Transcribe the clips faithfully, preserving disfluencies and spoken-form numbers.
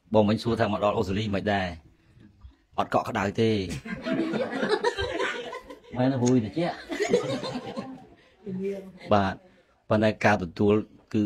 បងមិនសួរថាមកដល់អូស្ត្រាលីមិនដែរអត់កក់ក្តៅទេមែនហួយតិចបាទប៉ុន្តែការទទួលគឺ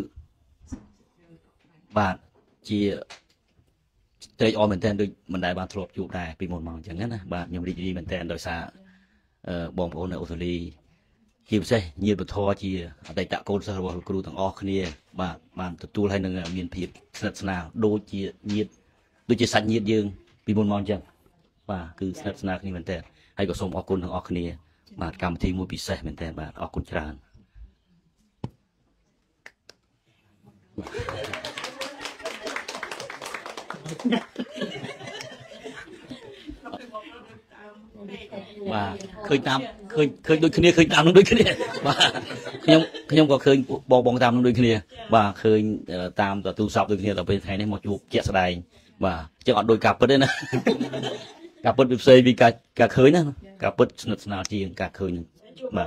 បាទជាត្រេកអរមែនតើដូចមិនដែលបានធ្លាប់ជួបដែរពីមុនមកអញ្ចឹងណាបាទខ្ញុំរីករាយមែនតើដោយសារបងប្អូននៅអូស្ត្រាលីជាពិសេសញាតិពធជាអតីតកូនសិស្សរបស់លោកគ្រូទាំងអស់គ្នាបាទបានទទួលឲ្យនឹងមានភាពស្និទ្ធស្នាលដូចជាញាតិដូចជាសាច់ញាតិយើងពីមុនមកអញ្ចឹងបាទគឺស្និទ្ធស្នាលគ្នាមែនតើហើយក៏សូមអរគុណទាំងអស់គ្នាបាទកម្មវិធីមួយពិសេសមែនតើបាទអរគុណច្រើនបាទឃើញតាមឃើញឃើញដូចគ្នាឃើញតាមនឹងដូចគ្នាបាទខ្ញុំខ្ញុំក៏ឃើញបងបងតាមនឹងដូចគ្នាបាទឃើញតាមទូរស័ព្ទដូចគ្នាដល់ពេលថ្ងៃនេះមកជួបជាក់ស្ដែងបាទអញ្ចឹងអត់ដូចការពិតទេណាការពិតវាផ្សេងពីការការឃើញណាការពិតស្និទ្ធស្នាលជាងការឃើញបាទ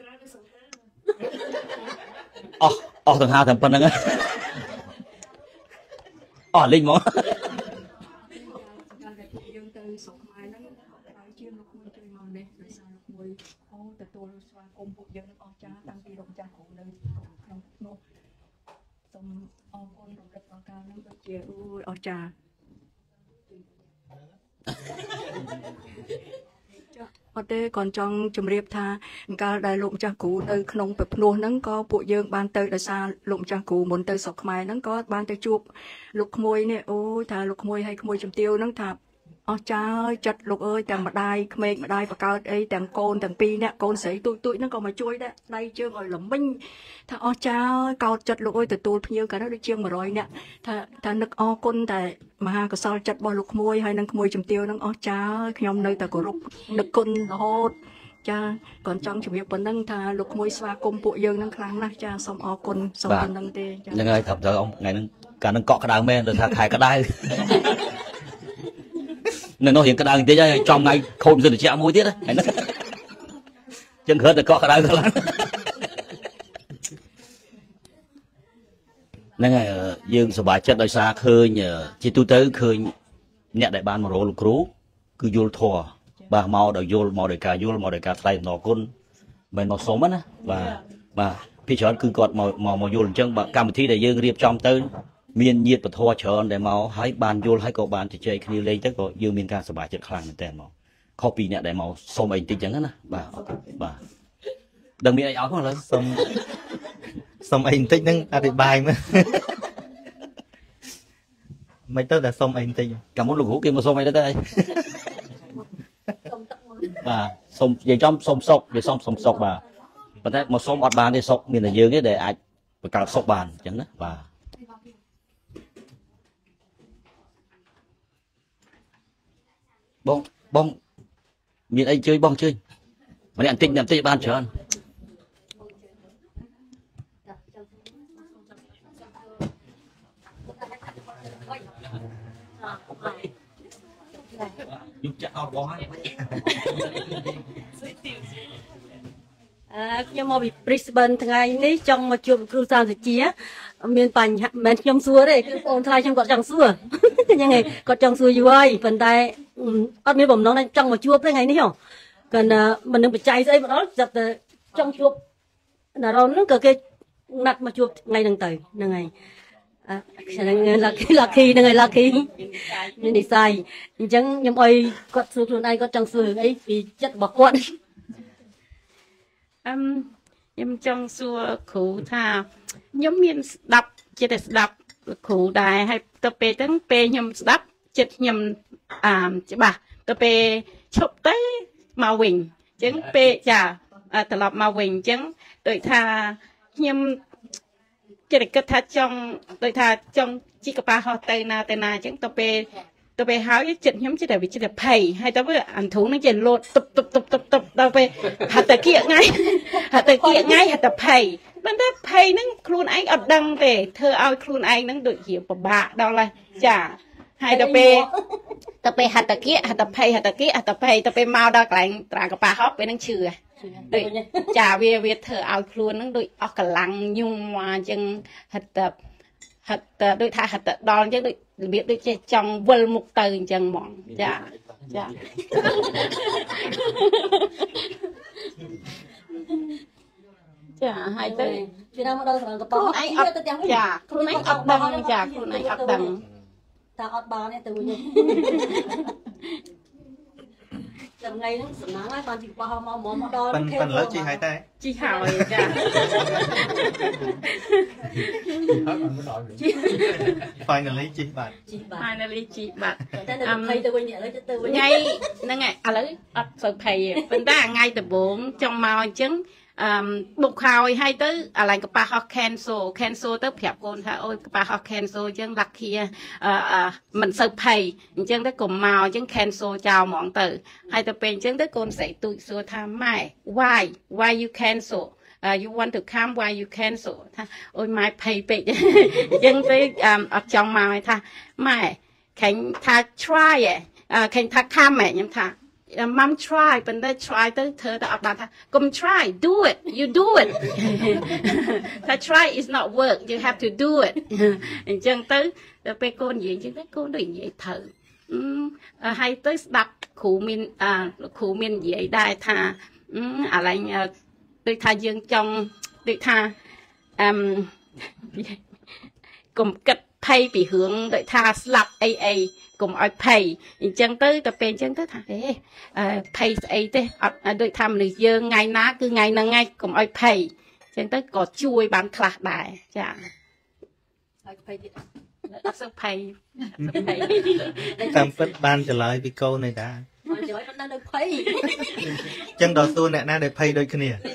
អស់អស់ទាំងហាទាំងប៉ុណ្្នឹងអស់លេងមកទទួលស្វាគមន៍ពួកយើងនឹងអស់ចាតាំងពីលោកចាស់គ្រូនៅក្នុងនោះសូមអរគុណរំលឹកដល់ការនឹងដូចជាអូយអស់ចាអត់ទេcònចង់ជម្រាបថាកាលដែលលោកម្ចាស់គ្រូនៅក្នុងពភ្នោះហ្នឹងក៏ពួកយើងបានទៅដោយសារលោកម្ចាស់គ្រូមុនទៅស្រុកខ្មែរហ្នឹងក៏បានទៅជួបលោកក្មួយនេះអូយថាលោកក្មួយឲ្យក្មួយជំទាវហ្នឹងថាអស់ចាចិត្តលោកអើយទាំងម្ដាយក្មេកម្ដាយបកើតអីទាំងកូនទាំងពីរអ្នកកូនស្រីទូចទូចហ្នឹងក៏មកជួយដែរដៃជើងឲ្យល្មិញថាអស់ចាកោតចិត្តលោកអើយទទួលភ្ញៀវកាលនោះដូចជាងmột trămអ្នកថាថានឹកអរគុណតែមហាកុសលចិត្តរបស់លោកក្មួយហើយនឹងក្មួយជំទាវហ្នឹងអស់ចាខ្ញុំនៅតែគោរពនឹកគុណរហូតចាគាត់ចង់ជម្រាបប៉ុណ្ណឹងថាលោកក្មួយស្វាគមន៍ពួកយើងហ្នឹងខ្លាំងណាស់ចាសូមអរគុណសូមប៉ុណ្ណឹងទេចាហ្នឹងហើយថាត្រូវថ្ងៃហ្នឹងកាលហ្នឹងកក់ក្ដៅមែនដោយថាខែក្ដៅនៅនោះរៀងក្តៅបន្តិចហើយចំថ្ងៃខូចសិនត្រជាក់មួយទៀតហ្នឹងចឹងគ្រាន់តែកក់ក្តៅខ្លាំងហ្នឹងហើយយើងសប្បាយចិត្តដោយសារឃើញជាទូទៅឃើញអ្នកដែលបានមករកលោកគ្រូគឺយល់ធម៌បាទមកដោយយល់មកដោយការយល់មកដោយការថ្លែងអំណរគុណមិនមកសុំណាបាទបាទពីច្រើនគឺគាត់មកមកយល់អញ្ចឹងបាទកម្មវិធីដែលយើងរៀបចំទៅមានញាតិពធច្រើនដែលមកហើយបានយល់ហើយក៏បានជជែកគ្នាលេងទៅក៏យើងមានការសប្បាយចិត្តខ្លាំងមែនតើមកខុសពីអ្នកដែលមកសុំអីបន្តិចចឹងណាបាទបាទដឹងមានអីឲ្យផងឥឡូវសុំសុំអីបន្តិចហ្នឹងអធិប្បាយមើលមិនទៅតែសុំអីបន្តិចកាលមុនលោកគ្រូគេមកសុំអីទៅទៅហើយបាទសុំនិយាយចំសុំសុកវាសុំសុំសុកបាទប៉ុន្តែមកសុំអត់បានទេសុកមានតែយើងទេដែលអាចបង្កើតសុកបានអញ្ចឹងណាបាទបងបងមានអីជួយបងជួយម្នាក់បន្តិចម្នាក់បន្តិចបានច្រើនយុគចាក់អត់បងហើយអឺខ្ញុំមកពី Brisbane ថ្ងៃនេះចង់មកជួបគ្រូសាស្ត្រជាមានបញ្ហាមិនខ្ញុំសួរទេគឺបងថ្លៃខ្ញុំគាត់ចង់សួរអញ្ចឹងគាត់ចង់សួរយូរហើយប៉ុន្តែអត់មានបំណងចង់មកជួបទេថ្ងៃនេះហ៎គាត់មិននឹងបច្ច័យស្អីមកដល់ចាប់តែចង់ជួបណារ៉ុនហ្នឹងក៏គេណាត់មកជួបថ្ងៃហ្នឹងទៅហ្នឹងហើយអឺខ្ញុំ lucky lucky ហ្នឹងហើយ lucky មាននិស័យអញ្ចឹងខ្ញុំអុយគាត់សួរខ្លួនឯងគាត់ចង់សួររឿងអីពីចិត្តរបស់គាត់អឹមខ្ញុំចង់សួរគ្រូថាខ្ញុំមានស្ដាប់ចិត្តតែស្ដាប់គ្រូដែរហើយទៅពេលហ្នឹងពេលខ្ញុំស្ដាប់ចិត្តខ្ញុំអឺច្បាស់ទៅពេលឈប់ទៅមកវិញអញ្ចឹងពេលចាត្រឡប់មកវិញអញ្ចឹងដូចថាខ្ញុំចិត្តគិតថាចង់ដូចថាចង់ជីកប៉ាហោះទៅណាទៅណាអញ្ចឹងទៅពេលទៅពេលហើយចិត្តខ្ញុំចិត្តតែវាចិត្តតែភ័យហើយទៅវាអន្ធូងនឹងចេះលោតតុបតុបតុបតុបតុបដល់ពេលហាត់តែគៀកថ្ងៃហាត់តែគៀកថ្ងៃហាត់តែភ័យមិនតែភ័យហ្នឹងខ្លួនឯងអត់ដឹងទេធ្វើឲ្យខ្លួនឯងហ្នឹងដូចជាពិបាកដល់ហើយចាហើយទៅពេលទៅពេលហាត់តែគៀកហាត់តែភ័យហាត់តែគៀកហាត់តែភ័យទៅពេលមកដល់កន្លែងត្រាកប៉ាហោះពេលហ្នឹងឈឺដូចចាវាវាធ្វើឲ្យខ្លួនហ្នឹងដូចអស់កម្លាំងញុំអញ្ចឹងហាត់តែหัดแต่โดยท่าหัดแต่ดอนจังโดยเบียดโดยใจจังวลมุกเตยจังหมองจ้าจ้าจ้าให้เตยคุณไอ้อัดจ้าคุณไอ้อัดดังจ้าคุณไอ้อัดดังตาอัดบาเนี่ยตัวนี้จังไงนั่งสนามไอ้ตอนจีบเขามาหมอมาดอนเป็นเป็นแล้วจีหายใจจีหายจ้า finally chị bạn finally chị bạn ngay nó ngay à lấy ấp sợi thầy bên ta ngay từ bốn trong màu trứng bục khơi hay tới à lại cái pa họ cancel cancel tới phẹp con thà ôi cái pa họ cancel trứng lạc kia mình sợi thầy trứng tới cùng màu trứng cancel chào mọn từ hay từ bên trứng tới con sẽ tụi xua tham mai why why you cancel Uh, you want to come why you cancel tha ôi mai pay pay dân tới ở trong mai tha mai khánh tha try à khánh tha come mẹ nhắm tha mom try bên đây try tới thơ ta ở tha come try do it you do it tha try is not work you have to do it dân tới pe con gì chứ cái con đừng vậy thử hay tới đập khủ min à khủ min vậy đại tha à lạiโดยท่ายังจงโดยท่ากลุ่มกัดไพ่ปีหึงโดยท่าสลับไอไอกลุ่มอ้อยไพ่จังตื้อแต่เป็นจังตื้อท่าเอ๊ะไพ่ไอเต้โดยทำหรือยังไงนะคือไงนะไงกลุ่มอ้อยไพ่จังตื้อก็ช่วยบางคลาดได้จ้ะอ้อยไพ่สักไพ่ตามฟัดบานจะลอยไปโก้ในได้จังดอกตัวเนี่ยน่าได้ไพ่โดยขณี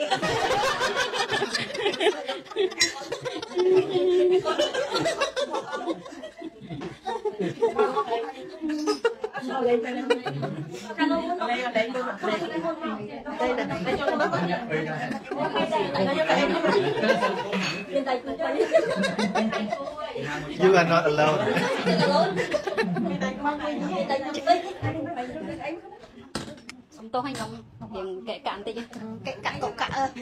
You are not alone. ต้องให้น้องเพียงแกะกันติแกะกันก็กะเออ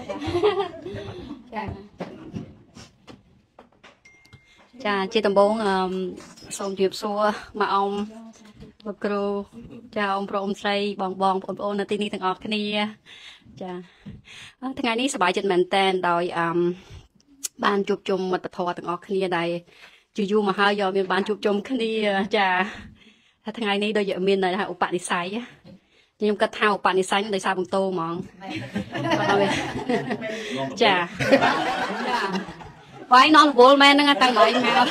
จ้าจีตำบงส่งจีบซัวมาอมมาครูจ้าอมพระอมไตรบองบองปนปนนาทีนี้ทั้งออกคณีจ้าทั้งไงนี้สบายจัดเหมือนแต่โดยบ้านจุบจมมาตะทอทั้งออกคณีใดจู่ๆมาหายอมเป็นบ้านจุบจมคณีจ้าถ้าทั้งไงนี้โดยเยอะเมียนเลยนะอุปนิสัยยังกระเท้าปานิสัยในซาบุงโตมองจ้าไว้นอนโวลแม่นั่งตั้งหน่อยแมว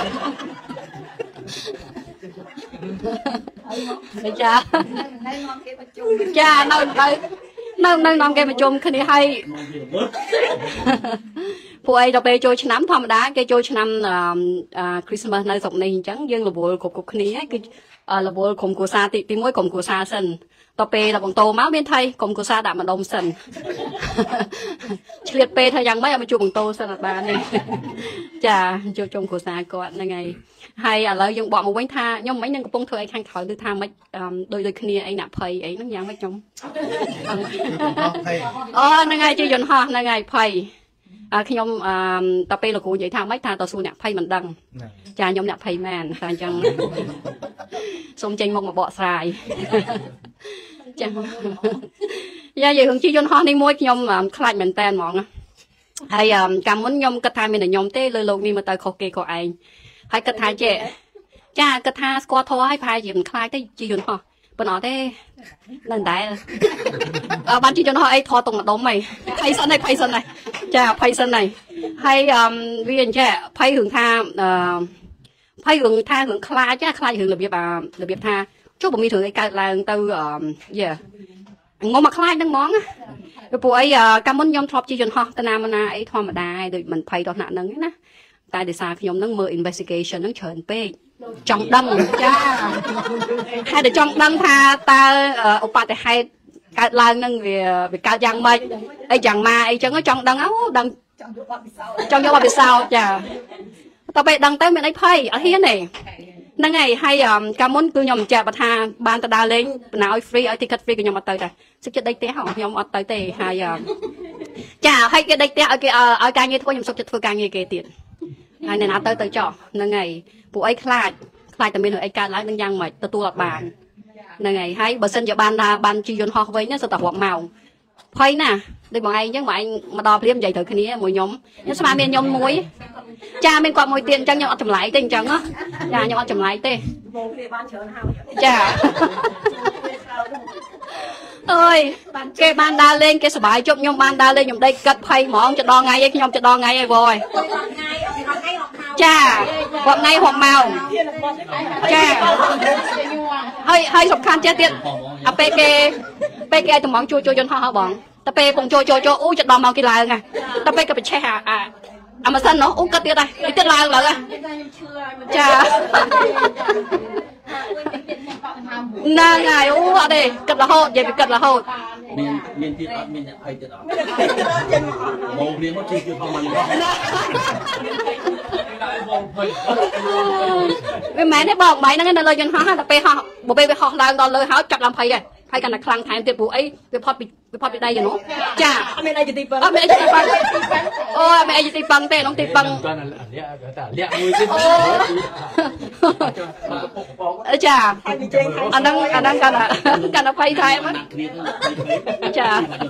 จ้าจ้านั่งนั่งนั่งนอนแกมาจมคืนนี้ให้พวกไอ้เราไปโจยชน้ำธรรมดาแกโจยชน้ำคริสต์มาสในสงในจังยังระบบกบกบคืนนี้คือระบบข่มกุศลติติมวยข่มกุศลสันต่อไปเราบังโตม้าเมียนไทยข่มกุศลดาบมาดมสันเฉลี่ยเปย์ทายังไม่เอามาจูบังโตสันบานนี่จ้าโจจงกุศลก่อนยังไงให้อะไรยังบอกมาไว้ท่าย่อมไม่นั่งกระปงเธอไอ้ข้างถอยหรือท่าไม่โดยโดยคืนนี้ไอ้หนักเพยไอ้นั่งยังไม่จมอ๋อยังไงจีจนห่อยังไงเพยขยมต่อไปเรากูใหญ่ท่าไม่ท่าต่อสู้เนี่ยเพยมันดังจ้าย่อมเนี่ยเพยแมนแต่ยังสมใจมองมาเบาะทรายจ้ายาอยู่ของจีจนห่อในมวยขยมคลายเหมือนแตนมองให้การmuốn nhomกระทามีแต่ nhom เต้เลยโลกนี้มาต่อยขอเกย์ขอไอให้กระทาเจ๊จ้ากระทาสกอทอให้พายยืนคลายได้จีจนห่อปนอ๋อเต้นั่นได้เอาบ้านจีจนห่อไอทอตรงมาดมไหมไพสันไหนไพสันไหนจ้าไพสันไหนให้เวียนแช่ไพหึงท่าไพหึงท่าหึงคลายจ้าคลายหึงระเบียบระเบียบท่าช่วงผมมีถึงไอ้การลางตือเย่งอมาคลายดังมองปู่ไอ้การมุ่งยอมทบจีจนห่อตนามานาไอ้ทอมาได้โดยมันไพตอนนั้นนั่งนะแต่เดี๋ยวสาวขยมนั่งมือ investigation นั่งเฉินเป้จังดังจ้าให้เดี๋ยวจังดังท่าตาอุปาแต่ให้การลางนั่งvề vềการยังมาไอ้ยังมาไอ้จังก็จังดังเอ้าดังจังยอมไปsaoจ้าต่อไปดังเต้เป็นไอ้ไพ่ไอ้เฮียนี่นั่งไงให้การมุ่งคือยอมจ่าประธานบานตาดาเล้งหนาวฟรีไอ้ติดคัดฟรีก็ยอมมาเตยแต่ซึ่งจะได้เตะหอมยอมมาเตยเตะให้จ้าให้ก็ได้เตะเอาเอาการเงี้ยทั่วยอมสุกจะทั่วการเงี้ยเกติហើយអ្នកណាទៅទៅចោះហ្នឹងហើយពួកអីខ្លាចខ្លាចតែមានអីកើតឡើងនឹងយ៉ាងម៉េចទទួលអត់បានហ្នឹងហើយហើយបើសិនជាបានថាបានជិះយន្តហោះវិញសិតតែរាប់ម៉ោងភ័យណាដូចបងឯងអញ្ចឹងបងឯងមកដល់ព្រាមនិយាយទៅគ្នាមួយខ្ញុំខ្ញុំស្មានមានខ្ញុំមួយចាមានគាត់មួយទៀតអញ្ចឹងខ្ញុំអត់ចម្លែកទេអញ្ចឹងចាខ្ញុំអត់ចម្លែកទេបងគ្នាបានច្រើនហើយចាអើយគេបានដើរលេងគេសប្បាយជប់ខ្ញុំបានដើរលេងខ្ញុំដេកគិតភ័យហ្មងចដងថ្ងៃឯងខ្ញុំចដងថ្ងៃឯងវ៉យចារាប់ថ្ងៃរាប់ម៉ោងចាហើយហើយសំខាន់ចេះទៀតអាពេលគេពេលគេឲ្យតំងជួយជួយយន្តហោះបងតែពេលពងជួយជួយជួយអូចដងមកគេឡើងណាតែពេលគេប្រឆេះអាអាអាម៉ាស៊ីននោះអូក៏ទៀតដែរទៀតឡើងឡើងចាហ្នឹងហើយអូអត់ទេគិតរហូតនិយាយពីគិតរហូតមានមានទៀតអត់មានអ្នកភ័យទៀតអត់បងព្រៀងមកជិះជួយផងមកវាមិនមែនទេបងបាយហ្នឹងនៅលើយន្តហោះតែពេលហោះបើពេលវាហោះឡើងដល់លើហើយចាប់ឡើងភ័យដែរភ័យកាន់តែខ្លាំងថែមទៀតព្រោះអីវាផុតពីវាផុតពីដៃហ្នឹងចាអត់មានអីជាទីពឹងអត់មានអីជាទីពឹងអូអត់មានអីជាទីពឹងទេក្នុងទីពឹងលាក់មួយទៀតចាអាហ្នឹងអាហ្នឹងកាន់តែកាន់តែភ័យថែមចា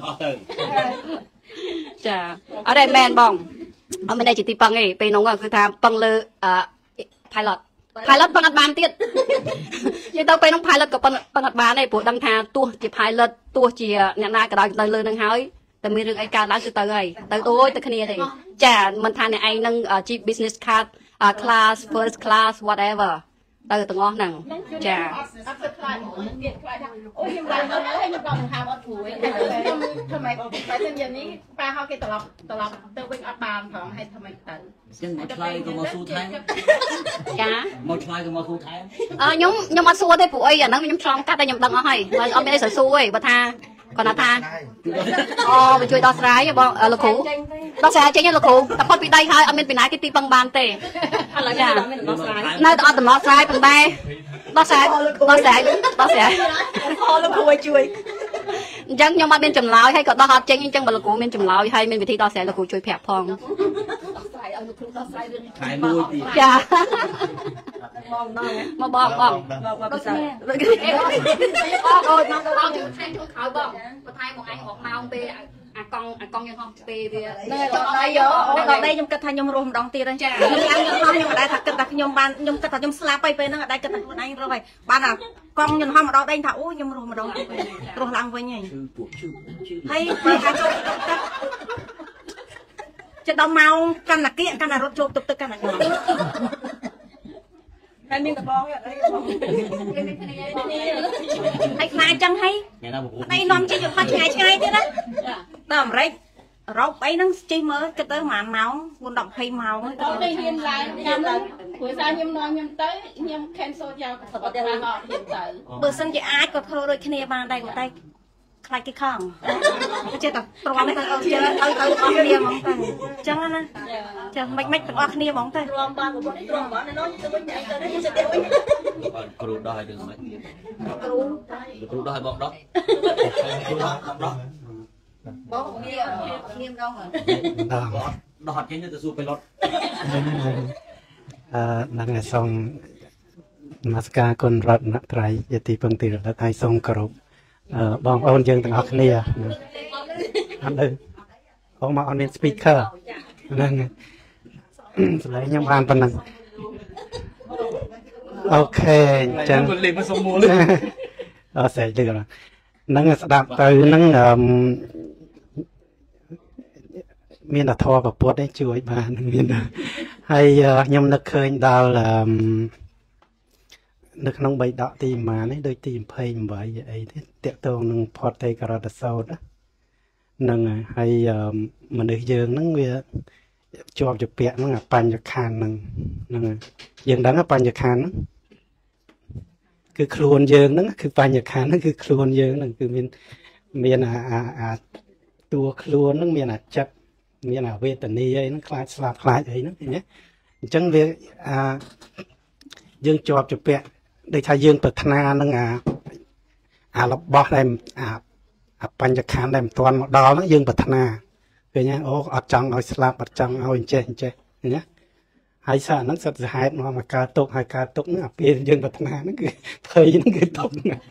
ចាអត់ទេមែនបងអត់មានអីជាទីពឹងទេពេលនោះគឺថាពឹងលើអឺ pilot pilot ពឹងអត់បានទៀតនិយាយទៅពេលនោះ pilot ក៏ពឹងពឹងអត់បានដែរព្រោះដឹងថាទោះជា pilot ទោះជាអ្នកណាក៏ដោយទៅលើនឹងហើយតែមានរឿងអីកើតឡើងគឺទៅហើយទៅដូចទៅគ្នាទេចាមិនថាអ្នកឯងនឹងជី business class class first class whatever ទៅទាំងអស់ហ្នឹងចាអត់អត់ខ្លាចទៀតខ្លាចថាអូខ្ញុំឡើងទៅហើយខ្ញុំដល់នឹងហាមអត់ព្រួយខ្ញុំធ្វើម៉េចតែចឹងយ៉ាងនេះប៉ាហៅគេត្រឡប់ត្រឡប់ទៅវិញអត់បានផងហើយធ្វើម៉េចទៅចឹងមកឆ្លើយក៏មកស៊ូថែមចាមកឆ្លើយក៏មកស៊ូថែមអឺខ្ញុំខ្ញុំអត់សួរទេព្រោះអីអាហ្នឹងខ្ញុំឆ្លងកាត់តែខ្ញុំដឹងអស់ហើយអត់មានអីសើសួរទេបើថាគាត់ថាអូវាជួយដោះស្រាយបងលោកគ្រូដោះស្រាយចេញលោកគ្រូតែផុតពីដៃហើយអត់មានពីណាគេទីពឹងបានទេឥឡូវចានៅតែអត់ដំណោះស្រាយប៉ុន្តែដោះស្រាយដោះស្រាយដោះស្រាយអូលោកគ្រូឲ្យជួយអញ្ចឹងខ្ញុំអត់មានចម្លើយហើយក៏ដោះអត់ចេញអញ្ចឹងបើលោកគ្រូមានចម្លើយហើយមានវិធីដោះស្រាយលោកគ្រូជួយប្រាប់ផងដោះស្រាយឲ្យលោកគ្រូដោះស្រាយរឿងខែមួយទៀតចាបងដល់មកបងបងបងពិសាអូអូមកដល់ខ្ញុំថែមជួយក្រោយបងបន្ថែមមកឯងអស់ម៉ោងពេលអាកង់អាកង់យើងហោះពេលវាដល់ដៃយោអូដល់ដៃខ្ញុំគិតថាខ្ញុំរស់ម្ដងទៀតហ្នឹងចាខ្ញុំឡើងខ្ញុំហោះខ្ញុំមិនដែលថាគិតថាខ្ញុំបានខ្ញុំគិតថាខ្ញុំស្លាប់ទៅពេលហ្នឹងអត់ដែលគិតថាខ្លួនឯងរស់ហើយបានអាកង់ខ្ញុំហោះម្ដងដៃថាអូខ្ញុំរស់ម្ដងទៀតរស់ឡើងវិញហើយហើយបើថាចូលទឹកចិត្តដល់ម៉ោងកាន់តែគៀកកាន់តែរត់ចូលទឹកទឹកកាន់តែខ្ញុំតែមានតបងអត់អីបងហើយខ្លាចចឹងហើយអីនាំជិះយកផាត់ឆ្ងាយឆ្ងាយទៀតណាដល់អាមេរិកអឺរ៉ុបអីហ្នឹងជិះមើលគិតទៅប្រហែលម៉ោងbốnដល់ยี่สิบម៉ោងទៅទៅហ៊ានឡើងខ្ញុំឡើងព្រោះសារខ្ញុំនាំខ្ញុំទៅខ្ញុំ cancel យកគាត់ទៅឡើងអត់ហ៊ានទៅបើសិនជាអាចក៏ធ្វើដូចគ្នាបានដែរគាត់តែខ្លាចគេខំចេះតែប្រងទៅឲ្យទៅឲ្យទៅអស់គ្នាហ្មងទៅអញ្ចឹងណាចាមិនមិនទាំងអស់គ្នាហ្មងទៅរំបានប្រពន្ធរំបានណ៎ទៅវិញទៅទៅទៅវិញគ្រូដោះឲ្យរឿងមិនគ្រូគ្រូដោះឲ្យបងដោះគ្រូដោះដោះបងគ្នាគ្នាម្ដងដោះអត់ចេញទៅសួរប៉ៃលុតអឺនឹងសូមនមស្ការគុណរតនត្រ័យជាទីពឹងទីរលឹកឲ្យសូមគោរពអឺបងប្អូនយើងទាំងអស់គ្នាអត់ទៅបងមកអត់មាន speaker ហ្នឹងសម្លេងខ្ញុំបានប៉ុណ្ណឹងអូខេអញ្ចឹងលេងមកសុំមូលអត់ស្អីទេហ្នឹងស្ដាប់ទៅហ្នឹងមានតែធម៌ប្រពុតឯងជួយបានមានហើយខ្ញុំនឹកឃើញដល់នៅក្នុងបៃដកទីប្រហែលនេះដូចទីยี่สิบแปดអីទេតាក់ទងនឹងផតតេករតសោតហ្នឹងហើយមនុស្សយើងហ្នឹងវាជាប់ជាពាក់ហ្នឹងអាបញ្ញខណ្ឌហ្នឹងហ្នឹងយើងដឹងបញ្ញខណ្ឌហ្នឹងគឺខ្លួនយើងហ្នឹងគឺបញ្ញខណ្ឌហ្នឹងគឺខ្លួនយើងហ្នឹងគឺមានមានអាអាតួខ្លួនហ្នឹងមានអាចិត្តមានអាវេទនាអីហ្នឹងខ្លាចស្លាប់ខ្លាចអីហ្នឹងឃើញទេអញ្ចឹងវាអាយើងជាប់ជាពាក់ដូចថាយើងប្រាថ្នានឹងអាអារបស់ដែលអាអាបញ្ញខណ្ឌដែលមិនទាន់មកដល់ហ្នឹងយើងប្រាថ្នាឃើញទេអូអត់ចង់ឲ្យស្លាប់អត់ចង់ឲ្យចេះចេះឃើញទេ hai sợ nó sật hại nó mà cả tục hai cả tục nó bị dương vật na nó cứ thời nó cứ tục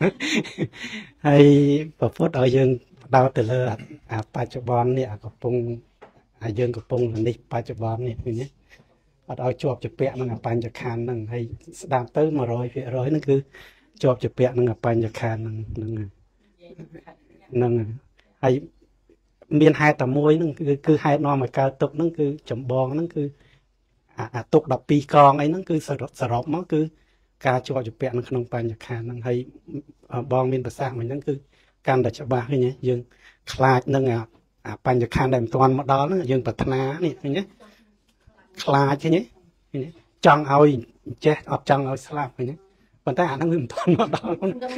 hay và phốt ở dương đau từ lơ à ba chục bon nè có pung à dương có pung là đi ba chục bon nè nhé ở đó chụp chụp bẹn nó ngập pan chụp khan nó hay đam tới mà rồi phía rồi nó cứ chụp chụp bẹn nó ngập pan chụp khan nó nó nó hay miền hai tầm môi nó cứ cứ hai nó mà cả tục nó cứ chấm bon nó cứ à à tục đập pi con ấy nó cứ sờ sờ rộp nó cứ ca chụp chụp bẹn nó không pan chụp khan nó hay bon miền bờ sang mình nó cứการดัชบาให้เนี่ยยังคลาดนั่งอ่ะปัญญาคารได้ตอนมาดอแล้วยังปัฒนานี่เนี่ยคลาดใช่ไหมเนี่ยจังเอาเจ๊ออกจังเอาสลับเนี่ยปัญหาทั้งหมดตอนมาดอ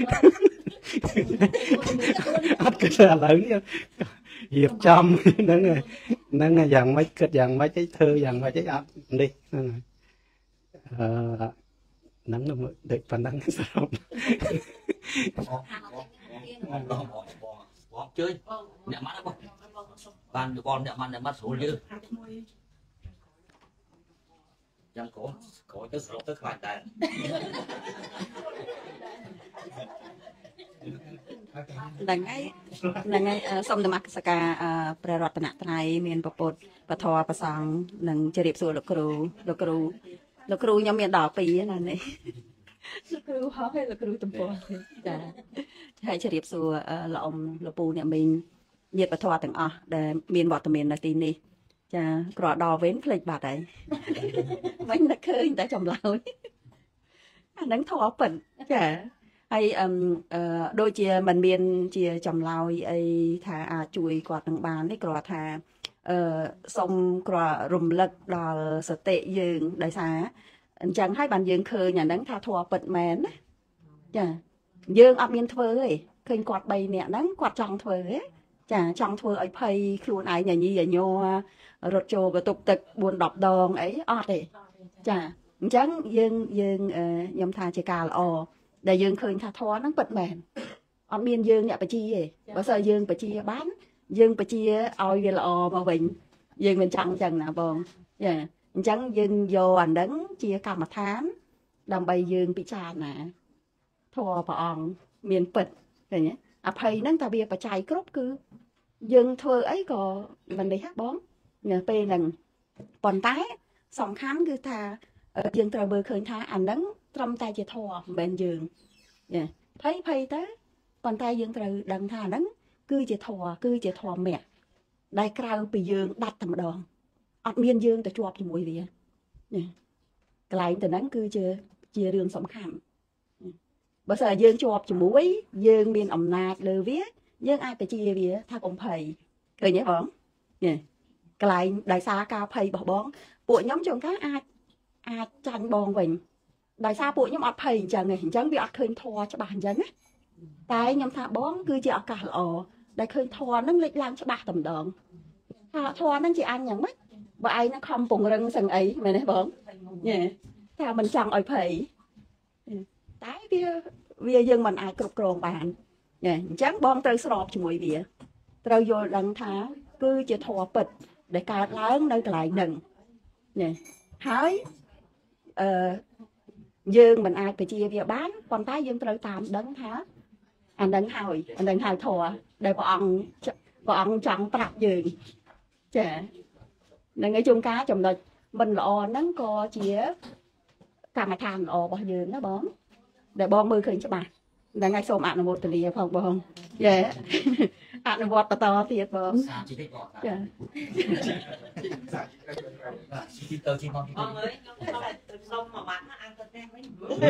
อัดกระแสอะไรเนี่ยเหยียบจำนั่นไงนั่นไงอย่างไม่เกิดอย่างไม่ใช่เธออย่างไม่ใช่อัดดินั่นไงเออนั่งเด็กปันนั่งสลับបងជួយអ្នកម៉ាត់បងបានបងអ្នកម៉ាត់អ្នកម៉ាត់ស្រួលយើងចាំកូនក្រោយទៅស្រុកទៅខ្លាចដែរហ្នឹងហើយហ្នឹងហើយសូមនមស្ការព្រះរតនត្រ័យមានពពុទ្ធពធប្រសង្ឃនិងជម្រាបសួរលោកគ្រូលោកគ្រូលោកគ្រូខ្ញុំមានដល់ពីណានេះលោកគ្រូហើយលោកគ្រូតំពោះចាហើយជម្រាបសួរលោកអ៊ំលោកពូអ្នកមីងញាតិពធទាំងអស់ដែលមានវត្តមាននៅទីនេះចាក្រដល់វិញភ្លេចបាត់ហើយវិញតែឃើញតែចម្លើយអាហ្នឹងធေါ်ពិតចាហើយអឺដូចជាมันមានជាចម្លើយអីថាអាចជួយគាត់នឹងបាននេះគ្រាន់ថាអឺសុំគ្រាន់រំលឹកដល់សតិយើងដោយសារអញ្ចឹងហើយបានយើងឃើញអាហ្នឹងថាធေါ်ពិតមែនណាចាយើងអត់មានធ្វើទេឃើញគាត់បីនាក់ហ្នឹងគាត់ចង់ធ្វើទេចាចង់ធ្វើឲ្យភ័យខ្លួនឯងញញីញ័ររត់ចូលបន្ទប់ទឹកបួនដប់ដងអីអត់ទេចាអញ្ចឹងយើងយើងខ្ញុំថាជាការល្អដែលយើងឃើញថាធម៌ហ្នឹងពិតមែនអត់មានយើងអ្នកបជាទេបើសិនយើងបជាបានយើងបជាឲ្យវាល្អមកវិញយើងមិនចង់អញ្ចឹងណាបងចាអញ្ចឹងយើងយកអាហ្នឹងជាកម្មដ្ឋានដើម្បីយើងពិចារណាធម៌ព្រះអង្គមានពិតឃើញទេអភ័យហ្នឹងតែវាបច្ច័យគ្រប់គឺយើងធ្វើអីក៏មិននេះបងនៅពេលហ្នឹងប៉ុន្តែសំខាន់គឺថាយើងត្រូវមើលឃើញថាអាហ្នឹងត្រឹមតែជាធម៌មិនមែនយើងចាភ័យភ័យទៅប៉ុន្តែយើងត្រូវដឹងថាអាហ្នឹងគឺជាធម៌គឺជាធម៌មគ្គដែលក្រៅពីយើងដាច់តែម្ដងអត់មានយើងទៅជាប់ជាមួយវាណាកន្លែងទៅហ្នឹងគឺជាជារឿងសំខាន់បើសិនយើងជាប់ជាមួយយើងមានអំណាចលើវាយើងអាចទៅជាវាថាកុំភ័យឃើញទេបងនេះកន្លែងដោយសារការភ័យរបស់បងពួកខ្ញុំជួនកាលអាចអាចចាញ់បងវិញដោយសារពួកខ្ញុំអត់ភ័យអញ្ចឹងឯងអញ្ចឹងវាអត់ឃើញធម៌ច្បាស់អញ្ចឹងណាតែខ្ញុំថាបងគឺជាឱកាសល្អដែលឃើញធម៌ហ្នឹងលេចឡើងច្បាស់តែម្ដងថាធម៌ហ្នឹងជាអញយ៉ាងម៉េចបើឯងនឹងខំពង្រឹងសឹងអីមែនទេបងយេថាមិនចង់ឲ្យភ័យតែវាវាយើងមិនអាចគ្រប់គ្រងបានយេអញ្ចឹងបងត្រូវស្របជាមួយវាត្រូវយល់ដឹងថាគឺជាធម៌ពិតដែលកើតឡើងនៅកន្លែងហ្នឹងយេហើយអឺយើងមិនអាចបជាវាបានប៉ុន្តែយើងត្រូវតាមដឹងថាអានឹងហើយអានឹងហើយធម៌ដែលព្រះអង្គព្រះអង្គចង់ប្រាប់យើងចានឹងឯជួនកាលចំណុចមិនល្អហ្នឹងក៏ជាកម្មដ្ឋានល្អរបស់យើងណាបងដែលបងមើលឃើញច្បាស់ហ្នឹងឯងសូមអនុមោទនាផងបងយេអនុវត្តបន្តទៀតបងចាទៅជីបងបងអើយខ្ញុំសុំមួយម៉ាត់ណាអង្គទៅផ្ទះវិញ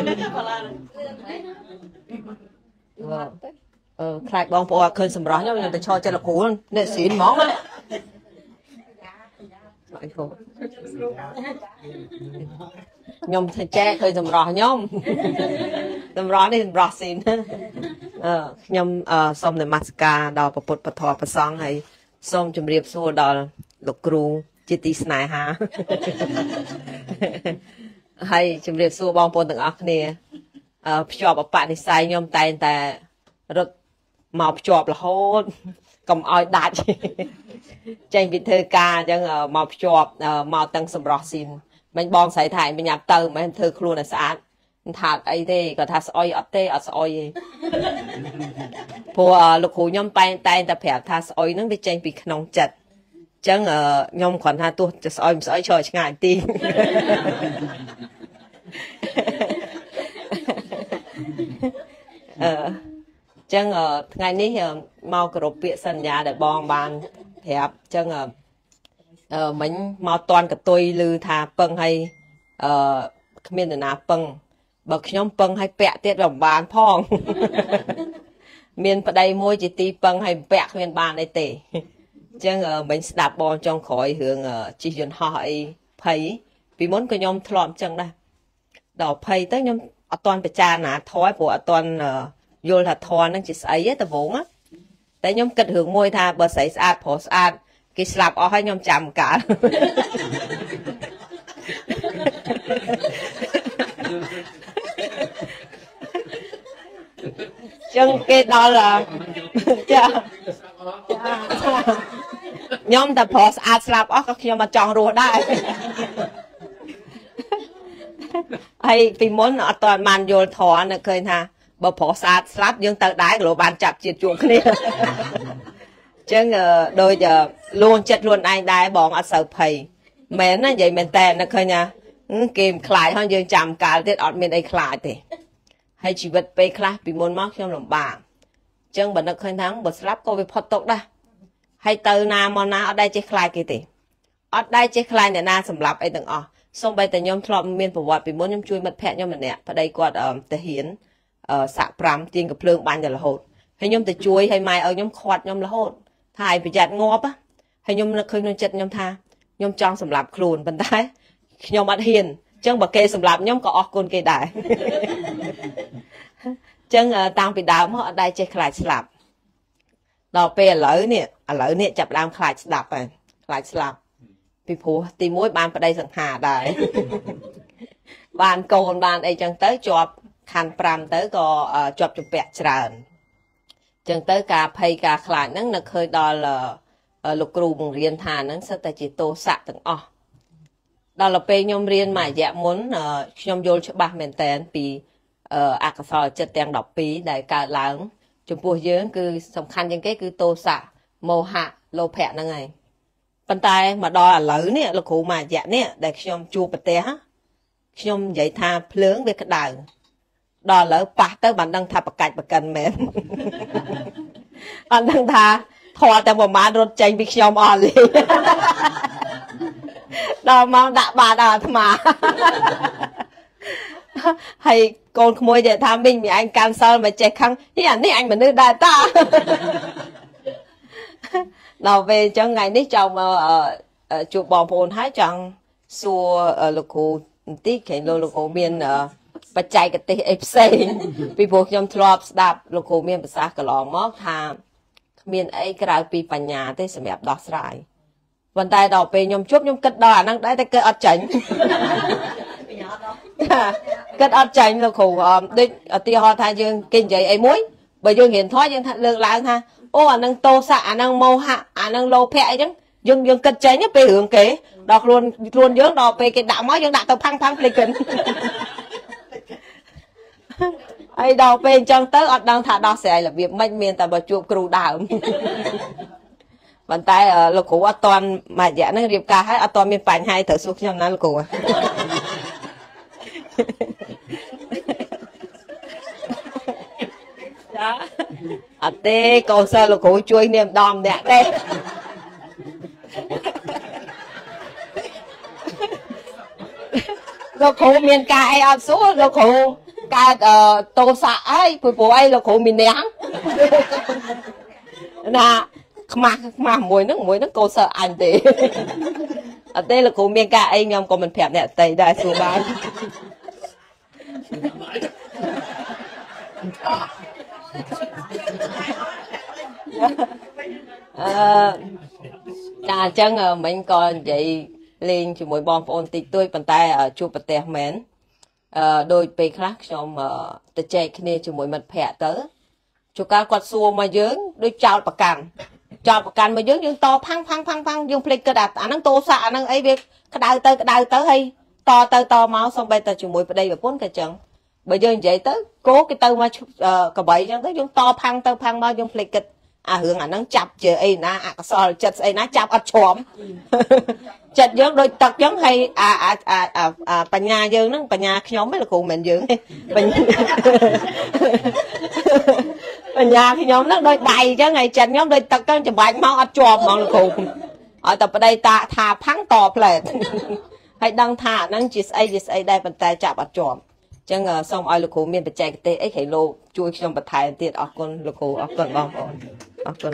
អឺខ្លាចបងប្អូនអត់ឃើញសម្រស់ខ្ញុំខ្ញុំទៅឈរចិត្តលោកគ្រូអ្នកស៊ីនហ្មងណាអីគូខ្ញុំថាចែឃើញសម្រស់ខ្ញុំសម្រស់នេះសម្រស់ស៊ីនអឺខ្ញុំសូមនមស្ការដល់ព្រះពុទ្ធពធព្រះសង្ឃហើយសូមជម្រាបសួរដល់លោកគ្រូជាទីស្នេហាហើយជម្រាបសួរបងប្អូនទាំងអស់គ្នាភ្ជាប់អបនិស្ស័យខ្ញុំតែងតែរត់មកភ្ជាប់រហូតកុំឲ្យដាច់ចេញពីធ្វើការអញ្ចឹងមកភ្ជាប់មកទាំងសម្រស់ស៊ីន mình bong sấy thải mình nhập tơ mình thưa luôn là sát thạt ấy thế có thạt soi ở tê ở soi của lục hủ nhom tay tay tập phèo thạt soi nó bị tranh bị nòng chặt chẳng ở nhom còn hai tuộtจะsoi soi chơi ngại ti ờ chẳng ở ngày ní mau cột bịa sân nhà để bong bàn thẹp chẳng ở ờ mình mau toàn cả tôi lư thà pâng hay ờ miền là pâng bậc nhóm pâng hay bẹ tiết lòng bàn phong miền ở đây môi chỉ ti pâng hay bẹ miền bàn đây tệ chẳng ở mình đạp bò trong khỏi hướng ở chỉ duyên hỏi thấy vì muốn cái nhóm thọm chẳng đây đỏ thấy tới nhóm ở toàn bị cha nà thói của toàn vô là thò nó chỉ ấy ta vốn á tại nhóm kết hướng môi tha bờ sấy sạch phổ sạch cái slap ở hai nhóm chạm cả chân cái đó là nhóm tập phổ sạch slap ở các nhóm mà chọn ruột đây hay vì muốn ở toàn màn vô thò nó khơi tha bờ phổ sạch slap dương tự đái lộ bàn chặt chiết chuột kia chứ đôi giờ luôn chết luôn ai đái bọn ở sợ phầy mến nó vậy mình tè nó khơi nha kìm khải hơn dương chạm cả tiết ọt mình đây khải thì hay chỉ vật bê khải vì muốn móc trong lòng bà chân bật nó khơi thắng bật slap cô với phật tục đó hay từ nào mà nào ở đây chế khải kia thì ở đây chế khải này na sầm lập ấy từng ọ xong bây giờ nhóm thọp miền phổ vật vì muốn nhóm chui mật phẹt nhóm mình nè và đây quạt thể hiện sạ pram tiênกับเพลิง ban giờ là hột hay nhóm thể chui hay mai ở nhóm khoát nhóm là hột thay bị chặt ngóp á hay nhóm là khơi nhóm chặt nhóm tha nhóm trong sầm lập khuôn bên tay nhóm ăn hiền chân bậc kê sầm lập nhóm có côn kê đại chân tăng bị đào mà ở đây chơi khai sập đào pe lỡ nè lỡ nè chập làm khai sập này khai sập vì phù tìm mối ban ở đây sẵn hà đại ban côn ban đây chân tới chọp khăn pram tới có chọp chụp bẹt tràn chân tới cà phê cà khai nắng nó khơi đo là lục cừu bằng riêng thà nắng sẽ tại chỉ tô sạ từng o đó là pe nhom riêng mà dạ muốn nhom vô cho ba mình tên vì ác sỏi chất đen độc pí đại cả lớn chụp bùa dưỡng cứ sòng khăn những cái cứ tô sạ màu hạ lô phẹn năng này bàn tay mà đo là lớn nè là cụ mà dạ nè để nhom chua bật té nhom vậy tha lớn về cái đài đo lỡ bạc tới bạn đang thà bạc cạch bạc cần mềm bạn đang thà thòแต่บ่มารถចេញពីខ្ញុំអស់លីដល់មកដាក់បាតដល់អាត្មាហើយកូនក្មួយតែថាមីងមីអញកាន់សិលមកចេះខឹងនេះអានេះអញមនុស្សដែរតាដល់ពេលអញ្ចឹងថ្ងៃនេះចង់មកជួបបងប្អូនហើយចង់សួរលោកគ្រូបន្តិចគេលោកគ្រូមានបច្ចេកទេសអីផ្សេងពីព្រោះខ្ញុំធ្លាប់ស្ដាប់លោកគ្រូមានប្រសាសន៍កន្លងមកថាមានអីក្រៅពីបញ្ញាទេសម្រាប់ដោះស្រាយប៉ុន្តែដល់ពេលខ្ញុំជួបខ្ញុំគិតដល់អាហ្នឹងដែរតែគិតអត់ចាញ់គិតអត់ចាញ់លោកគ្រូដូចឧទាហរណ៍ថាយើងគេនិយាយអីមួយបើយើងរៀនធម៌យើងថាលើកឡើងថាអូអាហ្នឹងតោសៈអាហ្នឹងមោហៈអាហ្នឹងលោភៈអីចឹងយើងយើងគិតចាញ់ពេលរឿងគេដល់ខ្លួនខ្លួនយើងដល់ពេលគេដាក់មកយើងដាក់ទៅផាំងផាំងភ្លេចគិនហើយដល់ពេលអញ្ចឹងទៅអត់ដឹងថាដោះស្រាយរបៀបម៉េចមានតែបើជួបគ្រូដើមប៉ុន្តែលោកគ្រូអត់ទាន់មួយរយៈហ្នឹងរៀបការហើយអត់ទាន់មានបញ្ហាត្រូវសួរខ្ញុំណាលោកគ្រូចាអត់ទេកូនសិស្សលោកគ្រូជួយនាមដំអ្នកទេលោកគ្រូមានការអីអត់សួរលោកគ្រូកើតតោសៈអីព្រោះអីលោកគ្រូមាននាងណាខ្មាស់ខ្មាស់មួយហ្នឹងមួយហ្នឹងកូនសិស្សអញទេអត់ទេលោកគ្រូមានការអីខ្ញុំក៏មិនប្រាប់អ្នកដទៃដែរសួរបានអឺចាអញ្ចឹងមិញក៏និយាយលេងជាមួយបងប្អូនតិចតួចប៉ុន្តែជួបប្រទេសមែនអឺដោយពេលខ្លះខ្ញុំទៅចែកគ្នាជាមួយមិត្តភ័ក្តិទៅជួនកាលគាត់សួរមកយើងដូចចោលប្រកាន់ចោលប្រកាន់មកយើងយើងតផាំងផាំងផាំងផាំងយើងភ្លេចគិតអាហ្នឹងតោសៈអាហ្នឹងអីវាក្តៅទៅក្តៅទៅហើយ to tơ to máu xong bây giờ chỉ mùi vào đây và bốn cái chân bây giờ vậy tới cố cái tơ mà cả bảy chân tới chúng to phăng tơ phăng bao chúng phịch kịch à hướng ảnh nó chập chờ ấy na à so chật ấy na chập ở chóm chật giống đôi tật giống hay à à à à à bà nhà dương nó bà nhà nhóm mới là cụ mình dưỡng bà nhà khi nhóm nó đôi đầy chứ ngày chật nhóm đôi tật cho bánh máu ở chóm mà là cụ ở tập ở đây ta thà phăng tọp lại hay đăng thả năng chỉ ấy chỉ ấy đây bàn tay chạm ở chóm chẳng ngờ xong ai là cụ miền bạch chạy cái tê ấy khẩy lô chui trong bạch thái tiệt ở con là cụ ở con bom ở con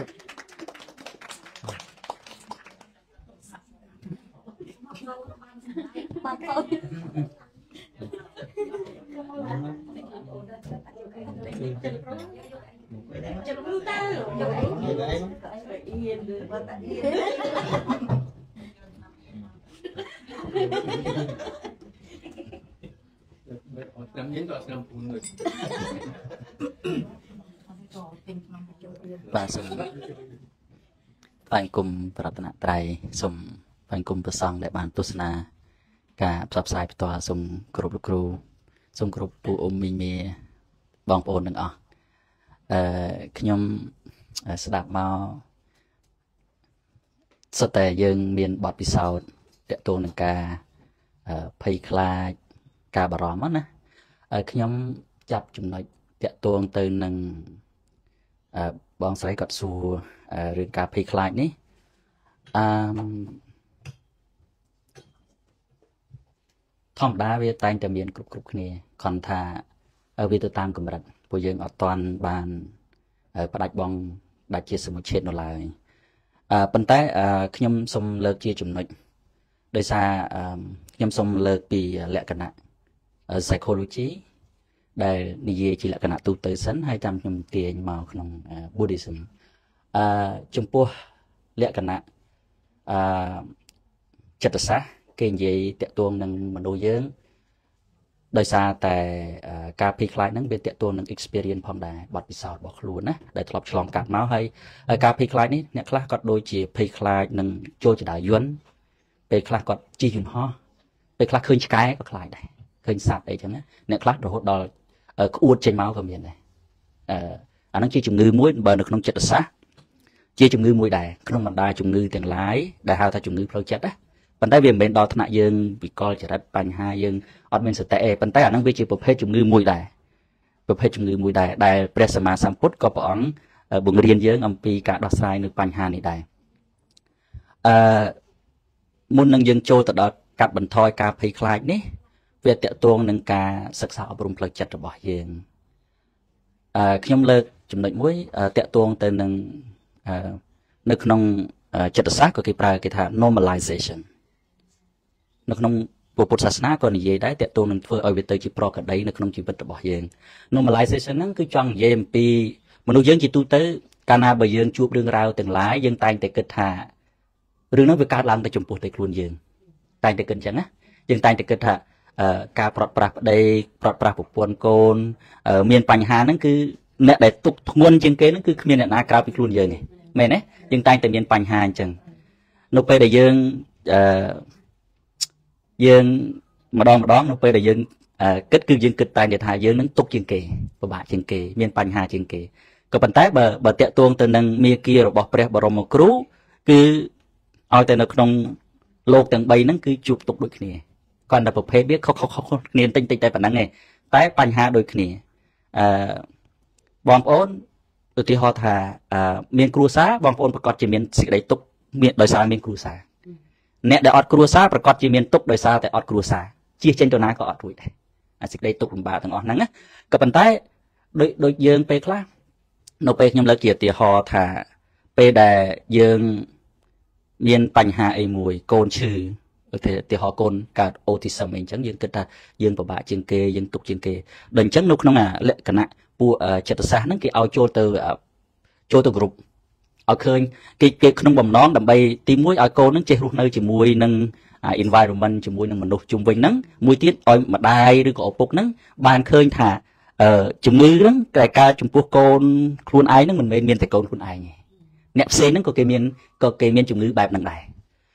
năm nhính rồi năm phụ người và sum phải cùng Pratana Trai sum phải cùngประสงค์ได้บานตุสนาการផ្សព្វផ្សាយបន្តសូមគោរពលោកគ្រូសូមគោរពពួកអ៊ំមីមីបងប្អូនទាំងអស់អឺខ្ញុំស្ដាប់មកសុទ្ធតែយើងមានបទពិសោធន៍ទាក់ទងនឹងការភ័យខ្លាចការបារម្ភណាខ្ញុំចាប់ចំណុចតាក់ទងទៅនឹងបងស្រីគាត់សួររឿងការភ័យខ្លាចនេះអឺធម្មតាវាតែងតែមានគ្រប់គ្រប់គ្នាគ្រាន់ថាវាទៅតាមកម្រិតពួកយើងអត់ទាន់បានផ្ដាច់បងដាច់ជាសមុជឆេតនៅឡើយអឺប៉ុន្តែខ្ញុំសូមលើកជាចំណុចដោយសារខ្ញុំសូមលើកពីលក្ខណៈ psychology ដែលនិយាយជាលក្ខណៈទូទៅសិនហើយតាមខ្ញុំទាញមកក្នុង Buddhism អឺចំពោះលក្ខណៈអឺចិត្តសាស្ត្រគេនិយាយតាក់ទងនឹងមនុស្សយើងដោយសារតែការភ័យខ្លាចហ្នឹងវាតាក់ទងនឹង experience ផងដែរបទពិសោធន៍របស់ខ្លួនណាដែលធ្លាប់ឆ្លងកាត់មកហើយការភ័យខ្លាចនេះអ្នកខ្លះគាត់ដូចជាភ័យខ្លាចនឹងចូលចដាយន្តពេលខ្លះគាត់ជិះយន្តហោះពេលខ្លះឃើញឆ្កែក៏ខ្លាចដែរឃើញសត្វអីចឹងណាអ្នកខ្លះរហូតដល់ក្អួតចេញមកក៏មានដែរអឺអាហ្នឹងជាជំងឺមួយបើនៅក្នុងចិត្តសាស្ត្រជាជំងឺមួយដែរក្នុងបណ្ដាជំងឺទាំងឡាយដែលហៅថាជំងឺផ្លូវចិត្តណាប៉ុន្តែវាមិនមែនដល់ថ្នាក់យើងវិកលចរិតបញ្ហាយើងអត់មានសតិទេប៉ុន្តែអាហ្នឹងវាជាប្រភេទជំងឺមួយដែរប្រភេទជំងឺមួយដែរដែលព្រះសម្មាសម្ពុទ្ធក៏ព្រះអង្គបង្រៀនយើងអំពីការដោះស្រាយនៅបញ្ហានេះដែរអឺមុននឹងយើងចូលទៅដល់កាត់បន្ថយការភ័យខ្លាចនេះវាតាក់ទងនឹងការសិក្សាអប់រំផ្លូវចិត្តរបស់យើងអឺខ្ញុំលើកចំណុចមួយតាក់ទងទៅនឹងនៅក្នុងចិត្តសាស្ត្រក៏គេប្រើគេថា normalization នៅក្នុងពុទ្ធសាសនាក៏និយាយដែរតាក់ទងនឹងធ្វើឲ្យវាទៅជាប្រក្រតីនៅក្នុងជីវិតរបស់យើង normalization ហ្នឹងគឺចង់និយាយអំពីមនុស្សយើងជាទូទៅកាលណាបើយើងជួបរឿងរ៉ាវទាំងឡាយយើងតែងតែគិតថារឿងហ្នឹងវាកើតឡើងតែចំពោះតែខ្លួនយើងតែងតែគិតអញ្ចឹងណាយើងតែងតែគិតថាការប្រត់ប្រាស់ប្តីប្រត់ប្រាស់ប្រពន្ធកូនមានបញ្ហាហ្នឹងគឺអ្នកដែលទុកធ្ងន់ជាងគេហ្នឹងគឺគ្មានអ្នកណាក្រៅពីខ្លួនយើងទេមែនទេយើងតែងតែមានបញ្ហាអញ្ចឹងនៅពេលដែលយើងអឺយើងម្ដងម្ដងនៅពេលដែលយើងគិតគឺយើងគិតតែតែថាយើងនឹងទុកជាងគេពិបាកជាងគេមានបញ្ហាជាងគេក៏ប៉ុន្តែបើបើតាក់ទងទៅនឹងមាគ៌ារបស់ព្រះបរមគ្រូគឺឲ្យតែនៅក្នុងលោកទាំងបីហ្នឹងគឺជួបទុកដូចគ្នាគាត់តែប្រភេទវាខុសខុសគ្នាតិចតិចតែប៉ុណ្្នឹងឯងតែបញ្ហាដូចគ្នាអឺបងប្អូនឧទាហរណ៍ថាមានគ្រួសារបងប្អូនប្រកាសជាមានសេចក្តីទុកមានដោយសារមានគ្រួសារអ្នកដែលអត់គ្រួសារប្រកាសជាមានទុកដោយសារតែអត់គ្រួសារជៀសចេញទៅណាក៏អត់រួចដែរអាសេចក្តីទុកលំបាកទាំងអស់ហ្នឹងណាក៏ប៉ុន្តែដូចដូចយើងពេលខ្លះនៅពេលខ្ញុំលើកជាឧទាហរណ៍ថាពេលដែលយើងមានបញ្ហាអីមួយកូនឈឺឧទាហរណ៍កូនកើត autism អីអញ្ចឹងយើងគិតថាយើងពិបាកជាងគេយើងទុកជាងគេដល់អញ្ចឹងនៅក្នុងលក្ខណៈពួកចិត្តសាស្ត្រហ្នឹងគេឲ្យចូលទៅចូលទៅក្រុមឲ្យឃើញគេគេក្នុងបំណងដើម្បីទីមួយឲ្យកូនហ្នឹងចេះរស់នៅជាមួយនឹង environment ជាមួយនឹងមនុស្សជុំវិញហ្នឹងមួយទៀតឲ្យម្ដាយឬក៏ឪពុកហ្នឹងបានឃើញថាជំងឺហ្នឹងតែកើតចំពោះកូនខ្លួនឯងហ្នឹងមិនមែនមានតែកូនខ្លួនឯងទេអ្នកផ្សេងហ្នឹងក៏គេមានក៏គេមានជំងឺបែបហ្នឹងដែរ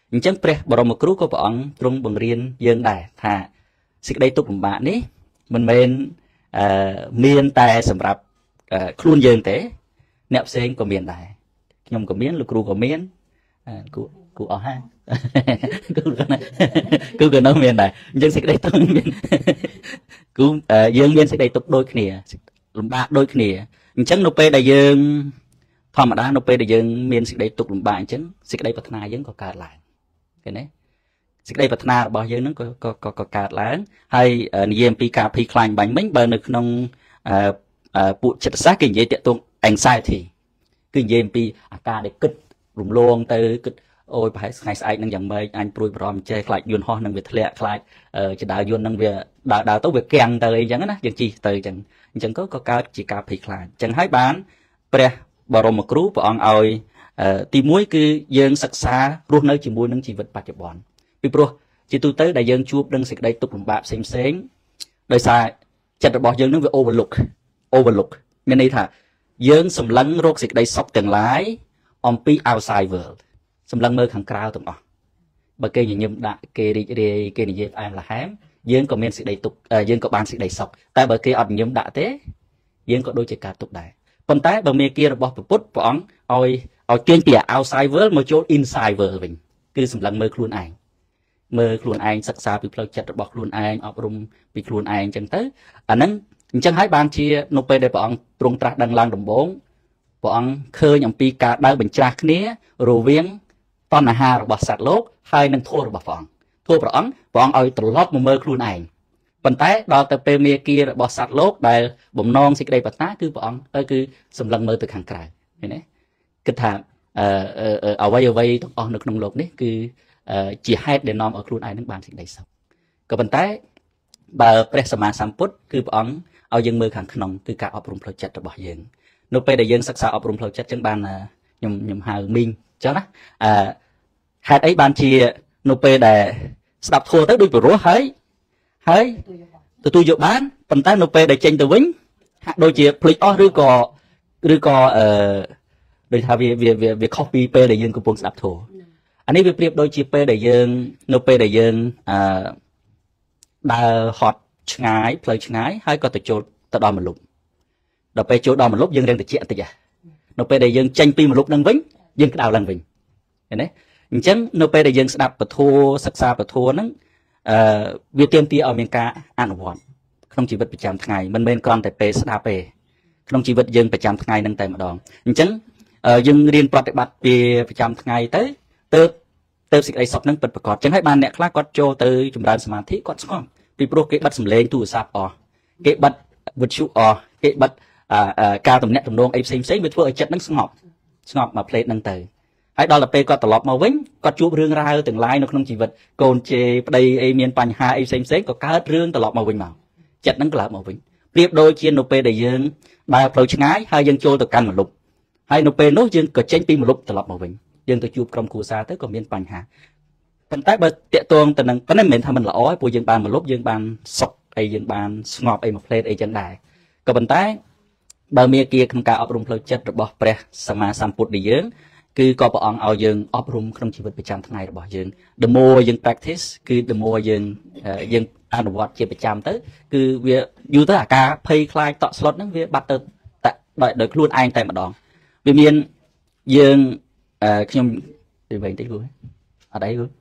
អញ្ចឹងព្រះបរមគ្រូក៏ព្រះអង្គទ្រង់បង្រៀនយើងដែរថាសេចក្តីទុក្ខលំបាកនេះមិនមែនអឺមានតែសម្រាប់ខ្លួនយើងទេអ្នកផ្សេងក៏មានដែរខ្ញុំក៏មានលោកគ្រូក៏មានគូគូអស់ហើយគូគូក៏នៅមានដែរអញ្ចឹងសេចក្តីទុក្ខមានគូយើងមានសេចក្តីទុក្ខដូចគ្នាលំបាកដូចគ្នាអញ្ចឹងនៅពេលដែលយើងធម្មតានៅពេលដែលយើងមានសេចក្តីទុក្ខលំបាកអញ្ចឹងសេចក្តីប្រាថ្នាយើងក៏កើតឡើងឃើញទេសេចក្តីប្រាថ្នារបស់យើងហ្នឹងក៏ក៏ក៏កើតឡើងហើយនិយាយអំពីការភ័យខ្លាចបាញ់មិញបើនៅក្នុងពួកចិត្តសាស្ត្រគេនិយាយតាក់ទង anxiety គឺនិយាយអំពីអាការដែលគិតរំលងទៅគិតអូយប្រហែលថ្ងៃស្អែកនឹងយ៉ាងម៉េចអញព្រួយបារម្ភចេះខ្លាចយន្តហោះនឹងវាធ្លាក់ខ្លាចចដៅយន្តនឹងវាដើរដើរទៅវាគាំងទៅអីចឹងណាយើងជិះទៅអញ្ចឹងអញ្ចឹងក៏កើតជាការភ័យខ្លាចអញ្ចឹងហើយបានព្រះបរមគ្រូព្រះអង្គឲ្យទីមួយគឺយើងសិក្សារស់នៅជាមួយនឹងជីវិតបច្ចុប្បន្នពីព្រោះជាទូទៅដែលយើងជួបនឹងសេចក្តីទុក្ខលំបាកផ្សេងផ្សេងដោយសារចិត្តរបស់យើងនឹងវា overlook overlook មានន័យថាយើងសម្លឹងរកសេចក្តីសុខទាំងឡាយអំពី outside world សម្លឹងមើលខាងក្រៅទាំងអស់បើគេញញឹមដាក់គេរីករាយគេនិយាយផ្អែមល្ហែមយើងក៏មានសេចក្តីទុក្ខយើងក៏បានសេចក្តីសុខតែបើគេអត់ញញឹមដាក់ទេយើងក៏ដូចជាកើតទុក្ខដែរប៉ុន្តែបើមេគារបស់ព្រះពុទ្ធព្រះអង្គឲ្យឲ្យទាញពី outside world មកចូល inside world វិញគឺសម្លឹងមើលខ្លួនឯងមើលខ្លួនឯងសិក្សាពីផ្លូវចិត្តរបស់ខ្លួនឯងអប់រំពីខ្លួនឯងអញ្ចឹងទៅអាហ្នឹងអញ្ចឹងហើយបានជានៅពេលដែលព្រះអង្គទ្រង់ត្រាស់ដឹងឡើងដំបូងព្រះអង្គឃើញអំពីការដើរបញ្ច្រាស់គ្នារវាងតណ្ហារបស់សត្វលោកហើយនឹងធម៌របស់ព្រះអង្គធម៌ព្រះអង្គព្រះអង្គឲ្យត្រឡប់មកមើលខ្លួនឯងប៉ុន្តែដល់ទៅពេលមេគារបស់សត្វលោកដែលបំណងសេចក្តីប្រាថ្នាគឺព្រះអង្គទៅគឺសម្លឹងមើលទៅខាងក្រៅឃើញទេគិតថាអឺអ្វីអ្វីទាំងអស់នៅក្នុងโลกនេះគឺជាហេតុដែលនាំឲ្យខ្លួនឯងនឹងបានសេចក្តីសុខក៏ប៉ុន្តែបើព្រះសម្មាសម្ពុទ្ធគឺព្រះអង្គឲ្យយើងមើលខាងក្នុងគឺការអប់រំផ្លូវចិត្តរបស់យើងនៅពេលដែលយើងសិក្សាអប់រំផ្លូវចិត្តចឹងបានខ្ញុំខ្ញុំហៅមីងចឹងណាអឺហេតុអីបានជានៅពេលដែលស្ដាប់ធម៌ទៅដូចព្រោះហើយហើយទទួលយកបានប៉ុន្តែនៅពេលដែលចេញទៅវិញហាក់ដូចជាភ្លេចអស់ឬក៏ឬក៏អឺដូចថាវាវាវាខុសពីពេលដែលយើងកំពុងស្ដាប់ធម៌អានេះវាប្រៀបដូចជាពេលដែលយើងនៅពេលដែលយើងអឺដើរហត់ឆ្ងាយផ្លូវឆ្ងាយហើយក៏ទៅចូលទៅដល់មលុបដល់ពេលចូលដល់មលុបយើងរៀងតិចតិចនៅពេលដែលយើងចេញពីមលុបនឹងវិញយើងក្តៅឡើងវិញឃើញទេអញ្ចឹងនៅពេលដែលយើងស្ដាប់ពធសិក្សាពធហ្នឹងអឺវាទាមទារឲ្យមានការអនុវត្តក្នុងជីវិតប្រចាំថ្ងៃមិនមែនគ្រាន់តែពេលស្ដាប់ទេក្នុងជីវិតយើងប្រចាំថ្ងៃហ្នឹងតែម្ដងអញ្ចឹងយើងរៀនប្រតិបត្តិពីប្រចាំថ្ងៃទៅទៅទៅសេចក្តីសុខហ្នឹងពិតប្រាកដអញ្ចឹងហើយបានអ្នកខ្លះគាត់ចូលទៅចម្រើនសមាធិគាត់ស្ងប់ពីព្រោះគេបិទសម្លេងទូរស័ព្ទអស់គេបិទវិទ្យុអស់គេបិទការទំនាក់ទំនងអីផ្សេងផ្សេងវាធ្វើឲ្យចិត្តហ្នឹងស្ងប់ស្ងប់មកផ្លេតហ្នឹងទៅហើយដល់ទៅពេលគាត់ត្រឡប់មកវិញគាត់ជួបរឿងរ៉ាវទាំងឡាយនៅក្នុងជីវិតកូនជេរប្តីអីមានបញ្ហាអីផ្សេងផ្សេងក៏កើតរឿងត្រឡប់មកវិញមកចិត្តហ្នឹងត្រឡប់មកវិញប្រៀបដូចជានៅពេលដែលយើងដើរផ្លូវឆ្ងាយហើយយើងចូលទៅកាន់មលុបហើយនៅពេលនោះយើងក៏ចេញពីមលុបត្រឡប់មកវិញយើងទៅជួបក្រុមគ្រួសារទៅក៏មានបញ្ហាប៉ុន្តែបើតាក់ទងទៅនឹងប៉ុន្តែមិនមែនថាมันល្អទេព្រោះយើងបានមលុបយើងបានសុខអីយើងបានស្ងប់អីមួយផ្លេតអីចឹងដែរក៏ប៉ុន្តែបើមេគាក្នុងការអប់រំផ្លូវចិត្តរបស់ព្រះសម្មាសម្ពុទ្ធយើងគឺក៏ព្រះអង្គឲ្យយើងអប់រំក្នុងជីវិតប្រចាំថ្ងៃរបស់យើង the more យើង practice គឺ the more យើងយើងអនុវត្តជាប្រចាំទៅគឺវាយូរទៅអាការភ័យខ្លាចតក់ស្លុតហ្នឹងវាបាត់ទៅតែដោយខ្លួនឯងតែម្ដងវាមានយើងខ្ញុំនិយាយតិចគូអត់អីគូ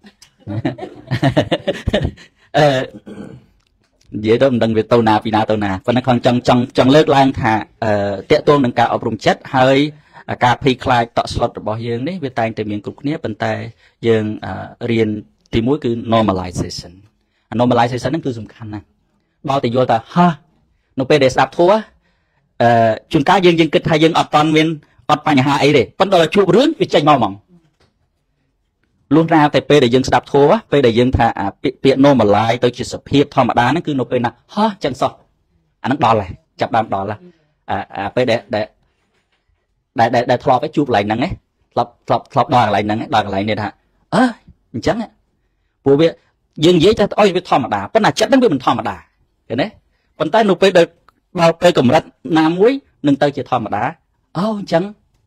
អឺនិយាយទៅមិនដឹងវាទៅណាពីណាទៅណាប៉ុន្តែខ្ញុំចង់ចង់ចង់លើកឡើងថាអឺតកតងនឹងការអប់រំចិត្តហើយការភ័យខ្លាចតក់ស្លុតរបស់យើងនេះវាតែងតែមានគ្រប់គ្នាប៉ុន្តែយើងរៀនទីមួយគឺ normalization normalization ហ្នឹងគឺសំខាន់ណាស់ដល់តែយល់ថាហ៎នៅពេលដែលស្ដាប់ធម៌អឺជួនកាលយើងយើងគិតថាយើងអត់តន់មានអត់បញ្ហាអីទេប៉ុន្តែដល់ជួបរឿងវាចេញមកហ្មងលុះណាតែពេលដែលយើងស្ដាប់ធម៌ពេលដែលយើងថាពាក្យពាក្យ normalize ទៅជាសភាពធម្មតាហ្នឹងគឺនៅពេលណាហោះចឹងសោះអាហ្នឹងដល់ហើយចាប់ដើមដល់ហើយអាពេលដែលដែលដែលដែលធ្លាប់ឲ្យជួបកន្លែងហ្នឹងឯងធ្លាប់ធ្លាប់ធ្លាប់ដល់កន្លែងហ្នឹងដល់កន្លែងនេះថាអើអញ្ចឹងព្រោះវាយើងនិយាយថាអោយវាធម្មតាប៉ុន្តែចិត្តហ្នឹងវាមិនធម្មតាឃើញទេប៉ុន្តែនៅពេលដែលដល់ពេលកម្រិតណាមួយនឹងទៅជាធម្មតាអូអញ្ចឹង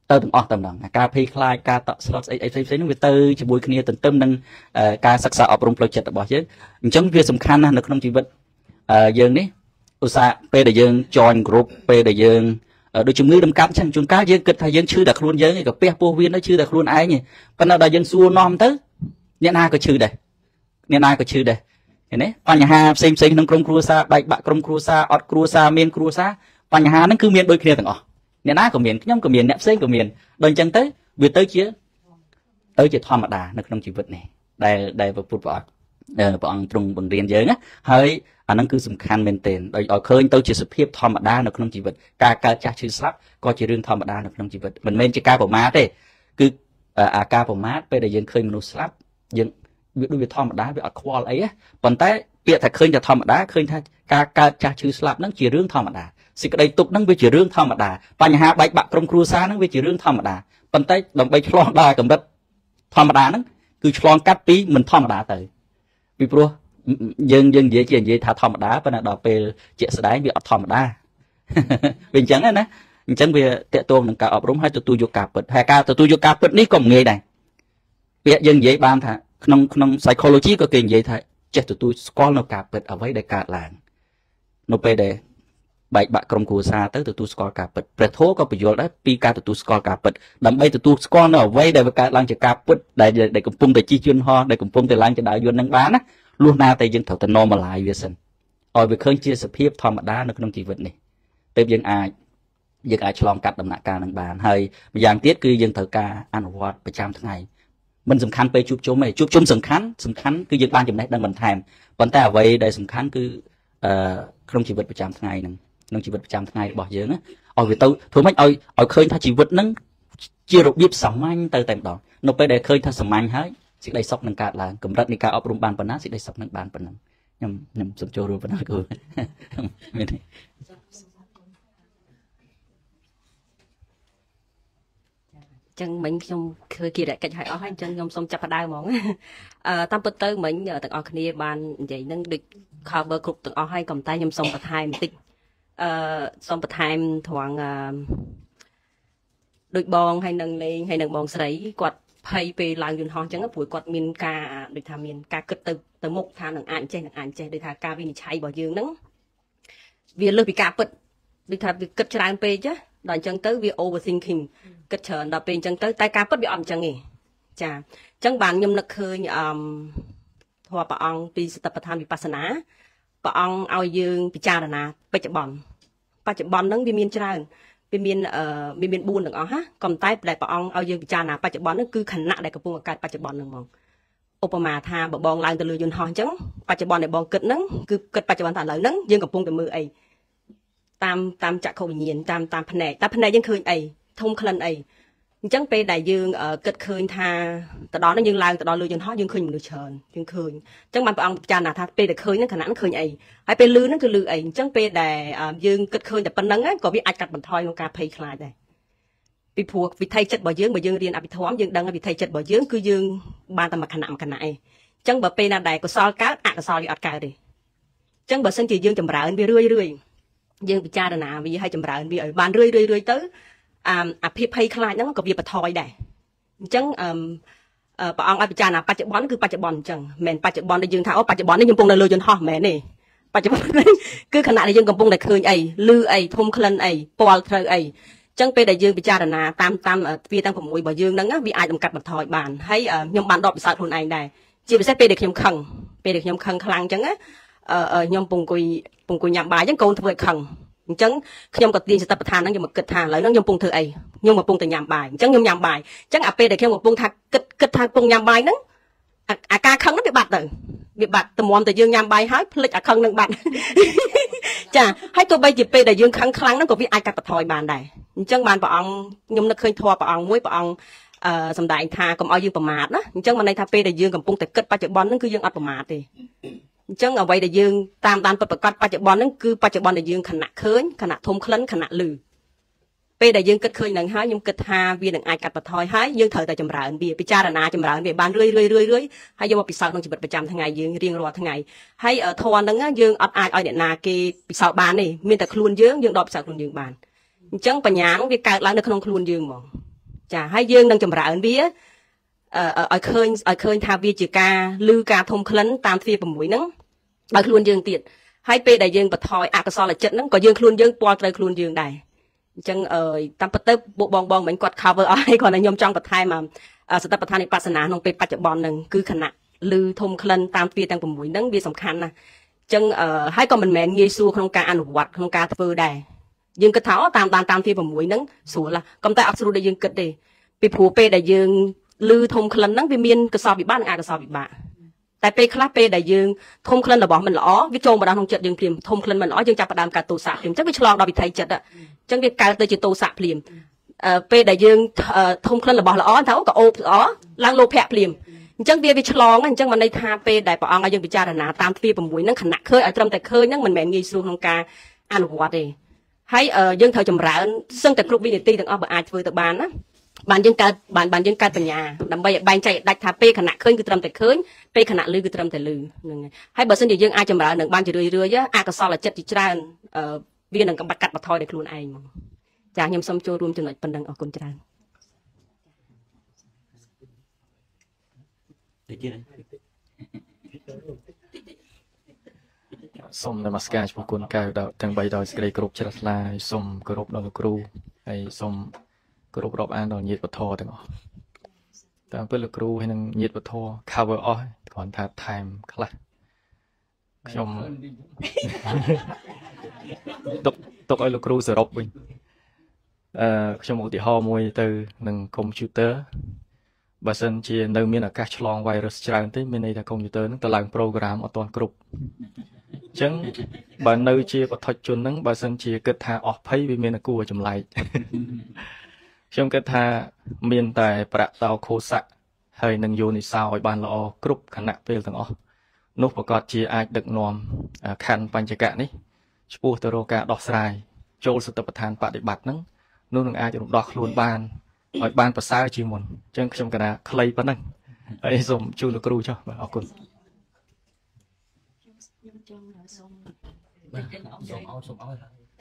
ទៅទាំងអស់តែម្ដងការភ័យខ្លាចការតក់ស្លុតស្អីអីផ្សេងៗហ្នឹងវាទៅជាមួយគ្នាទន្ទឹមនឹងការសិក្សាអប់រំផ្លូវចិត្តរបស់យើងអញ្ចឹងវាសំខាន់ណាស់នៅក្នុងជីវិតយើងនេះឧស្សាហ៍ពេលដែលយើង join group ពេលដែលយើងដូចជំងឺដំកាប់អញ្ចឹងជួនកាលយើងគិតថាយើងឈឺតែខ្លួនយើងឯងក៏ពះពោះវៀនទៅឈឺតែខ្លួនឯងប៉ុន្តែដល់យើងសួរនាំទៅអ្នកណាក៏ឈឺដែរអ្នកណាក៏ឈឺដែរឃើញទេបញ្ហាផ្សេងផ្សេងក្នុងក្រុមគ្រួសារបែកបាក់ក្រុមគ្រួសារអត់គ្រួសារមានគ្រួសារបញ្ហាហ្នឹងគឺមានដូចគ្នាទាំងអស់អ្នកណាក៏មានខ្ញុំក៏មានអ្នកផ្សេងក៏មានដូចអញ្ចឹងទៅវាទៅជាទៅជាធម្មតានៅក្នុងជីវិតនេះដែលដែលពុទ្ធព្រះអង្គព្រះអង្គទ្រង់បង្រៀនយើងណាហើយអាហ្នឹងគឺសំខាន់មែនទែនដោយឲ្យឃើញទៅជាសភាពធម្មតានៅក្នុងជីវិតការកើតចាស់ឈឺស្លាប់ក៏ជារឿងធម្មតានៅក្នុងជីវិតមិនមែនជាការប្រមាថទេគឺអាការប្រមាថពេលដែលយើងឃើញមនុស្សស្លាប់យើងវាដូចវាធម្មតាវាអត់ខ្វល់អីទេប៉ុន្តែពាក្យថាឃើញតែធម្មតាឃើញថាការកើតចាស់ឈឺស្លាប់ហ្នឹងជារឿងធម្មតាសេចក្តីទុក្ខហ្នឹងវាជារឿងធម្មតាបញ្ហាបែកបាក់ក្រុមគ្រួសារហ្នឹងវាជារឿងធម្មតាប៉ុន្តែដើម្បីឆ្លងដល់កម្រិតធម្មតាហ្នឹងគឺឆ្លងកាត់ពីមិនធម្មតាទៅពីព្រោះយើងយើងនិយាយជានិយាយថាធម្មតាប៉ុន្តែដល់ពេលជាក់ស្ដែងវាអត់ធម្មតាវាអញ្ចឹងណាអញ្ចឹងវាតកតងនឹងការអប់រំហើយទទួលយកការពិតហើយការទទួលយកការពិតនេះក៏ងាយដែរពាក្យយើងនិយាយបានថាក្នុងក្នុង psychology ក៏គេនិយាយថាចេះទទួលស្គាល់នៅការពិតអ្វីដែលកើតឡើងនៅពេលដែលបែកបាក់ក្រុមគ្រួសារទៅទទួលស្គាល់ការពិតព្រះធម៌ក៏បញ្យល់ដែរពីការទទួលស្គាល់ការពិតដើម្បីទទួលស្គាល់នៅអ្វីដែលវាកើតឡើងជាការពិតដែលដែលកំពុងតែជិះយន្តហោះដែលកំពុងតែឡើងចដៅយន្តនឹងបានណាលុះណាតែយើងត្រូវតែ normalize វាសិនឲ្យវាឃើញជាសភាពធម្មតានៅក្នុងជីវិតនេះទើបយើងអាចយើងអាចឆ្លងកាត់ដំណាក់កាលនឹងបានហើយម្យ៉ាងទៀតគឺយើងត្រូវការអនុវត្តប្រចាំថ្ងៃមិនសំខាន់ពេលជួបជុំទេជួបជុំសំខាន់សំខាន់គឺយើងបានចំណេះដឹងបន្ថែមប៉ុន្តែអ្វីដែលសំខាន់គឺអឺក្នុងជីវិតប្រចាំថ្ងៃហ្នឹងក្នុងជីវិតប្រចាំថ្ងៃរបស់យើងណាឲ្យវាទៅធ្វើម៉េចឲ្យឲ្យឃើញថាជីវិតហ្នឹងជារបៀបសាមញ្ញទៅតែម្ដងនៅពេលដែលឃើញថាសាមញ្ញហើយសេចក្តីសុខនឹងកើតឡើងកម្រិតនៃការអប់រំបានប៉ុណ្ណាសេចក្តីសុខនឹងបានប៉ុណ្ណឹងខ្ញុំខ្ញុំសូមចូលរួមប៉ុណ្ណាគ្រូមានចឹងមិញខ្ញុំឃើញគិរកិច្ចឲ្យអស់ហើយចឹងខ្ញុំសូមចាប់ផ្ដើមហ្មងអឺតាមពិតទៅមិញទាំងអស់គ្នាបាននិយាយនឹងដូច cover គ្រប់ទាំងអស់ហើយក៏តែខ្ញុំសូមបន្ថែមបន្តិចអឺសូមបន្ថែមត្រង់អឺដូចបងហើយនឹងលេងហើយនឹងបងស្រីគាត់ភ័យពេលឡើងយន្តហោះចឹងព្រោះគាត់មានការដូចថាមានការគិតទៅទៅមុខថានឹងអាចចេះនឹងអាចចេះដូចថាការវិនិច្ឆ័យរបស់យើងហ្នឹងវាលើសពីការពិតដូចថាវាគិតច្រើនពេកណាដល់អញ្ចឹងទៅវា overthinking គិតច្រើនដល់ពេលអញ្ចឹងទៅតែការពិតវាអត់អញ្ចឹងទេចាអញ្ចឹងបានខ្ញុំនឹកឃើញអឺធម៌ព្រះអង្គពីសតិប្បដ្ឋានវិបស្សនាព្រះអង្គឲ្យយើងពិចារណាបច្ចុប្បន្នបច្ចុប្បន្នហ្នឹងវាមានច្រើនវាមានអឺវាមានបួនទាំងអស់ណាក៏តែដែលព្រះអង្គឲ្យយើងពិចារណាបច្ចុប្បន្នហ្នឹងគឺខណៈដែលកំពុងកើតបច្ចុប្បន្នហ្នឹងហ្មងឧបមាថាបើបងឡើងទៅលើយន្តហោះអញ្ចឹងបច្ចុប្បន្នដែលបងគិតហ្នឹងគឺគិតបច្ចុប្បន្នថាឥឡូវហ្នឹងយើងកំពុងតែមើលអីតាមតាមចក្ខុវិញ្ញាណតាមតាមភ្នែកតែភ្នែកយើងឃើញអីធំក្លិនអីអញ្ចឹងពេលដែលយើងគិតឃើញថាទៅដល់ហ្នឹងយើងឡើងទៅដល់លើយន្តហោះយើងឃើញមនុស្សច្រើនយើងឃើញអញ្ចឹងបានព្រះអង្គពិចារណាថាពេលដែលឃើញហ្នឹងខណៈហ្នឹងឃើញអីហើយពេលលឺហ្នឹងគឺលឺអីអញ្ចឹងពេលដែលយើងគិតឃើញតែប៉ុណ្្នឹងក៏វាអាចកាត់បន្ថយក្នុងការភ័យខ្លាចដែរពីព្រោះវិថីចិត្តរបស់យើងបើយើងរៀនអភិធម្មយើងដឹងវិថីចិត្តរបស់យើងគឺយើងបានតែមួយខណៈមួយខណៈឯងអញ្ចឹងបើពេលណាដែលកុសលកើតអកុសលវាអត់កើតទេអញ្ចឹងបើសិនជាយើងចម្រើនវារឿយរឿយយើងពិចារណាវាឲ្យចម្រើនវាឲ្យបានរឿយរឿយរឿយទៅអាភិបភ័យខ្លាចហ្នឹងក៏វាបន្ថយដែរអញ្ចឹងអឺព្រះអង្គឲ្យពិចារណាបច្ចុប្បន្នគឺបច្ចុប្បន្នអញ្ចឹងមិនមែនបច្ចុប្បន្នដែលយើងថាអូបច្ចុប្បន្ននេះយើងកំពុងនៅលើយន្តហោះមិនមែនទេបច្ចុប្បន្ននេះគឺខណៈដែលយើងកំពុងតែឃើញអីឮអីធំក្លិនអីពណ៌ត្រូវអីអញ្ចឹងពេលដែលយើងពិចារណាតាមតាមទ្វាទាំង6របស់យើងហ្នឹងវាអាចបង្កាត់បន្ថយបានហើយខ្ញុំបានដកពិសោធន៍ខ្លួនឯងដែរជាពិសេសពេលដែលខ្ញុំខឹងពេលដែលខ្ញុំខឹងខ្លាំងអញ្ចឹងណាខ្ញុំពងអង្គុយពងអង្គុយញ៉ាំបាយអញ្ចឹងកូនធ្វើឲ្យខឹងអញ្ចឹងខ្ញុំក៏ទាញសតិប្បដ្ឋានហ្នឹងខ្ញុំមកគិតថាឥឡូវហ្នឹងខ្ញុំកំពុងធ្វើអីខ្ញុំកំពុងតែញ៉ាំបាយអញ្ចឹងខ្ញុំញ៉ាំបាយអញ្ចឹងអាពេលដែលខ្ញុំកំពុងថាគិតគិតថាកំពុងញ៉ាំបាយហ្នឹងអាការខឹងហ្នឹងវាបាត់ទៅវាបាត់តម្រាំតែយើងញ៉ាំបាយហើយភ្លេចអាខឹងហ្នឹងបាត់ចាហើយទោះបីជាពេលដែលយើងខឹងខ្លាំងហ្នឹងក៏វាអាចកាត់បន្ថយបានដែរអញ្ចឹងបានព្រះអង្គខ្ញុំនឹកឃើញធម៌ព្រះអង្គមួយព្រះអង្គអឺសម្ដែងថាកុំឲ្យយើងប្រមាទណាអញ្ចឹងមិនន័យថាពេលដែលយើងកំពុងតែគិតបច្ចុប្បន្នហ្នឹងគឺយើងអត់ប្រមាទទេអញ្ចឹងអ្វីដែលយើងតាមដានពិតប្រាកដបច្ចុប្បន្នហ្នឹងគឺបច្ចុប្បន្នដែលយើងខណៈឃើញខណៈធំក្លិនខណៈឮពេលដែលយើងគិតឃើញហ្នឹងហើយខ្ញុំគិតថាវានឹងអាចកាត់បន្ថយហើយយើងត្រូវតែចម្រើនវាពិចារណាចម្រើនវាបានរឿយរឿយរឿយរឿយហើយយកមកពិសោធន៍ក្នុងជីវិតប្រចាំថ្ងៃយើងរៀងរាល់ថ្ងៃហើយធម៌ហ្នឹងយើងអត់អាចឲ្យអ្នកណាគេពិសោធន៍បានទេមានតែខ្លួនយើងយើងដកពិសោធន៍ខ្លួនយើងបានអញ្ចឹងបញ្ញាហ្នឹងវាកើតឡើងនៅក្នុងខ្លួនយើងហ្មងចាហើយយើងនឹងចម្រើនវាអឺឲ្យឃើញឲ្យឃើញថាវាជាការលឺការធំក្លិនតាមទ្វារ6ហ្នឹងដោយខ្លួនយើងទៀតហើយពេលដែលយើងបន្ថយអកុសលចិត្តហ្នឹងក៏យើងខ្លួនយើងពាល់ត្រូវខ្លួនយើងដែរអញ្ចឹងអឺតាមពិតទៅពួកបងបងមិញគាត់ cover អស់ហើយគ្រាន់តែខ្ញុំចង់បន្ថែមសតិប្បដ្ឋានវិបស្សនាក្នុងពេលបច្ចុប្បន្នហ្នឹងគឺខណៈលឺធំក្លិនតាមទ្វារទាំង6ហ្នឹងវាសំខាន់ណាស់អញ្ចឹងអឺហើយក៏មិនមែនងាយស្រួលក្នុងការអនុវត្តក្នុងការធ្វើដែរយើងគិតថាតាមតាមតាមទ្វារ6ហ្នឹងស្រួលឡាកុំតែអត់ស្រួលដែលយើងគិតទេពីព្រោះពេលដែលយើងលឺធំក្លិនហ្នឹងវាមានកសលវិបាកនិងអកុសលវិបាកតែពេលខ្លះពេលដែលយើងធំក្លិនរបស់មិនល្អវាចូលមកដល់ក្នុងចិត្តយើងភ្លាមធំក្លិនមិនល្អយើងចាប់ផ្ដើមកើតទោសៈភ្លាមអញ្ចឹងវាឆ្លងដល់វិថីចិត្តអញ្ចឹងវាកើតទៅជាទោសៈភ្លាមអឺពេលដែលយើងធំក្លិនរបស់ល្អថាក៏អូបល្អឡើងលោភៈភ្លាមអញ្ចឹងវាវាឆ្លងអញ្ចឹងមិនន័យថាពេលដែលព្រះអង្គឲ្យយើងពិចារណាតាមទ្វារ6ហ្នឹងខណៈឃើញឲ្យត្រឹមតែឃើញហ្នឹងមិនមែនងាយស្រួលក្នុងការអនុវត្តទេហើយយើងត្រូវចម្រើនសឹងតែគ្រប់វិនាទីទាំងអស់បើអាចធ្វើទៅបានណាបានយើងកើតបានបានយើងកើតបញ្ញាដើម្បីឲ្យបែងចែកដាច់ថាពេលខណៈឃើញគឺត្រឹមតែឃើញពេលខណៈឮគឺត្រឹមតែឮហ្នឹងហើយបើសិនជាយើងអាចចម្រើននឹងបានជារឿយរឿយអកុសលចិត្តជាច្រើនវានឹងកំបាត់កាត់បន្ថយដោយខ្លួនឯងហ្មងចាខ្ញុំសូមចូលរួមចំណុចប៉ុណ្ណឹងអរគុណច្រើនសូមនមស្ការចំពោះគុណកៅដល់ទាំងបីដោយសេចក្តីគោរពជ្រះថ្លាសូមគោរពដល់លោកគ្រូហើយសូមគោរពរាប់អានដល់ញាតិវត្ថុទាំងអស់តាមពេលលោកគ្រូហើយនឹងញាតិវត្ថុ cover អស់គ្រាន់ថា time ខ្លះខ្ញុំទុកទុកឲ្យលោកគ្រូសរុបវិញអឺខ្ញុំឧទាហរណ៍មួយទៅនឹង computer បើសិនជានៅមានឱកាសឆ្លង virus ច្រើនទេមានន័យថា computer ហ្នឹងទៅឡើង program អត់ទាន់គ្រប់អញ្ចឹងបើនៅជាបឋិជនហ្នឹងបើសិនជាគិតថាអស់ភ័យវាមានតែគួរចម្លែកខ្ញុំគិតថាមានតែប្រតោខោស័កហើយនឹងយោនិសោឲ្យបានល្អគ្រប់ខណៈពេលទាំងអស់នោះប្រកាសជាអាចដឹកនាំខណ្ឌបញ្ចកៈនេះឆ្ពោះទៅរកការដោះស្រាយចូលសតិប្បដ្ឋានបដិបត្តិហ្នឹងនោះនឹងអាចរំដោះខ្លួនបានឲ្យបានប្រសើរជាងមុនអញ្ចឹងខ្ញុំកណាខ្លីប៉ុណ្ណឹងហើយសូមជួបលោកគ្រូចុះបាទអរគុណខ្ញុំចង់សូមសូមអោសូមអោ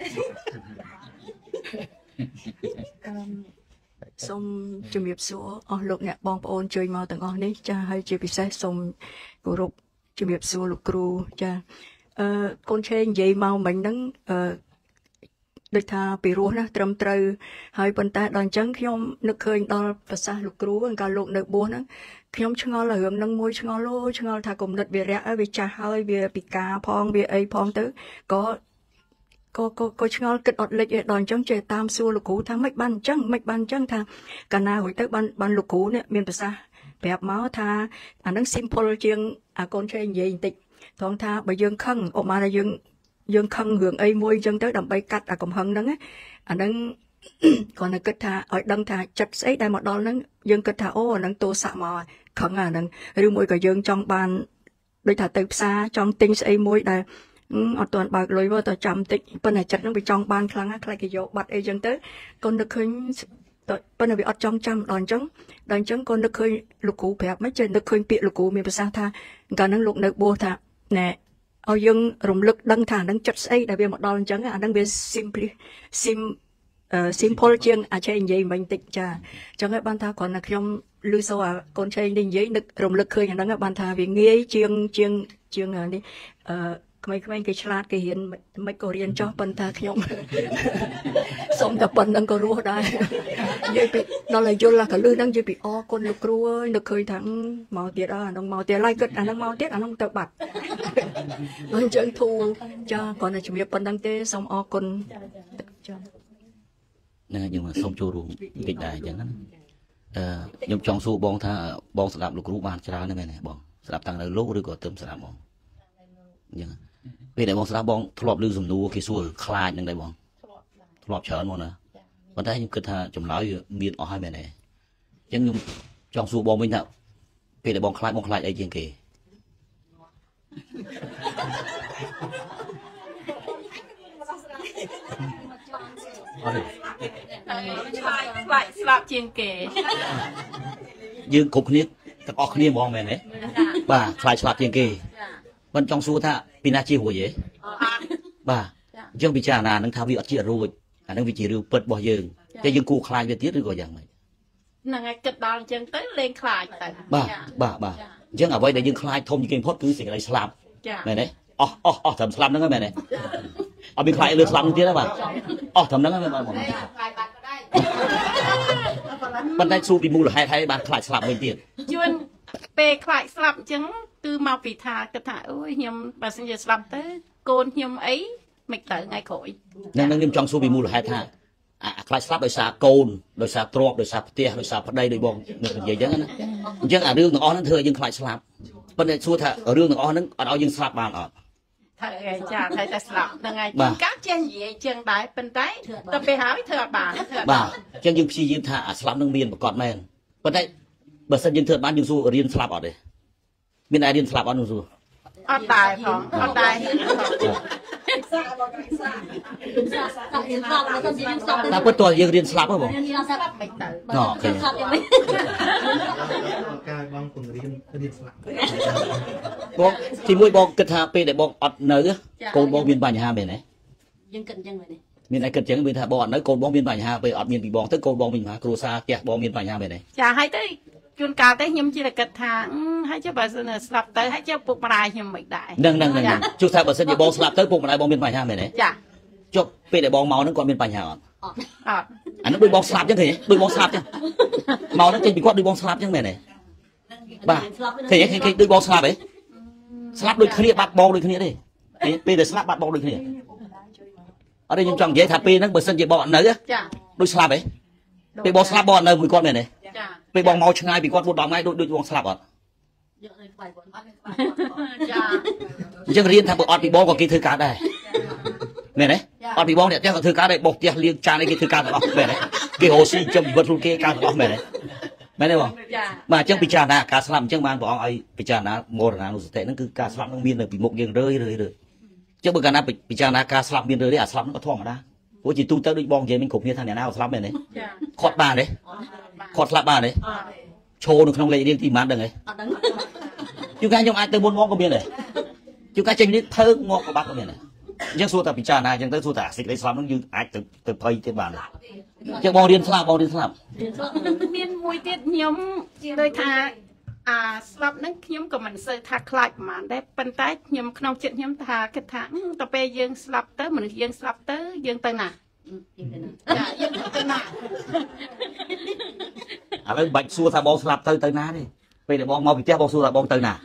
សូមជំរាបសួរអស់លោកអ្នកបងប្អូនជួយមកទាំងអស់នេះចាហើយជាពិសេសសូមគោរពជំរាបសួរលោកគ្រូចាអឺកូនឆេងនិយាយមកមិញហ្នឹងអឺដូចថាពីរោះណាត្រឹមត្រូវហើយប៉ុន្តែដល់អញ្ចឹងខ្ញុំនឹកឃើញដល់ប្រសាសន៍លោកគ្រូកាលលោកនៅបួសហ្នឹងខ្ញុំឆ្ងល់រឿងហ្នឹងមួយឆ្ងល់លោឆ្ងល់ថាគំនិតវារះហើយវាចាស់ហើយវាពិការផងវាអីផងទៅក៏ក៏ក៏ក៏ឆ្ងល់គិតអត់លេចឯដល់អញ្ចឹងចេះតាមសួរលោកគ្រូថាម៉េចបានអញ្ចឹងម៉េចបានអញ្ចឹងថាកាលណារួចទៅបានបានលោកគ្រូនេះមានប្រសាសន៍ប្រាប់មកថាអាហ្នឹង simple ជាងអាកូនឆេនិយាយបន្តិចត្រង់ថាបើយើងខឹងអបមកថាយើងយើងខឹងរឿងអីមួយអញ្ចឹងទៅដើម្បីកាត់អាកំហឹងហ្នឹងអាហ្នឹងគាត់នៅគិតថាឲ្យដឹងថាចិត្តស្អីដែលមកដល់ហ្នឹងយើងគិតថាអូអាហ្នឹងទោសៈមកខឹងអាហ្នឹងឬមួយក៏យើងចង់បានដូចថាទៅផ្សារចង់ទិញស្អីមួយដែលអត់ទាន់បើកលុយមកទៅចាំតិចប៉ុន្តែចិត្តហ្នឹងវាចង់បានខ្លាំងណាស់ខ្លាចគេយកបាត់អីអញ្ចឹងទៅកូននឹកឃើញប៉ុន្តែវាអត់ចង់ចាំដល់អញ្ចឹងដល់អញ្ចឹងកូននឹកឃើញលោកគ្រូប្រាប់មិនចេះនឹកឃើញពាក្យលោកគ្រូមានប្រសាសន៍ថាកាលហ្នឹងលោកនៅបួសថាណែឲ្យយើងរំលឹកដឹងថាហ្នឹងចិត្តស្អីដែលវាមកដល់អញ្ចឹងអាហ្នឹងវា simply sim simple ជាងអាចនិយាយមិញតិចចាអញ្ចឹងហើយបានថាគ្រាន់តែខ្ញុំឮសូរអាកូនឆេងនេះនិយាយនឹករំលឹកឃើញអាហ្នឹងបានថាវាងាយជាងជាងជាងនេះអឺក្មេងៗគេឆ្លាតគេរៀនមិនក៏រៀនចោះប៉ុន្តែខ្ញុំសុំតែប៉ុណ្្នឹងក៏រស់ដែរនិយាយពីដល់ឲ្យយល់ក៏លឺហ្នឹងនិយាយពីអរគុណលោកគ្រូអើយនឹកឃើញថាមកទៀតអើអាហ្នឹងមកទៀតឡើយគិតអាហ្នឹងមកទៀតអាហ្នឹងទៅបាត់អញ្ចឹងធូរចាគ្រាន់តែជំរាបប៉ុណ្្នឹងទេសូមអរគុណចាហ្នឹងយើងសូមចូលរួមតិចដែរអញ្ចឹងណាអឺខ្ញុំចង់សួរបងថាបងស្ដាប់លោកគ្រូបានច្រើនទេមែនទេបងស្ដាប់តាំងនៅលោកឬក៏ទៅស្ដាប់បងអញ្ចឹងពេលដែលបងស្ដាប់បងធ្លាប់ឮសំណួរគេសួរខ្លាចនឹងដែរបងធ្លាប់ច្រើនមកណាប៉ុន្តែខ្ញុំគិតថាចម្លើយមានអស់ហើយមែនទេអញ្ចឹងខ្ញុំចង់សួរបងវិញថាពេលដែលបងខ្លាចបងខ្លាចអីជាងគេអត់ឆ្លាតខ្លាចស្លាប់ជាងគេយើងគ្រប់គ្នាទាំងអស់គ្នាបងមែនទេបាទខ្លាចស្លាប់ជាងគេមិនចង់សួរថាពីណាជារួចទេបាទអញ្ចឹងពិចារណានឹងថាវាអត់ជារួចអានឹងវាជារឿងពិតរបស់យើងតែយើងគួរខ្លាចវាទៀតឬក៏យ៉ាងម៉េចនឹងឲ្យគិតដល់អញ្ចឹងទៅលេងខ្លាចទៅបាទបាទបាទអញ្ចឹងអ្វីដែលយើងខ្លាចធំជាងគេបំផុតគឺសេចក្តីស្លាប់ចាមែនទេអស់អស់អស់ត្រឹមស្លាប់ហ្នឹងហ្នឹងមែនទេអត់មានខ្លាចលើស្លាប់ហ្នឹងទៀតទេបាទអស់ត្រឹមហ្នឹងហ្នឹងមែនបងប៉ុន្តែសួរពីមូលហេតុហើយបានខ្លាចស្លាប់វិញទៀតជួនពេលខ្លាចស្លាប់អញ្ចឹងគឺមកពីថាគិតថាអូយខ្ញុំបើសិនជាស្លាប់ទៅកូនខ្ញុំអីមិនទៅថ្ងៃក្រោយហ្នឹងខ្ញុំចង់សួរពីមូលហេតុថាអាខ្លាចស្លាប់ដោយសារកូនដោយសារទ្រព្យដោយសារផ្ទះដោយសារប្តីដោយបងនិយាយអញ្ចឹងណាអញ្ចឹងអារឿងទាំងអស់ហ្នឹងធ្វើឲ្យយើងខ្លាចស្លាប់ប៉ុន្តែសួរថារឿងទាំងអស់ហ្នឹងអត់ឲ្យយើងស្លាប់បានអត់ថាឯងចាតែតែស្លាប់ហ្នឹងហើយជួនកាលចេះនិយាយអញ្ចឹងដែរប៉ុន្តែទៅពេលហើយធ្វើអត់បានធ្វើអត់បាទអញ្ចឹងយើងព្យាយាមថាអាស្លាប់នឹងមានប្រកបមែនប៉ុន្តែបើសិនយើងធ្វើបានយើងសួររៀនស្លាប់អត់ទេមានតែរៀនស្លាប់អត់នោះសួរអត់ដែរផងអត់ដែរតែពិតតើយើងរៀនស្លាប់ហ៎បងមិនទៅអូខេការបងពង្រៀនរៀនស្លាប់បងទីមួយបងគិតថាពេលដែលបងអត់នៅកូនបងមានបញ្ហាមែនទេយើងគិតអញ្ចឹងមែនទេមានអីគិតអញ្ចឹងមានថាបងអត់នៅកូនបងមានបញ្ហាពេលអត់មានពីបងទៅកូនបងមានបញ្ហាគ្រួសារផ្ទះបងមានបញ្ហាមែនទេចាហើយទៅជួនកាលទៅខ្ញុំជិះតែគិតថាហើយចុះបើសិនស្លាប់ទៅហើយចុះពុកម្ដាយខ្ញុំមិនដែរហ្នឹងហ្នឹងហ្នឹងជុះថាបើសិនជាបងស្លាប់ទៅពុកម្ដាយបងមានបញ្ហាមែនទេចាចុះពេលដែលបងមកហ្នឹងគាត់មានបញ្ហាអត់អត់អានោះដូចបងស្លាប់អញ្ចឹងឃើញដូចបងស្លាប់អញ្ចឹងមកហ្នឹងចេញពីគាត់ដូចបងស្លាប់អញ្ចឹងមែនទេបាទឃើញឃើញដូចបងស្លាប់ហ៎ស្លាប់ដូចគ្នាបាត់បងដូចគ្នាទេពេលដែលស្លាប់បាត់បងដូចគ្នាអត់ទេខ្ញុំចង់និយាយថាពេលហ្នឹងបើសិនជាបងអត់នៅចាដូចស្លាប់ហ៎ពេលបងស្លាប់បងអត់នៅមួយគាត់មែនទេចាពេលបងមកឆ្ងាយពីគាត់មួយដងថ្ងៃដូចដូចបងស្លាប់អត់ចាអញ្ចឹងរៀនថាបើអត់ពីបងក៏គេធ្វើការដែរមែនទេអត់ពីបងអ្នកផ្ទះក៏ធ្វើការដែរបោះផ្ទះលាងចានអីគេធ្វើការទាំងអស់មែនទេគេរស់ស៊ីចំជីវិតខ្លួនគេការទាំងអស់មែនទេមែនទេបងចាបាទអញ្ចឹងពិចារណាការស្លាប់អញ្ចឹងបានព្រះអង្គឲ្យពិចារណាមរណានុសតិហ្នឹងគឺការស្លាប់នឹងមាននៅពីមុខយើងរឿយរឿយរឿយអញ្ចឹងបើកាលណាពិចារណាការស្លាប់មានរឿយទេអាស្លាប់ហ្នឹងក៏ធម្មតាព្រោះជាទូទៅដូចបងនិយាយមិញគ្រប់គ្នាថាអ្នកណាក៏ស្លាប់មែនទេចាខាត់បានទេខាត់ស្លាប់បានទេឈរនៅក្នុងលេខរៀងទីប៉ុន្មានដឹងទេអត់ដឹងជួនកាលខ្ញុំអាចទៅមុនមកក៏មានដែរជួនកាលចេញនេះភើងមកក៏បាត់ក៏មានដែរអញ្ចឹងសួរតែពិចារណាអញ្ចឹងទៅសួរតែសេចក្តីស្លាប់ហ្នឹងយើងអាចទៅទៅភ័យទៀតបានដែរអញ្ចឹងបងរៀនស្លាប់បងរៀនស្លាប់មានមួយទៀតខ្ញុំដូចថាអាស្លាប់ហ្នឹងខ្ញុំក៏មិនសូវថាខ្លាចប្រហែលដែរប៉ុន្តែខ្ញុំក្នុងចិត្តខ្ញុំថាគិតថាទៅពេលយើងស្លាប់ទៅមនុស្សយើងស្លាប់ទៅយើងទៅណាចាយើងទៅណាឥឡូវបាច់សួរថាបងស្លាប់ទៅទៅណាទេពេលដែលបងមកពីផ្ទះបងសួរថាបងទៅណា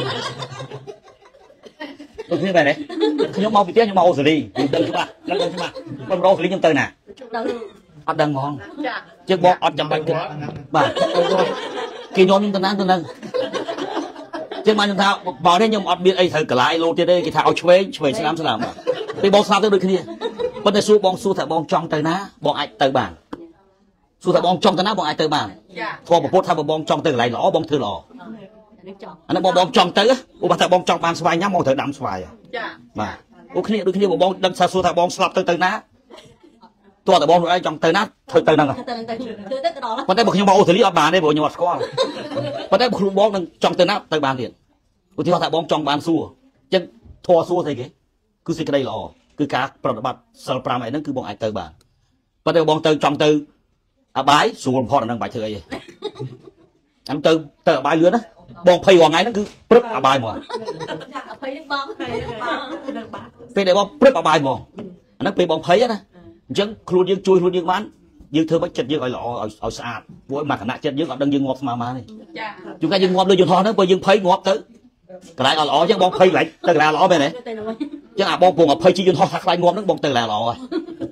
ដូចនេះបែរទេខ្ញុំមកពីផ្ទះខ្ញុំមកអូស្ត្រាលីខ្ញុំដឹងច្បាស់ដឹងច្បាស់បងអូស្ត្រាលីខ្ញុំទៅណាអត់ដឹងហ្មងចាជើងបងអត់ចាំបាច់គិតបាទគេនាំខ្ញុំទៅណាទៅហ្នឹងជើងមកខ្ញុំថាបងនេះខ្ញុំអត់មានអីត្រូវកន្លាយលោទៀតទេគេថាឲ្យឆ្វេងឆ្វេងស្លាមស្លាមពេលបងស្លាប់ទៅដូចគ្នាប៉ុន្តែសួរបងសួរថាបងចង់ទៅណាបងអាចទៅបានសួរថាបងចង់ទៅណាបងអាចទៅបានចាធម៌ប្រពុតថាបងចង់ទៅកន្លែងល្អបងធ្វើល្អអានោះបងបងចង់ទៅឧបថាបងចង់បានស្វាយញ៉ាំបងត្រូវដាំស្វាយចាបាទអូគ្នាដូចគ្នាបងបងដឹងថាសួរថាបងស្លាប់ទៅទៅណាតើតើបងខ្លួនឯងចង់ទៅណាធ្វើទៅហ្នឹងទៅទៅទៅទៅដល់ប៉ុន្តែបើខ្ញុំមកអូស្ត្រាលីអត់បានទេព្រោះខ្ញុំអត់ស្គាល់ប៉ុន្តែបើខ្លួនបងនឹងចង់ទៅណាទៅបានទៀតឧទាហរណ៍ថាបងចង់បានសួរអញ្ចឹងធម៌សួរស្អីគេគឺសេចក្តីល្អគឺការប្រតិបត្តិសិលប្រាំអីហ្នឹងគឺបងអាចទៅបានប៉ុន្តែបងទៅចង់ទៅអបាយស្រួលបំផុតអាហ្នឹងបាច់ធ្វើអីទេអានទៅទៅអបាយលឿនណាបងភ័យរាល់ថ្ងៃហ្នឹងគឺព្រឹបអបាយហ្មងអភ័យបងភ័យបងពេលដែលបងព្រឹបអបាយហ្មងអាហ្នឹងពេលបងភ័យណាអញ្ចឹងខ្លួនយើងជួយខ្លួនយើងបានយើងធ្វើមិនចិត្តយើងឲ្យល្អឲ្យឲ្យស្អាតព្រោះមកឋានៈចិត្តយើងអត់ដឹងយើងងាប់ស្មើម៉ានេះចាជួនកាលយើងងាប់លើយន្តហោះហ្នឹងបើយើងភ័យងាប់ទៅកន្លែងអត់ល្អអញ្ចឹងបងភ័យកន្លែងទៅកន្លែងល្អមែនទេអញ្ចឹងអាបងពងអភ័យជិះយន្តហោះថាខ្លាចងាប់ហ្នឹងបងទៅកន្លែងល្អហើយ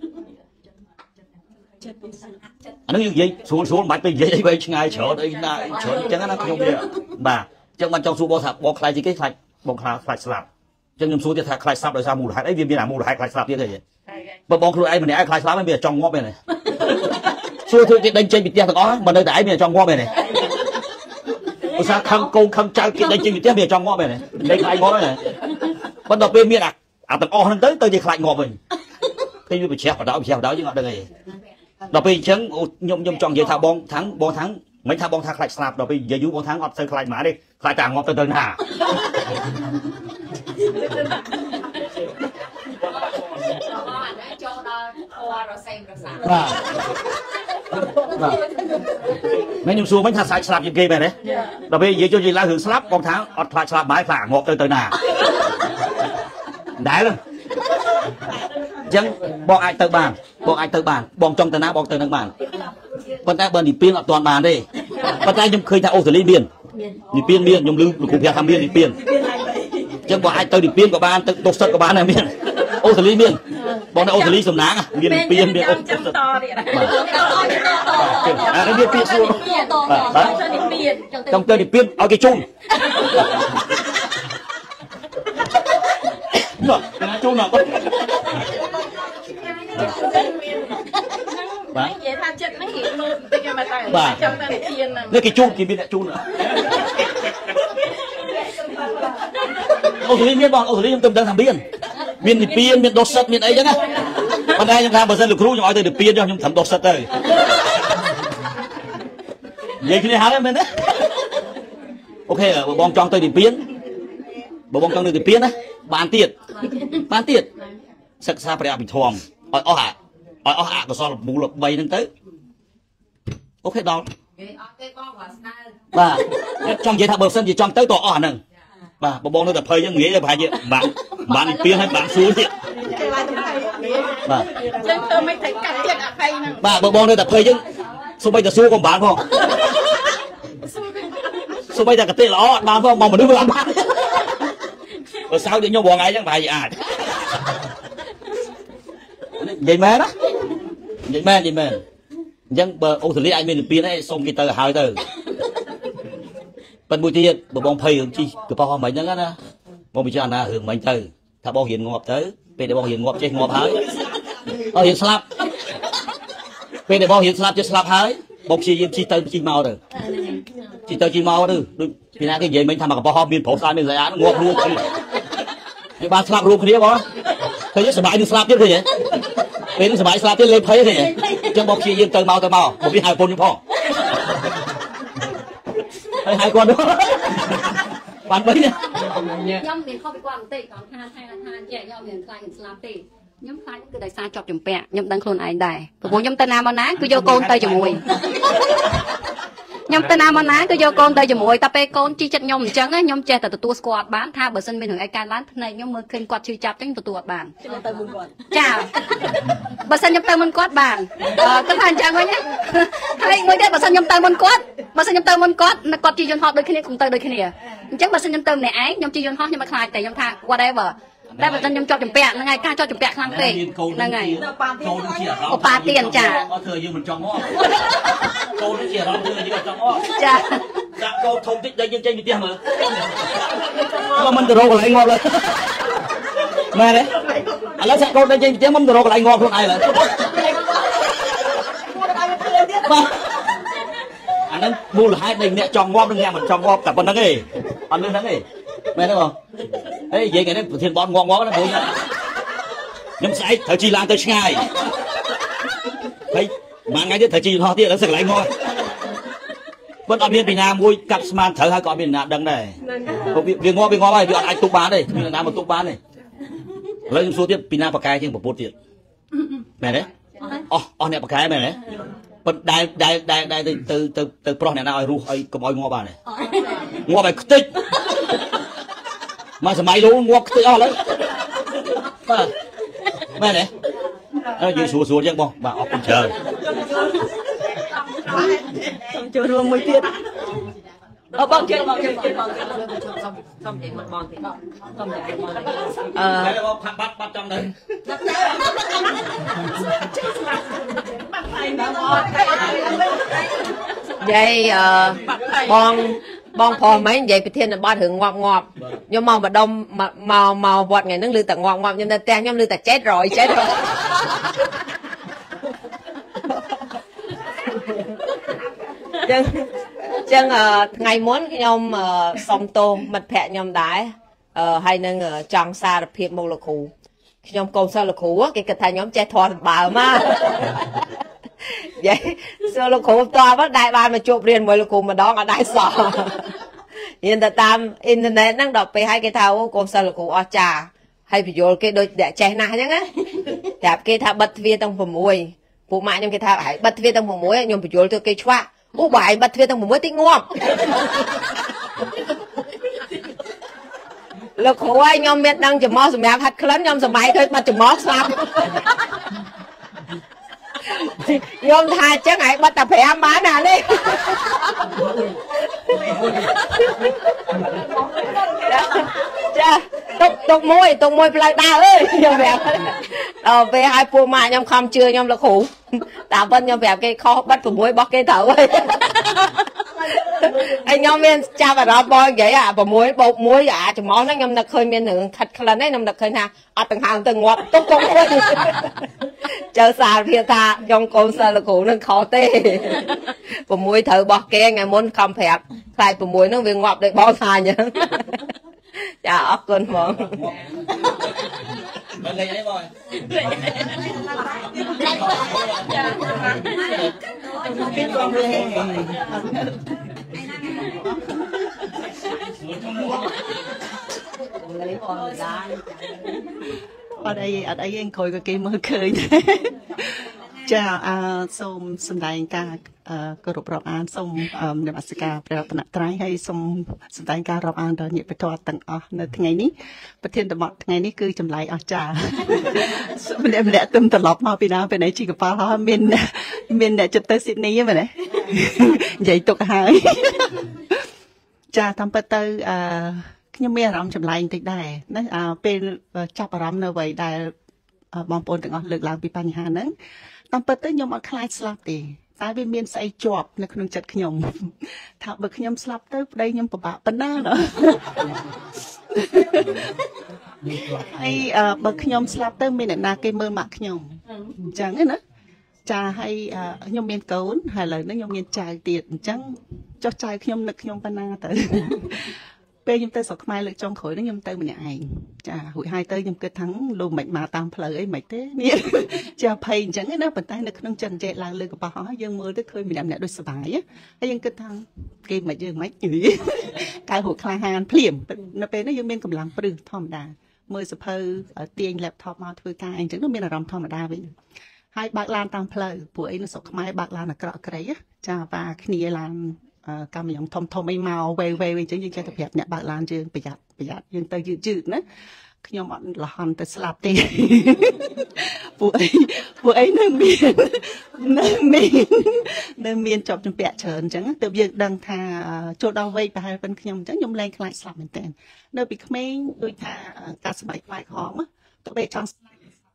អាហ្នឹងយើងនិយាយស្រួលស្រួលមិនបាច់ទៅនិយាយអីវែងឆ្ងាយច្រើនអីណាច្រើនអញ្ចឹងណាខ្ញុំវាបាទអញ្ចឹងបានចង់សួរបងថាបងខ្លាចជាគេខ្លាចបងខ្លាចខ្លាចស្លាប់អញ្ចឹងខ្ញុំសួរទៀតថាខ្លាចស្លាប់ដោយសារមូលហេតុអីវាមានអាមូលហេតុខ្លាចស្លាប់ទៀតទេបើបងខ្លួនឯងម្នាក់ឯងខ្លាចស្លាប់ហ្នឹងវាចង់ងាប់មែនទេសួរធ្វើគេដេញចេញពីផ្ទះទាំងអស់បើនៅតែឯងមានចង់ងាប់មែនទេឧស្សាហ៍ខឹងកូនខឹងចៅគេដេញចេញពីផ្ទះមានចង់ងាប់មែនទេដេញខ្លាចងាប់ហ្នឹងប៉ុន្តែពេលមានអាអាទាំងអស់ហ្នឹងទៅទៅជាខ្លាចងាប់វិញឃើញវាប្រជ្រះបដៅប្រជ្រះបដៅយើងអត់ដឹងអីដល់ពេលអញ្ចឹងខ្ញុំខ្ញុំចង់និយាយថាបងថាំងបងថាំងមិនថាបងថាខ្លាចស្លាប់ដល់ពេលនិយាយយូរបងថាំងអត់សូវខ្លាចហ្មងទេខ្លាចតែងាប់ទៅទៅណាចូលដល់ធម៌រសេងរសាបាទបាទ mấy nhung xua mấy thằng sai slap như kia mày đấy đặc biệt vậy cho gì lá hưởng slap con tháng ọt lại slap mãi phả ngọt từ từ nào đá luôn chẳng bọn ai từ bàn bọn ai từ bàn bọn trong từ nào bọn từ nâng bàn bọn ta bên đi piên ở toàn bàn đi bọn ta nhung khơi thao ô xử lý biên đi piên biên nhung lưu cùng theo tham biên đi piên chẳng bọn ai từ đi piên của ban từ đột xuất của ban này biên ô xử lý biên bọn này ô xử lý sầm náng à biên piên biên ô à nó biên piên xua trong tơ đi piên ở cái chung cái chung nào bà bà nó cái chung thì biên lại chung nữa ô xử lý biên bọn ô xử lý trong tâm đang làm biên biên thì biên biên đột xuất biên ấy chứ á hôm nay chúng ta bờ dân lực cru nhưng mà từ được biên cho chúng thẩm đột xuất rồi vậy khi này háo lên bên đấy ok ở bong trong tôi đi biên bong trong tôi đi biên á bán tiền bán tiền sắc xa phải bị thòm ở ở hạ ở ở hạ có sao là bù lộc bay lên tới ok đó bà trong vậy thằng bờ sân gì trong tới tỏ ở nè bà bong nó đập hơi chứ nghĩ là phải gì bạn bạn biên hay bạn xuống gì bà bà bờ bong nó đập hơi chứ số bây giờ xuống còn bán không số bây giờ cái tên là bán không mong mà đứng làm bán rồi sao thì nhau bò ngay chẳng phải gì à vậy mẹ đó vậy mẹ vậy mẹ dân bờ ô xử lý anh mình biên ấy xong cái tờ hai tờ bên bùi tiền bờ bong phơi hưởng chi cứ bao mấy nhá na bong bị cho anh hưởng mấy tờ thà bong hiền ngọt tới về để bong hiền ngọt chơi ngọt hái ở hiền slap về để bong hiền slap chơi slap hái bong chi chi tờ chi màu rồi chi tờ chi màu rồi vì nào cái gì mình tham mà bao hôm biên phổ sai bên giải án ngọt luôn cái ba slap luôn kia có thấy rất sải đi slap chứ vậy bên sải slap chứ lên thấy thế trong bọc chi yên tờ màu tờ màu một cái hai con như phong hai con đó bạn mấy nè nhóm miền không bị quan tị còn than hay là than trẻ nhóm miền khai hình slap tị nhóm khai những cái đại sa chọc chùm bẹ nhóm đang khôn ảnh đài của nhóm tên nam mà ná cứ vô con tay chùm mùi nhóm tên nam mà ná cứ vô con tay chùm mùi ta pe con chi chặt nhóm chẳng á nhóm trẻ từ tua squat bán tha bờ sân bên hưởng ai can bán này nhóm mơ khinh quạt chui chặt tránh từ tua bán chào bờ sân nhóm tay môn quát bàn các bạn chào nhé hay ngồi đây bờ sân nhóm tay môn quát bờ sân nhóm tay môn quát là quạt chi dân họ đôi khi này cùng tay đôi khi này chắc bờ sân nhóm tay này ấy nhóm chi dân họ nhưng mà khai tại nhóm tha whatever đây là dân nhóm cho chùm bẹ là ngày ca cho chùm bẹ khang tệ là ngày có ba tiền trả thừa như mình trong ngõ câu nó chỉ là thừa như mình trong ngõ trả dạ câu thông tích đây trên trên tiền mà mà mình từ đâu lại ngọt lên mẹ đấy anh nói sao câu đây trên tiền mình từ đâu lại ngọt luôn ai lại anh nói mua là hai đình nè tròn ngọt đừng nghe mình tròn ngọt cả phần đó cái anh lên đó cái mẹ thấy không ấy vậy cái này thiên bọn ngọt ngọt nó bùi nhưng sai thời chi lan tới ngày thấy mà ngay tới thời chi họ tiếc nó sẽ lại ngon vẫn ở bên Việt Nam vui cặp smart thở hai con bên Nam đằng này việc ngọt việc ngọt này việc anh túc bán đây Việt Nam mà túc bán này lấy số tiếp Việt Nam bạc cái chứ một bốn tiền mẹ đấy ô ô này bạc cái mẹ đấy bên đại đại đại đại từ từ từ từ pro này nào ai ru ai có bao ngọt bà này ngọt bài tích mà sao mày luôn ngọt tích ao lấy mẹ này nó dưới xuống xuống chứ bông bà ốc con chờ xong chưa luôn mới tiết ờ bông chưa bông chưa bông xong xong vậy một bông thì xong vậy một bông ờ bắt bắt trong đây vậy bông bong phò mấy vậy bị thiên là ba thượng ngọt ngọt nhưng màu mà đông mà màu màu vọt ngày nước lư tạc ngọt ngọt nhưng ta ten nhưng lư tạc chết rồi chết rồi chân chân ngày muốn cái nhom sông tô mặt phẹ nhom đái hay nên trăng xa được phiền một lục hủ nhom câu sao lục hủ cái cái thằng nhóm che thò bà mà vậy xưa lục hủ to bắt đại ban mà chụp liền với lục hủ mà đó ở đại sọ hiện tại tam internet năng đọc về hai cái thao cô sao lục hủ ở trà hay ví dụ cái đôi để che na nhá đẹp cái thao bật viên trong phần mùi ពួកម៉ាក់ខ្ញុំគេថាហើយបាត់ទ្វារទាំង6ខ្ញុំបញ្យល់ទៅគេឆ្វាក់អូបើឯងបាត់ទ្វារទាំង6តិចងាប់លោកគ្រូឲ្យខ្ញុំមានដឹងចំអកសម្រាប់ហាត់ក្លិនខ្ញុំសម័យឃើញបាត់ចំអកស្លាប់ខ្ញុំថាអញ្ចឹងឯងបាត់តែប្រាំបានណានេះចាទុកទុកមួយទុកមួយផ្លូវដើរអើយខ្ញុំប្រាប់ដល់ពេលឲ្យពួកម៉ាក់ខ្ញុំខំជឿខ្ញុំលោកគ្រូតែប៉ុនខ្ញុំប្រាប់គេខុសបាត់6របស់គេត្រូវហើយហើយខ្ញុំមានចាប់អារម្មណ៍បងនិយាយអា6បូក1អាចំអស់ហ្នឹងខ្ញុំនឹកឃើញមានរឿងខិតក្លិនហ្នឹងខ្ញុំនឹកឃើញថាអត់ទាំងហើងទៅងាប់ទុកទុកមួយចៅសារភាពថាខ្ញុំកូនសិស្សលោកគ្រូនឹងខុសទេ6ត្រូវរបស់គេថ្ងៃមុនខំប្រាប់ខ្លាច6ហ្នឹងវាងាប់ដោយបងថាអញ្ចឹងចាអរគុណបងមិនលេងអីបងគេទ្រាំលេងលេងអនឡាញអត់អីអត់អីឯងក្រោយក៏គេមើលឃើញចាអឺសូមសម្ដែងការគោរពរាប់អានសូមនមស្ការព្រះរតនត្រ័យហើយសូមសម្ដែងការរាប់អានដល់ញាតិបទទាំងអស់នៅថ្ងៃនេះប្រធានបទថ្ងៃនេះគឺចម្លែកអស្ចារ្យម្នាក់ម្នាក់ទឹមត្រឡប់មកពីណាពីណីជីកប៉ាល់ហើយមានមានអ្នកចិត្តទៅស៊ីដនីហ្នឹងមែនទេនិយាយទុកហើយចាតាមពិតទៅអឺខ្ញុំមានអារម្មណ៍ចម្លែកបន្តិចដែរណាពេលចាប់អារម្មណ៍នៅអ្វីដែលបងប្អូនទាំងអស់លើកឡើងពីបញ្ហាហ្នឹងតាមពិតទៅខ្ញុំអត់ខ្លាចស្លាប់ទេតែវាមានស្អីជាប់នៅក្នុងចិត្តខ្ញុំថាបើខ្ញុំស្លាប់ទៅប្តីខ្ញុំពិបាកប៉ុណ្ណាណាហើយបើខ្ញុំស្លាប់ទៅមានអ្នកណាគេមើលម៉ាក់ខ្ញុំអញ្ចឹងណាចាហើយខ្ញុំមានកូនហើយឥឡូវនេះខ្ញុំមានចៅទៀតអញ្ចឹងចុះចៅខ្ញុំនឹកខ្ញុំប៉ុណ្ណាទៅពេលខ្ញុំទៅស្រុកខ្មែរលើកចុងក្រោយនេះខ្ញុំទៅម្នាក់ឯងចារួចហើយទៅខ្ញុំគិតថាលោកមិនមកតាមផ្លូវអីមិនទេនេះចាភ័យអញ្ចឹងណាប៉ុន្តែនៅក្នុងចិត្តចេះឡើងលើកប៉ោះហើយយើងមើលទៅឃើញម្នាក់ម្នាក់ដូចសុបាយហើយយើងគិតថាគេមិនយើងមិនកើរួចខ្លាហានភ្លាមនៅពេលនេះយើងមានកម្លាំងព្រឹសធម្មតាមើលសភៅទាញ laptop មកធ្វើការអញ្ចឹងមានអារម្មណ៍ធម្មតាវិញហើយបើកឡានតាមផ្លូវពួកអីនៅស្រុកខ្មែរបើកឡានអាក្រក់អក្រៃចាបាគ្នាឡានកម្មយ៉ាងធំធំអីមកវេវេអញ្ចឹងយើងចេះតែប្រាប់អ្នកបើកឡានយើងប្រយ័ត្នប្រយ័ត្នយើងទៅយឺតយឺតណាខ្ញុំអត់លះហន់ទៅស្លាប់ទេពួកអីពួកអីនៅមាននៅមាននៅមានជាប់ជំពាក់ច្រើនអញ្ចឹងទើបយើងដឹងថាចូលដល់វ័យប្រហែលប៉ុនខ្ញុំអញ្ចឹងខ្ញុំលែងខ្លាចស្លាប់មែនតើនៅពីក្មេងដូចថាការស្បែកខ្លាចខំទៅពេលចង់ស្លាប់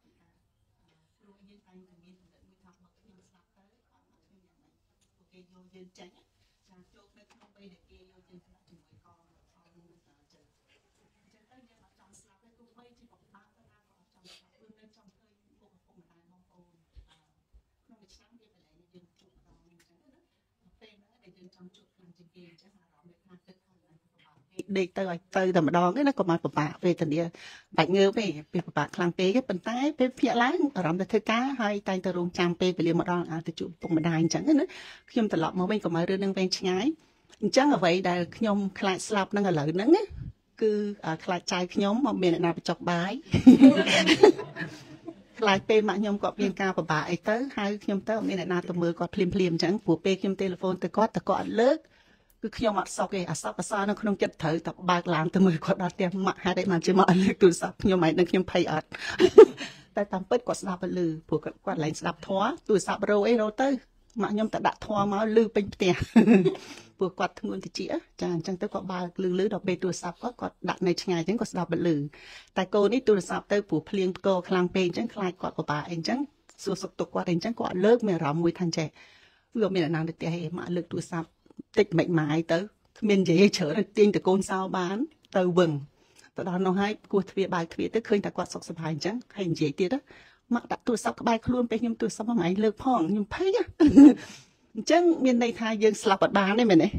យើងចាញ់ចាចូលនៅក្នុងពេលដែលគេយកយើងស្លាប់ជាមួយកងអញ្ចឹងអញ្ចឹងទៅយើងអត់ចង់ស្លាប់ទេទោះបីជាបបាក់ទៅណាក៏អត់ចង់ស្លាប់ព្រោះនៅចង់ឃើញពុកឪពុកម្ដាយបងប្អូនក្នុងមួយឆ្នាំវាកន្លែងយើងជួបម្ដងអញ្ចឹងណាពេលណាដែលយើងចង់ជួបខ្លាំងជាងគេអញ្ចឹងអារម្មណ៍ដូចថាទឹកខាងណាពិបាកដេកទៅឲ្យទៅតែម្ដងទេណាក៏មកពិបាកវេទនាបាច់ងើបទេពេលពិបាកខ្លាំងពេកទេប៉ុន្តែពេលភ្ញាក់ឡើងអារម្មណ៍ទៅធ្វើការហើយតែងទៅរងចាំពេលវេលាមកដល់អាចទៅជួបពុកម្ដាយអញ្ចឹងណាខ្ញុំត្រឡប់មកវិញកុំឲ្យរឿងនឹងវែងឆ្ងាយអញ្ចឹងអ្វីដែលខ្ញុំខ្លាចស្លាប់នឹងឥឡូវហ្នឹងណាគឺខ្លាចចៅខ្ញុំមកមានអ្នកណាបញ្ចុកបាយខ្លាចពេលម៉ាក់ខ្ញុំគាត់មានការពិបាកអីទៅហើយខ្ញុំទៅអត់មានអ្នកណាទៅមើលគាត់ភ្លាមភ្លាមអញ្ចឹងព្រោះពេលខ្ញុំទូរស័ព្ទទៅគាត់តែគាត់អត់លើកគឺខ្ញុំអត់សុខទេអាសពអាសានៅក្នុងចិត្តត្រូវតែបើកឡានទៅមើលគាត់ដល់ផ្ទះម៉ាក់ហេតុអីបានជាមកអត់លើកទូរស័ព្ទខ្ញុំឯងនឹងខ្ញុំភ័យអត់តែតាមពិតគាត់ស្ដាប់អត់ឮព្រោះគាត់គាត់ឡើងស្ដាប់ធម៌ទូរស័ព្ទរោអីរោទៅម៉ាក់ខ្ញុំតែដាក់ធម៌មកឮពេញផ្ទះព្រោះគាត់ធ្ងន់តិចចាអញ្ចឹងទៅគាត់បើកឮឮដល់ពេលទូរស័ព្ទគាត់គាត់ដាក់នៅឆ្ងាយអញ្ចឹងគាត់ស្ដាប់អត់ឮតែកូននេះទូរស័ព្ទទៅព្រោះភ្លៀងផ្គរខ្លាំងពេកអញ្ចឹងខ្លាចគាត់ពិបាកអីអញ្ចឹងសួរសុខទុក្ខគាត់អីអញ្ចឹងគាត់អត់លើកមានអារម្មណ៍មួយថាចេះវាមានអ្នកណាទៅផ្ទះឯងម៉ាក់លើកទូរស័ព្ទតិចមិនម៉ាយទៅគ្មាននិយាយច្រើនទាញតកូនសោបានទៅវឹងទៅដល់នោះហើយគោះទ្វារបើកទ្វារទៅឃើញតែគាត់សុខសប្បាយអញ្ចឹងហើយនិយាយទៀតម៉ាក់ដាក់ទូរស័ព្ទក្បែរខ្លួនពេលខ្ញុំទូរស័ព្ទមកម៉ែលើកផងខ្ញុំភ័យអញ្ចឹងមានន័យថាយើងស្លាប់អត់បានទេមែនទេ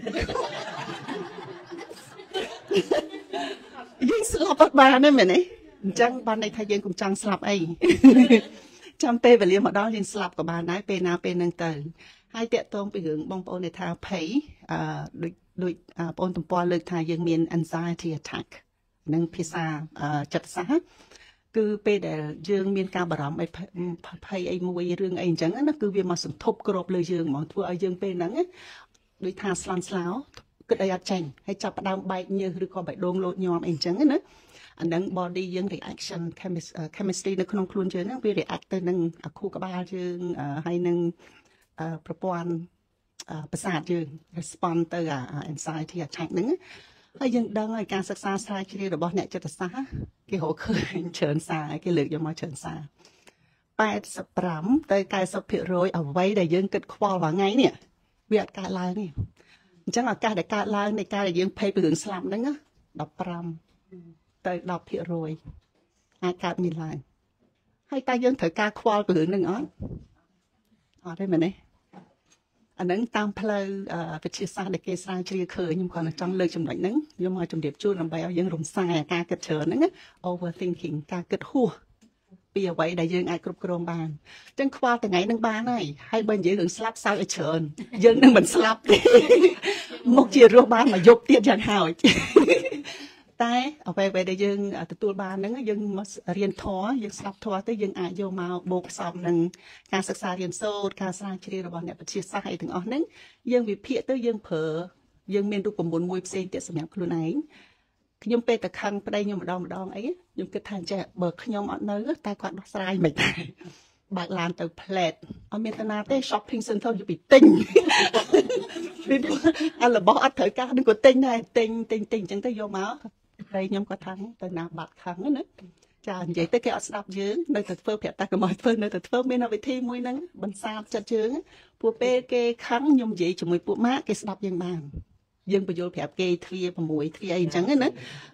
យើងស្លាប់អត់បានទេមែនទេអញ្ចឹងបានន័យថាយើងកុំចង់ស្លាប់អីចាំពេលវេលាមកដល់យើងស្លាប់ក៏បានដែរពេលណាពេលហ្នឹងទៅហើយតាក់ទងពីរឿងបងប្អូនដែលថាភ័យអឺដូចដូចបងប្អូនទំព័រលើកថាយើងមាន anxiety attack នឹងភាសាចិត្តសាស្ត្រគឺពេលដែលយើងមានការបារម្ភអីភ័យអីមួយរឿងអីអញ្ចឹងណាគឺវាមកសន្ធប់គ្របលើយើងហ្មងធ្វើឲ្យយើងពេលហ្នឹងដូចថាស្លន់ស្លោគិតអីអត់ចាញ់ហើយចាប់ផ្ដើមបែកញើសឬក៏បេះដូងលោតញាំអីអញ្ចឹងណាអាហ្នឹង body យើង reaction chemistry នៅក្នុងខ្លួនយើងហ្នឹងវា react ទៅនឹងអាខួរក្បាលយើងហើយនឹងប្រព័ន្ធប្រសាទយើង respond ទៅអា anxiety អាឆាច់ហ្នឹងហើយយើងដឹងហើយការសិក្សាស្រាវជ្រាវរបស់អ្នកចិត្តសាស្ត្រគេរកឃើញច្រើនសារគេលើកយកមកច្រើនសារ八十五ទៅ九十ភាគរយអ្វីដែលយើងគិតខ្វល់រាល់ថ្ងៃនេះវាអត់កើតឡើងទេអញ្ចឹងឱកាសដែលកើតឡើងនៃការដែលយើងភ័យពីរឿងស្លាប់ហ្នឹងដប់ប្រាំទៅដប់ភាគរយអាចកើតមានឡើងហើយតើយើងត្រូវការខ្វល់ពីរឿងហ្នឹងអត់អត់ទេមែនទេអាហ្នឹងតាមផ្លូវវិទ្យាសាស្ត្រដែលគេស្រាវជ្រាវឃើញខ្ញុំគ្រាន់តែចង់លើកចំណុចហ្នឹងយកមកជម្រាបជូនដើម្បីឲ្យយើងរំសាយការគិតច្រើនហ្នឹង overthinking ការគិតហួសពីអ្វីដែលយើងអាចគ្រប់គ្រងបានអញ្ចឹងខ្វល់ថ្ងៃហ្នឹងបានហើយហើយបើនិយាយរឿងស្លាប់សើចឲ្យច្រើនយើងនឹងមិនស្លាប់ទេមុខជារស់បានមកយប់ទៀតយ៉ាងហោចតែអ្វីៗដែលយើងទទួលបានហ្នឹងយើងមករៀនធម៌យើងស្ដាប់ធម៌ទៅយើងអាចយកមកបូកផ្សំនឹងការសិក្សារៀនសូត្រការស្រាវជ្រាវរបស់អ្នកវិទ្យាសាស្ត្រអីទាំងអស់ហ្នឹងយើងវិភាគទៅយើងប្រើយើងមានរូបមន្តមួយផ្សេងទៀតសម្រាប់ខ្លួនឯងខ្ញុំពេលតែខឹងប្តីខ្ញុំម្ដងម្ដងអីខ្ញុំគិតថាចេះបើខ្ញុំអត់នៅតែគាត់ដោះស្រាយមិនដែរបើកឡានទៅផ្លែតអត់មានតាណាទេ shopping center យកពីទិញអារបស់អត់ត្រូវការនឹងក៏ទិញដែរទិញទិញទិញអញ្ចឹងទៅយកមកតែខ្ញុំគាត់ថាទៅណាបាត់ខឹងណាចានិយាយទៅគេអត់ស្ដាប់យើងនៅតែធ្វើប្រាប់តែកុំឲ្យធ្វើនៅតែធ្វើមានវិធីមួយហ្នឹងបន្សាបចិត្តយើងពួកពេលគេខឹងខ្ញុំនិយាយជាមួយពួកម៉ាក់គេស្ដាប់យើងបានយើងបញ្យល់ប្រាប់គេទ្វាប្រមួយទ្វាអីអញ្ចឹងណាតែ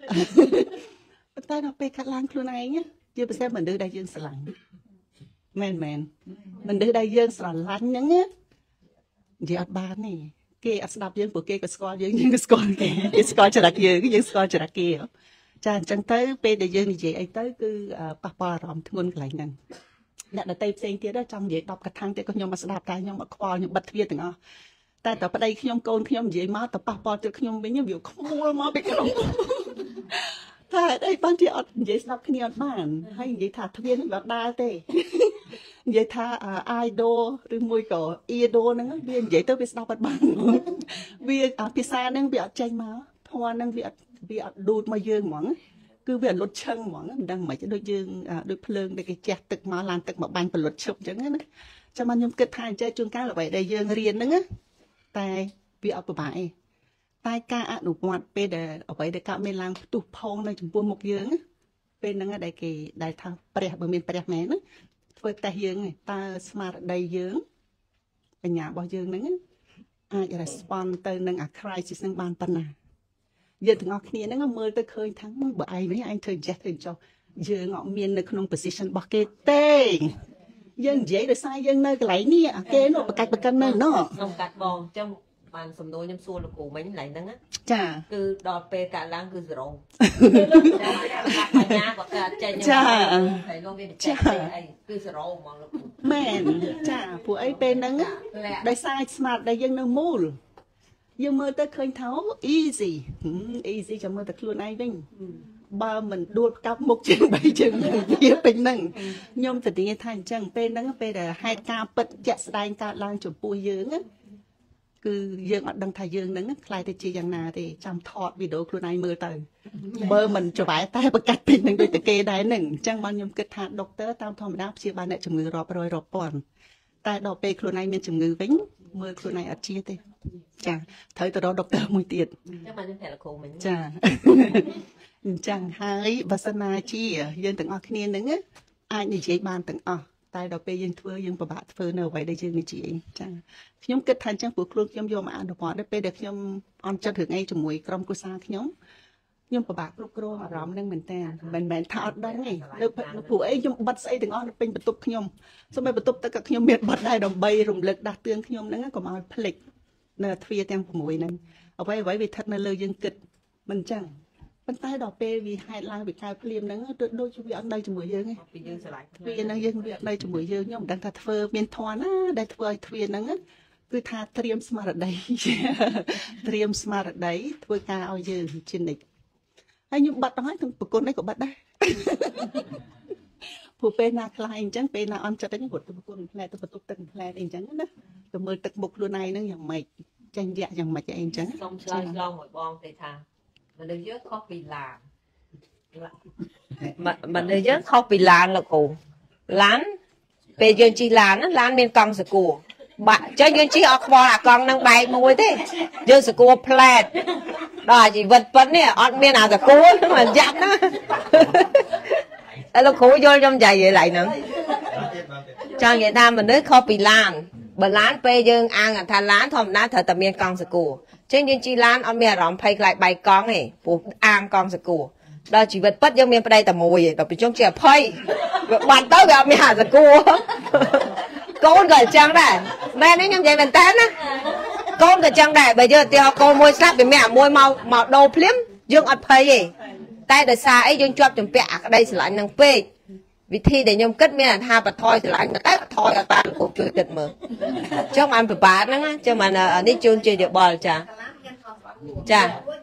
ដល់ពេលកាត់ឡើងខ្លួនឯងជាពិសេសមនុស្សដែលយើងស្រឡាញ់មែនមែនមនុស្សដែលយើងស្រឡាញ់ហ្នឹងនិយាយអត់បានទេគេអត់ស្ដាប់យើងព្រោះគេក៏ស្គាល់យើងយើងក៏ស្គាល់គេគេស្គាល់ចរិតយើងយើងស្គាល់ចរិតគេចាអញ្ចឹងទៅពេលដែលយើងនិយាយអីទៅគឺប៉ះពាល់អារម្មណ៍ធ្ងន់កន្លែងហ្នឹងអ្នកដតីផ្សេងទៀតចង់និយាយដប់កថាទៀតក៏ខ្ញុំមកស្ដាប់តែខ្ញុំអត់ខ្វល់ខ្ញុំបិទទ្វារទាំងអស់តែតើប្តីខ្ញុំកូនខ្ញុំនិយាយមកទៅប៉ះពាល់ទៅខ្ញុំវិញវាខ្មួលមកពីក្នុងតែអីបានជាអត់និយាយស្ដាប់គ្នាអត់បានហើយនិយាយថាទ្វារនេះវាអត់ដើរទេនិយាយថា idol ឬមួយក៏ idol ហ្នឹងវានិយាយទៅវាស្ដាប់អត់បានវាភាសាហ្នឹងវាអត់ចេញមកធម៌ហ្នឹងវាអត់វាអត់ដួតមកយើងហ្មងគឺវាលុតឈឹងហ្មងមិនដឹងមិនដូចយើងដូចភ្លើងដែលគេជះទឹកមកឡានទឹកមកបាញ់បលុតឈប់អញ្ចឹងណាចាំខ្ញុំគិតថាអញ្ចឹងជួនកាលអ្វីដែលយើងរៀនហ្នឹងតែវាអត់ពិបាកទេតែការអនុវត្តពេលដែលអ្វីដែលកើតមានឡើងផ្ទុះផងនៅចំពោះមុខយើងពេលហ្នឹងដែលគេដែលថាព្រះបើមានព្រះមែនណាធ្វើតេស្តយើងតើស្មារតីយើងបញ្ញារបស់យើងហ្នឹងអាច respond ទៅនឹងអា crisis ហ្នឹងបានប៉ុណ្ណាយើងទាំងអស់គ្នាហ្នឹងមើលទៅឃើញថាបើឯងនេះឯងធ្វើចេះធ្វើចុះយើងអត់មាននៅក្នុង position របស់គេទេយើងនិយាយដោយសារយើងនៅកន្លែងនេះគេនោះបកាច់បកិននៅណោះខ្ញុំកាត់បងចឹងបានសំណួរខ្ញុំសួរលោកគ្រូមិញកន្លែងហ្នឹងចាគឺដល់ពេលកាត់ឡើងគឺゼロបញ្ញាក៏កើតចេញចាហើយលោកវាចេះអីគឺゼロហ្មងលោកគ្រូមែនចាពួកអីពេលហ្នឹងដោយសារស្មារតីយើងនៅមូលយើងមើលទៅឃើញថា easy easy ចាំមើលតែខ្លួនឯងវិញបើមិនដួលកាប់មុខជាងបីជាងវាពេញហ្នឹងខ្ញុំធានាថាអញ្ចឹងពេលហ្នឹងពេលដែលហេតុការពិតជាក់ស្ដែងកើតឡើងចំពោះយើងគឺយើងអត់ដឹងថាយើងហ្នឹងខ្លាយទៅជាយ៉ាងណាទេចាំថតវីដេអូខ្លួនឯងមើលទៅបើមិនច្រវាតែប្រកាសពេញហ្នឹងដូចតែគេដែរហ្នឹងអញ្ចឹងបងខ្ញុំគិតថាដុកទ័រតាមធម្មតាព្យាបាលអ្នកជំងឺរាប់រយរាប់ពាន់តែដល់ពេលខ្លួនឯងមានជំងឺវិញមើលខ្លួនឯងអត់ជាទេចាត្រូវទៅរកដុកទ័រមួយទៀតអញ្ចឹងបានខ្ញុំប្រាប់លោកគ្រូមិញចាអញ្ចឹងហើយបើសិនណាជាយើងទាំងអស់គ្នានឹងអាចនិយាយបានទាំងអស់តែដល់ពេលយើងធ្វើយើងពិបាកធ្វើនៅអ្វីដែលយើងនិយាយចាខ្ញុំគិតថាអញ្ចឹងព្រោះខ្លួនខ្ញុំយកមកអនុវត្តដល់ពេលដែលខ្ញុំអន់ចិត្តរឿងអីជាមួយក្រុមគ្រួសារខ្ញុំខ្ញុំពិបាកគ្រប់គ្រងអារម្មណ៍នឹងមែនតើមិនមែនថាអត់ដឹងទេនៅព្រោះអីខ្ញុំបិទស្អីទាំងអស់នៅពេញបន្ទប់ខ្ញុំសូម្បីបន្ទប់ទឹកក៏ខ្ញុំមានបិទដែរដើម្បីរំលឹកដាស់តឿនខ្ញុំហ្នឹងកុំឲ្យភ្លេចនៅទ្វារទាំង៦ហ្នឹងអ្វីអ្វីវាស្ថិតនៅលើយើងគិតមិនអញ្ចឹងប៉ុន្តែដល់ពេលវាហេតុឡើងវាកើតភ្លាមហ្នឹងដូចជាវាអត់នៅជាមួយយើងទេពីយើងឆ្លាញ់វាហ្នឹងយើងវាអត់នៅជាមួយយើងខ្ញុំមិនដឹងថាធ្វើមានធម៌ណាដែលធ្វើឲ្យទ្វារហ្នឹងគឺថាត្រៀមស្មារតីត្រៀមស្មារតីធ្វើការឲ្យយើងជានិច្ចហើយខ្ញុំបាត់ទៅហើយទាំងប្រគុណនេះក៏បាត់ដែរពួកពេលណាខ្លាយអញ្ចឹងពេលណាអន់ចិត្តអញ្ចឹងគាត់ទៅប្រគល់ផ្លែទៅបន្ទប់ទឹកផ្លែអីអញ្ចឹងណាទៅមើលទឹកមុខខ្លួនឯងហ្នឹងយ៉ាងម៉េចចាញ់រាក់យ៉ាងម៉េចអីអញ្ចឹងសុំឆ្លើយឆ្លងមួយបងទេថាមនុស្សយើងខុសពីឡានមនុស្សយើងខុសពីឡានលោកគ្រូឡានពេលយើងជិះឡានណាឡានមានកង់សកួរបាក់ចឹងយើងជិះអត់ខ្វល់អាកង់នឹងបែកមួយទេយើងសកួរផ្លែតដល់ជីវិតប៉ុណ្នេះអត់មានអាសកួរមិនយ៉ាប់ណាតែលោកគ្រូយល់ខ្ញុំនិយាយឡើយហ្នឹងចង់និយាយថាមនុស្សខុសពីឡានបើឡានពេលយើងអាងថាឡានធម្មតាត្រូវតែមានកង់សកួរចឹងយើងជិះឡានអត់មានអារម្មណ៍ភ័យខ្លាចបែកកង់ទេព្រោះអាងកង់សកួរដល់ជីវិតពិតយើងមានប្តីតែមួយទេដល់ប្រជុំជាអភ័យវាបាត់ទៅវាអត់មានអាសកួរកូនក៏អញ្ចឹងដែរមែនទេខ្ញុំនិយាយមែនតើណាកូនក៏អញ្ចឹងដែរបើយើងឧទាហរណ៍កូនមួយស្លាប់វាមានអាមួយមកមកដូរភ្លាមយើងអត់ភ័យទេតែដោយសារអីយើងជាប់ជំពាក់អាក្តីស្រឡាញ់នឹងពេកវិធីដែលខ្ញុំគិតមានថាបថយស្រឡាញ់តែបថយអត់បានលោកជួយគិតមើលចុះបានពិបាកហ្នឹងណាចុះបាននេះជូនជាយោបល់ចាចា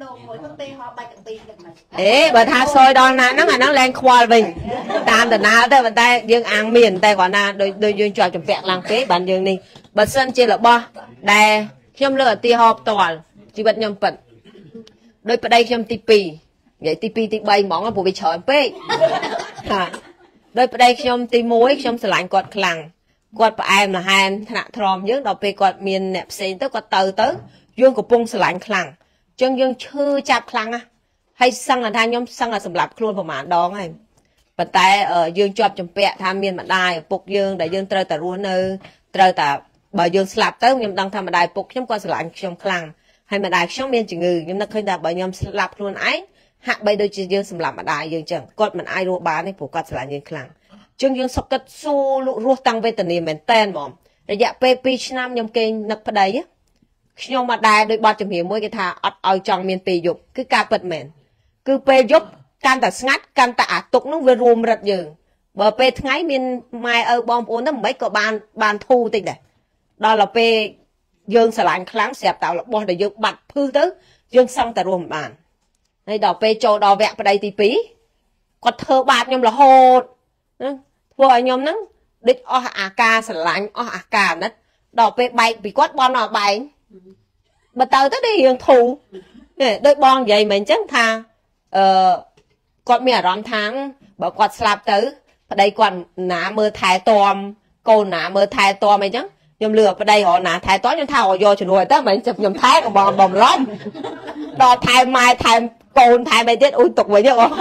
អេបើថាសយដល់ណាហ្នឹងអាហ្នឹងលែងខ្វល់វិញតាមដំណើរទៅប៉ុន្តែយើងអាងមានតែគ្រាន់ណាដូចដូចយើងជាប់ជំពាក់ខ្លាំងពេកបានយើងនេះបើសិនជារបស់ដែលខ្ញុំលើកឧទាហរណ៍ផ្ទាល់ជីវិតខ្ញុំពិតដោយប្តីខ្ញុំទីពីរនិយាយទីពីរទីបីហ្មងព្រោះវាច្រើនពេកហាដោយប្តីខ្ញុំទីមួយខ្ញុំស្រឡាញ់គាត់ខ្លាំងគាត់ផ្អែមល្ហែមថ្នាក់ទ្រាំយើងដល់ពេលគាត់មានអ្នកផ្សេងទៅគាត់ទៅទៅយើងកំពុងស្រឡាញ់ខ្លាំងអញ្ចឹងយើងឈឺចាប់ខ្លាំងណាស់ហើយសឹងថាខ្ញុំសឹងតែសម្រាប់ខ្លួនប្រហែលដងហើយប៉ុន្តែយើងជាប់ជំពាក់ថាមានម្ដាយឪពុកយើងដែលយើងត្រូវតែរស់នៅត្រូវតែបើយើងស្លាប់ទៅខ្ញុំដឹងថាម្ដាយឪពុកខ្ញុំគាត់ស្រឡាញ់ខ្ញុំខ្លាំងហើយម្ដាយខ្ញុំមានជំងឺខ្ញុំនឹកឃើញថាបើខ្ញុំស្លាប់ខ្លួនឯងហាក់បីដូចជាយើងសម្លាប់ម្ដាយយើងអញ្ចឹងគាត់មិនអាចរស់បានទេព្រោះគាត់ស្រឡាញ់យើងខ្លាំងអញ្ចឹងយើងសុខចិត្តស៊ូរស់តាំងវេទនាមែនតែនហ្មងរយៈពេលពីរឆ្នាំខ្ញុំគេនឹកប្តីខ្ញុំមកដែរដោយបទចម្រៀងមួយគេថាអត់ឲ្យចង់មានពេលយប់គឺការពិតមែនគឺពេលយប់កាន់តែស្ងាត់កាន់តែអាទុកនោះវារួមរិទ្ធយើងបើពេលថ្ងៃមានម៉ែឪបងប្អូនទៅមិនក៏បានបានធូរតិចដែរដល់ទៅពេលយើងស្រឡាញ់ខ្លាំងស្រាប់តែរបស់ដែលយើងបាត់ភឺទៅយើងសឹងតែរស់មិនបានហើយដល់ពេលចូលដល់វគ្គប្តីទីពីរគាត់ធ្វើបាបខ្ញុំរហូតណាធ្វើឲ្យខ្ញុំហ្នឹងដូចអស់អាការស្រឡាញ់អស់អាការណិតដល់ពេលបែកពីគាត់បន់មកបែកបើទៅទៅនេះរឿងធូរដូចបងនិយាយមិនអញ្ចឹងថាអឺគាត់មានអារម្មណ៍ថាបើគាត់ស្លាប់ទៅប្តីគាត់ណាមើលថែទាំកូនណាមើលថែទាំអីចឹងខ្ញុំលឺប្តីរកណាថែទាំខ្ញុំថាយកជំនួយទៅមិនចាប់ខ្ញុំថែក៏បងបំឡំដល់ថែម៉ែថែកូនថែmấyទៀតអូយទុកវិញបង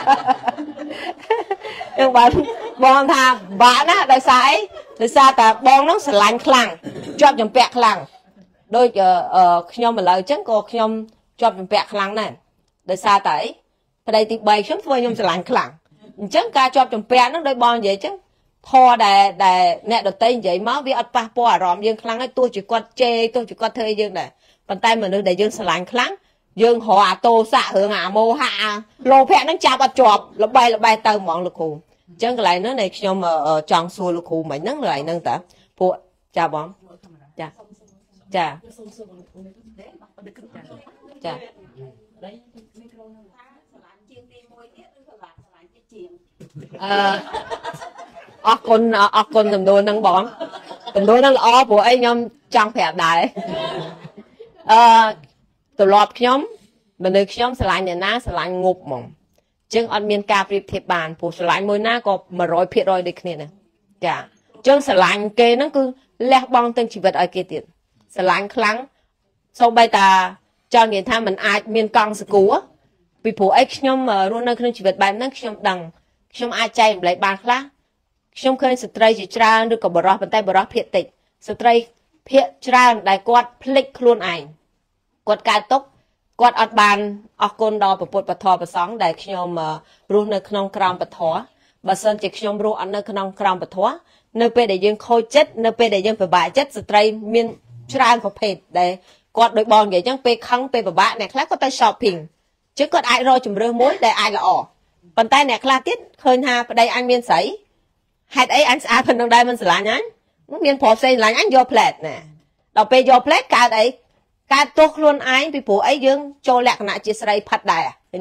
ខ្ញុំបានបងថាបាក់ណាដោយសារអីដោយសារតែបងនោះស្រឡាញ់ខ្លាំងជាប់ជំពាក់ខ្លាំងដូចខ្ញុំឥឡូវអញ្ចឹងក៏ខ្ញុំជាប់ជំពាក់ខ្លាំងដែរដោយសារតែអីប្តីទីបីខ្ញុំធ្វើខ្ញុំស្រឡាញ់ខ្លាំងអញ្ចឹងការជាប់ជំពាក់នោះដោយបងនិយាយអញ្ចឹងធរដែលដែលអ្នកដតីនិយាយមកវាអត់ប៉ះពាល់អារម្មណ៍យើងខ្លាំងហើយទោះជាគាត់ជេរទោះជាគាត់ធ្វើយើងដែរប៉ុន្តែមនុស្សដែលយើងស្រឡាញ់ខ្លាំងយើងរកអាតោសៈរឿងអាមោហៈលោភៈហ្នឹងចាប់អត់ជាប់ល្បីល្បីទៅហ្មងលោកគ្រូអញ្ចឹងកន្លែងហ្នឹងដែលខ្ញុំចង់សួរលោកគ្រូមិញហ្នឹងកន្លែងហ្នឹងតើពួកចាបងចាចាចាអឺអរគុណអរគុណចំនួនហ្នឹងបងចំនួនហ្នឹងល្អព្រោះអីខ្ញុំចង់ប្រាប់ដែរអឺទម្លាប់ខ្ញុំមនុស្សខ្ញុំស្រឡាញ់អ្នកណាស្រឡាញ់ងប់ហ្មងអញ្ចឹងអត់មានការប្រៀបធៀបបានព្រោះស្រឡាញ់មួយណាក៏មួយរយភាគរយដូចគ្នាដែរចាអញ្ចឹងស្រឡាញ់គេហ្នឹងគឺលះបង់ទាំងជីវិតឲ្យគេទៀតស្រឡាញ់ខ្លាំងសូម្បីតាចង់និយាយថាมันអាចមានកង់សកួរពីព្រោះអីខ្ញុំរស់នៅក្នុងជីវិតបែបហ្នឹងខ្ញុំដឹងខ្ញុំអាចចែករំលែកបានខ្លះខ្ញុំឃើញស្ត្រីជាច្រើនឬក៏បរិសុទ្ធប៉ុន្តែបរិសុទ្ធភាគតិចស្ត្រីភាគច្រើនដែលគាត់ភ្លេចខ្លួនឯងគាត់កើតទុកគាត់អត់បានអរគុណដល់ព្រះពុទ្ធពធព្រះសង្ឃដែលខ្ញុំរស់នៅក្នុងក្រមពធបើសិនជាខ្ញុំរស់អត់នៅក្នុងក្រមពធនៅពេលដែលយើងខូចចិត្តនៅពេលដែលយើងពិបាកចិត្តស្ត្រីមានច្រើនប្រភេទដែលគាត់ដូចបងនិយាយអញ្ចឹងពេលខឹងពេលពិបាកអ្នកខ្លះគាត់ទៅ shopping អញ្ចឹងគាត់អាចរកជំរឿសមួយដែលអាចល្អប៉ុន្តែអ្នកខ្លះទៀតឃើញថាប្តីអញមានស្រីហេតុអីអញស្អាតប៉ុណ្្នឹងដែរមិនស្រឡាញ់អញមានប្រុសផ្សេងស្រឡាញ់អញយកផ្លែតណាដល់ពេលយកផ្លែតកើតអីកើតទោសខ្លួនឯងពីព្រោះអីយើងចូលលក្ខណៈជាស្រីផាត់ដែរឃើញទេ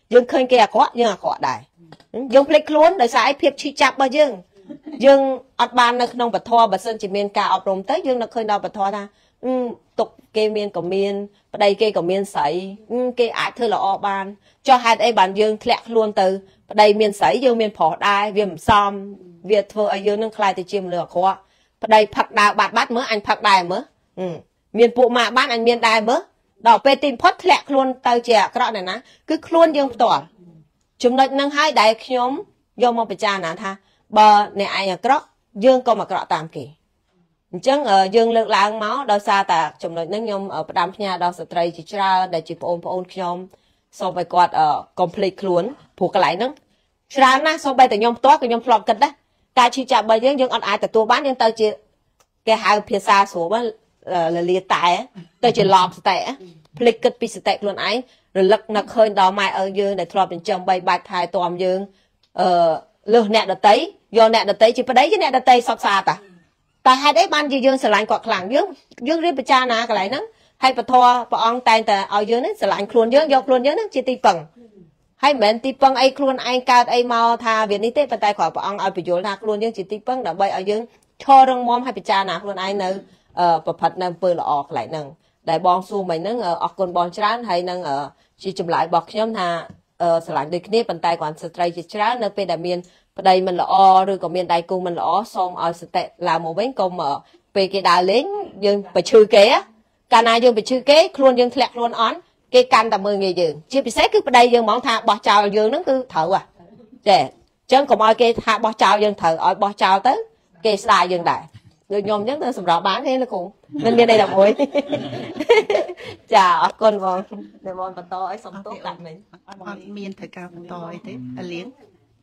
យើងឃើញគេអាក្រក់យើងអាក្រក់ដែរយើងភ្លេចខ្លួនដោយសារឯភាពឈឺចាប់របស់យើងយើងអត់បាននៅក្នុងពធបើសិនជាមានការអប់រំទៅយើងនឹកឃើញដល់ពធថាទុកគេមានក៏មានប្តីគេក៏មានស្រីគេអាចធ្វើល្អបានចុះហេតុអីបានយើងធ្លាក់ខ្លួនទៅប្តីមានស្រីយើងមានប្រុសដែរវាមិនសមវាធ្វើឲ្យយើងនឹងខ្លាចទៅជាមនុស្សអាក្រក់ប្តីផឹកដាវបាត់បាត់មើលអញផឹកដែរមើលមានពួកម៉ាក់បានអញមានដែរមើលដល់ពេលទីបំផុតធ្លាក់ខ្លួនទៅជាអាក្រក់ណាស់ណាគឺខ្លួនយើងផ្ទាល់ចំណុចហ្នឹងហើយដែលខ្ញុំយកមកពិចារណាថាបើអ្នកឯងអាក្រក់យើងក៏អាក្រក់តាមគេអញ្ចឹងយើងលើកឡើងមកដោយសារតែចំណុចហ្នឹងខ្ញុំផ្ដាំផ្ញើដល់ស្ត្រីជាច្រើនដែលជាបងប្អូនខ្ញុំសូមឲ្យគាត់កុំភ្លេចខ្លួនព្រោះកន្លែងហ្នឹងច្រើនណាស់សូម្បីតែខ្ញុំផ្ទាល់ក៏ខ្ញុំធ្លាប់គិតដែរការឈឺចាប់របស់យើងយើងអត់អាចទទួលបានយើងទៅជាគេហៅភាសាស្រួលលលាតែទៅជាឡប់ស្តិភ្លេចគិតពីសតិខ្លួនឯងរលឹកនឹកឃើញដល់ម៉ែឪយើងដែលធ្លាប់ចិញ្ចឹមបីបាច់ថែទាំយើងអឺលើសអ្នកដតីយកអ្នកដតីជាប្តីជាអ្នកដតីសពស្អាតតាតែហេតុអីបានជាយើងស្រឡាញ់គាត់ខ្លាំងយើងយើងរៀនពិចារណាកន្លែងហ្នឹងហើយពធព្រះអង្គតែងតែឲ្យយើងនេះស្រឡាញ់ខ្លួនយើងយកខ្លួនយើងហ្នឹងជាទីពឹងហើយមិនមែនទីពឹងអីខ្លួនឯងកើតអីមកថាវានេះទេប៉ុន្តែគ្រាន់ព្រះអង្គឲ្យបញ្យល់ថាខ្លួនយើងជាទីពឹងដើម្បីឲ្យយើងឈររឹងមាំហើយពិចារណាខ្លួនឯងនៅប្រផិតនៅអំពើល្អកន្លែងហ្នឹងដែលបងសួរមិញហ្នឹងអរគុណបងច្រើនហើយនឹងជាចម្លើយរបស់ខ្ញុំថាស្រឡាញ់ដូចគ្នាប៉ុន្តែគ្រាន់ស្ត្រីជាច្រើននៅពេលដែលមានប្តីមិនល្អឬក៏មានដៃគូមិនល្អសូមឲ្យសតិឡើងមកវិញកុំពេលគេដើរលេងយើងបឈឺគេកាលណាយើងបឈឺគេខ្លួនយើងធ្លាក់ខ្លួនអន់គេកាន់តែមើលងាយយើងជាពិសេសគឺប្តីយើងហ្មងថាបោះចោលយើងហ្នឹងគឺត្រូវហ่ะចាអញ្ចឹងកុំឲ្យគេថាបោះចោលយើងត្រូវឲ្យបោះចោលទៅគេស្ដាយយើងដែរដូចខ្ញុំអញ្ចឹងទៅសម្រាប់បានទេលោកគ្រូមិនមានអីដល់មួយចាអរគុណបងតែបងបន្តឲ្យសុំទោសដាក់មិញអត់មានត្រូវការបន្តអីទេអាលៀង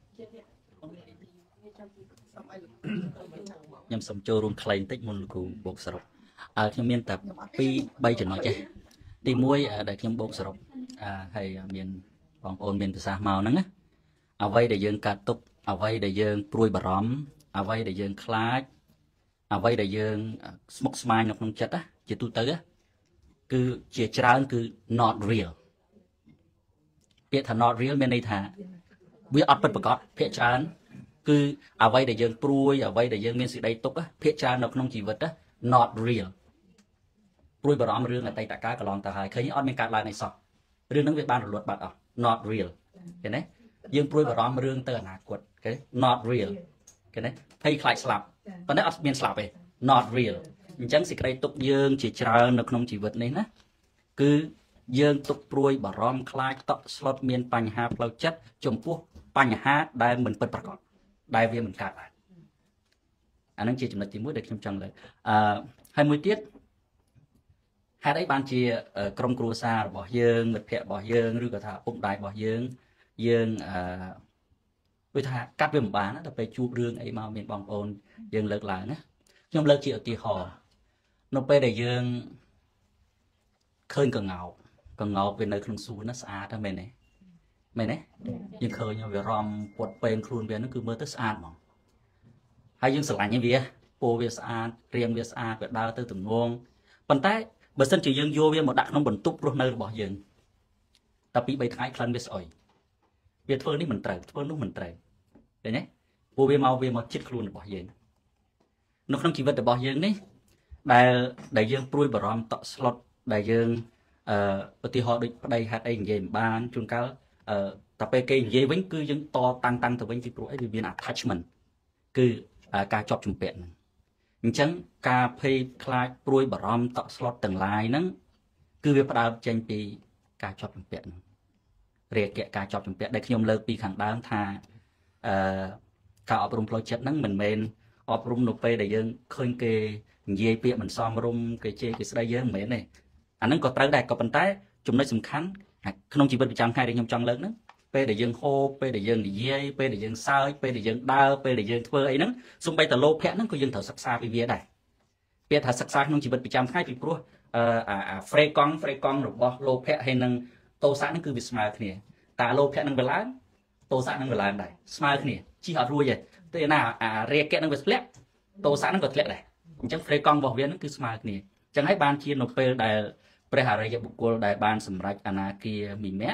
ខ្ញុំសូមចូលរួមខ្លីបន្តិចមុនលោកគ្រូបូកសរុបអើខ្ញុំមានតែពីរបីចំណុចទេទីមួយដែលខ្ញុំបូកសរុបអឺហើយមានបងប្អូនមានប្រសាសន៍មកហ្នឹងណាអ្វីដែលយើងកាត់ទុកអ្វីដែលយើងព្រួយបារម្ភអ្វីដែលយើងខ្លាចអ្វីដែលយើងស្មុគស្មាញនៅក្នុងចិត្តណាជាទូទៅគឺជាច្រើនគឺ not real ពាក្យថា not real មានន័យថាវាអត់ពិតប្រាកដភាគច្រើនគឺអ្វីដែលយើងព្រួយអ្វីដែលយើងមានសេចក្តីទុកភាគច្រើននៅក្នុងជីវិត not real ព្រួយបារម្ភរឿងអតីតកាលកន្លងទៅហើយឃើញអត់មានកើតឡើងអីសោះរឿងហ្នឹងវាបានរលត់បាត់អស់ not real ឃើញទេយើងព្រួយបារម្ភរឿងទៅអនាគតឃើញ not real ឃើញទេភ័យខ្លាចស្លាប់ប៉ុន្តែអត់មានស្លាប់ទេ not real អញ្ចឹងសេចក្តីទុកយើងជាច្រើននៅក្នុងជីវិតនេះណាគឺយើងទុកព្រួយបារម្ភខ្លាចតក់ស្លុតមានបញ្ហាផ្លូវចិត្តចំពោះបញ្ហាដែលមិនពិតប្រាកដដែលវាមិនកើតឡើងអានឹងជាចំណុចទីមួយដែលខ្ញុំចង់លើកអឺហើយមួយទៀតហេតុអីបានជាក្រុមគ្រួសាររបស់យើងមិត្តភ័ក្តិរបស់យើងឬក៏ថាឪពុកម្ដាយរបស់យើងយើងអឺដូចថាកាត់វាមិនបានណាដល់ពេលជួបរឿងអីមកមានបងប្អូនយើងលើកឡើងណាខ្ញុំលើកជាឧទាហរណ៍នៅពេលដែលយើងឃើញកងោកកងោកវានៅក្នុងសួនណាស្អាតហ្នឹងមែនទេមែនទេយើងឃើញវារំពុតពេងខ្លួនវាហ្នឹងគឺមើលទៅស្អាតហ្មងហើយយើងស្រឡាញ់វាពោវាស្អាតរៀងវាស្អាតវាដើរទៅទំនងប៉ុន្តែបើសិនជាយើងយកវាមកដាក់ក្នុងបន្ទប់រស់នៅរបស់យើងតែពីរបីថ្ងៃក្លិនវាស្អុយវាធ្វើនេះមិនត្រូវធ្វើនោះមិនត្រូវឃើញទេព្រោះវាមកវាមកជិតខ្លួនរបស់យើងនៅក្នុងជីវិតរបស់យើងនេះដែលដែលយើងព្រួយបារម្ភតក់ស្លុតដែលយើងអឺឧទាហរណ៍ដូចប្តីហេតុអីនិយាយមិនបានជួនកាលអឺតែពេលគេនិយាយវិញគឺយើងតតាំងតាំងទៅវិញពីព្រោះអីវាមាន attachment គឺការជាប់ជំពាក់ហ្នឹងអញ្ចឹងការភ័យខ្លាចព្រួយបារម្ភតក់ស្លុតទាំងឡាយហ្នឹងគឺវាផ្ដើមចេញពីការជាប់ជំពាក់ហ្នឹងរាគៈការជាប់ជំពាក់ដែលខ្ញុំលើកពីខាងដើមថាអឺការអប់រំផ្លូវចិត្តហ្នឹងមិនមែនអប់រំនៅពេលដែលយើងឃើញគេនិយាយពាក្យមិនសមរម្យគេជេរគេស្ដីយើងមិនមែនទេអាហ្នឹងក៏ត្រូវដែរក៏ប៉ុន្តែចំណុចសំខាន់ក្នុងជីវិតប្រចាំថ្ងៃដែលខ្ញុំចង់លើកហ្នឹងពេលដែលយើងហូបពេលដែលយើងនិយាយពេលដែលយើងសើចពេលដែលយើងដើរពេលដែលយើងធ្វើអីហ្នឹងសូម្បីតែលោភៈហ្នឹងក៏យើងត្រូវសិក្សាពីវាដែរពាក្យថាសិក្សាក្នុងជីវិតប្រចាំថ្ងៃពីព្រោះអឺអា frequency frequency របស់លោភៈហើយនឹងទោសៈហ្នឹងគឺវាស្មើគ្នាតែលោភៈនឹងវាឡើងទោសៈនឹងវាឡើងដែរស្មើគ្នាជិះអត់រួចទេតែណាអារាគៈនឹងវាធ្លាក់ទោសៈនឹងក៏ធ្លាក់ដែរអញ្ចឹង frequency របស់វានឹងគឺស្មើគ្នាអញ្ចឹងហើយបានជានៅពេលដែលព្រះអរិយបុគ្គលដែលបានសម្រេចអនាគាមិមៈ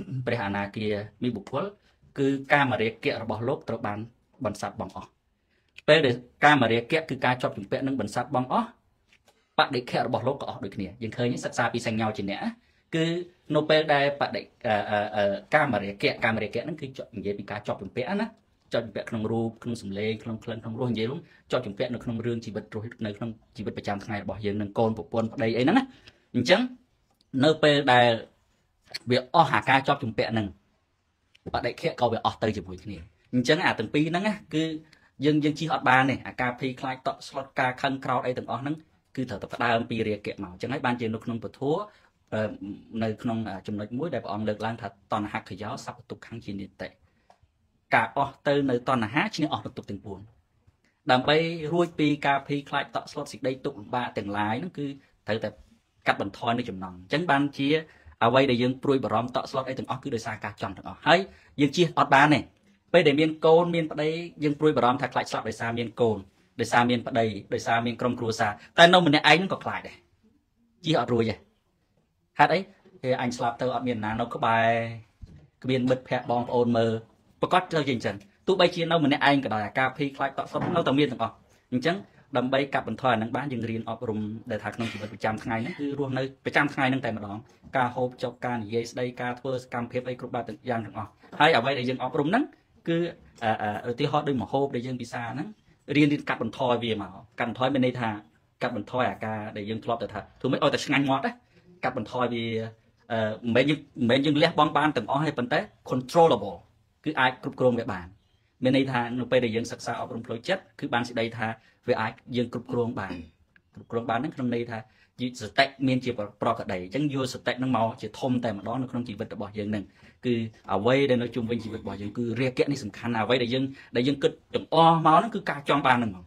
ព្រះអនាគាមានបុគ្គលគឺកាមរាគៈរបស់លោកត្រូវបានបន្សាត់បងអស់ពេលដែលកាមរាគៈគឺការជាប់ជំពាក់នឹងបន្សាត់បងអស់បដិខៈរបស់លោកក៏អស់ដូចគ្នាយើងឃើញសិក្សាពីសញ្ញាជាអ្នកគឺនៅពេលដែលបដិកាមរាគៈកាមរាគៈហ្នឹងគឺនិយាយពីការជាប់ជំពាក់ណាជាប់ជំពាក់ក្នុងរូបក្នុងសម្លេងក្នុងក្លិនក្នុងរសនិយាយជាប់ជំពាក់នៅក្នុងរឿងជីវិតរស់នៅក្នុងជីវិតប្រចាំថ្ងៃរបស់យើងនឹងកូនប្រពន្ធប្តីអីហ្នឹងណាអញ្ចឹងនៅពេលដែលវាអស់អាការជាប់ជំពាក់ហ្នឹងបដិខៈក៏វាអស់ទៅជាមួយគ្នាអញ្ចឹងអាទាំងពីរហ្នឹងគឺយើងយើងជិះអត់បានទេអាការភ័យខ្លាចតក់ស្លុតការខឹងក្រោធអីទាំងអស់ហ្នឹងគឺត្រូវតែផ្ដើមពីរាគៈមកអញ្ចឹងហើយបានជានៅក្នុងពធនៅក្នុងចំណុចមួយដែលព្រះអង្គលើកឡើងថាតណ្ហខយោសព្វទុក្ខជានិតិការអស់ទៅនៅតណ្ហាឈ្នះអស់បន្ទុកទាំងពួងដើម្បីរួចពីការភ័យខ្លាចតក់ស្លុតសេចក្តីទុក្ខលំបាកទាំងឡាយហ្នឹងគឺត្រូវតែកាត់បន្ថយនៅចំណងអញ្ចឹងបានជាអ្វីដែលយើងព្រួយបារម្ភតក់ស្លុតអីទាំងអស់គឺដោយសារការចង់ទាំងអស់ហើយយើងជៀសអត់បានទេពេលដែលមានកូនមានប្តីយើងព្រួយបារម្ភថាខ្លាចស្លាប់ដោយសារមានកូនដោយសារមានប្តីដោយសារមានក្រុមគ្រួសារតែនៅម្នាក់ឯងក៏ខ្លាចដែរជិះអត់រួចទេហេតុអីពេលអញស្លាប់ទៅអត់មានណានៅក្បែរគ្មានមិត្តភ័ក្តិបងប្អូនមើលប្រកាសត្រូវជាអញ្ចឹងទោះបីជានៅម្នាក់ឯងក៏ដោយអាការភ័យខ្លាចតក់ស្លុតនៅតែមានទាំងអស់អញ្ចឹងដើម្បីកាត់បន្ថយអានឹងបានយើងរៀនអប់រំដែលថាក្នុងជីវិតប្រចាំថ្ងៃហ្នឹងគឺរស់នៅប្រចាំថ្ងៃហ្នឹងតែម្ដងការហូបចុកការនិយាយស្ដីការធ្វើសកម្មភាពអីគ្រប់បែបយ៉ាងទាំងអស់ហើយអ្វីដែលយើងអប់រំហ្នឹងគឺឧទាហរណ៍ដូចមហូបដែលយើងពិសាហ្នឹងរៀនរៀនកាត់បន្ថយវាមកកាត់បន្ថយមានន័យថាកាត់បន្ថយអាការដែលយើងធ្លាប់តែថាធ្វើម៉េចឲ្យតែឆ្ងាញ់មាត់ណាកាត់បន្ថយវាមិនមែនយើងមិនមែនយើងលះបង់បានទាំងអស់ទេប៉ុន្តែ controllable គឺអាចគ្រប់គ្រងវាបានមានន័យថានៅពេលដែលយើងសិក្សាអប់រំផ្លូវចិត្តគឺបានសេចក្តីថាវាអាចយើងគ្រប់គ្រងបានគ្រប់គ្រងបានហ្នឹងក្នុងន័យថាសតិមានជាប្រកដីអញ្ចឹងយកសតិហ្នឹងមកជាធំតែម្ដងនៅក្នុងជីវិតរបស់យើងហ្នឹងគឺអ្វីដែលនៅជុំវិញជីវិតរបស់យើងគឺរាគៈនេះសំខាន់អ្វីដែលយើងដែលយើងគិតទាំងអស់មកហ្នឹងគឺការចង់បានហ្នឹងមក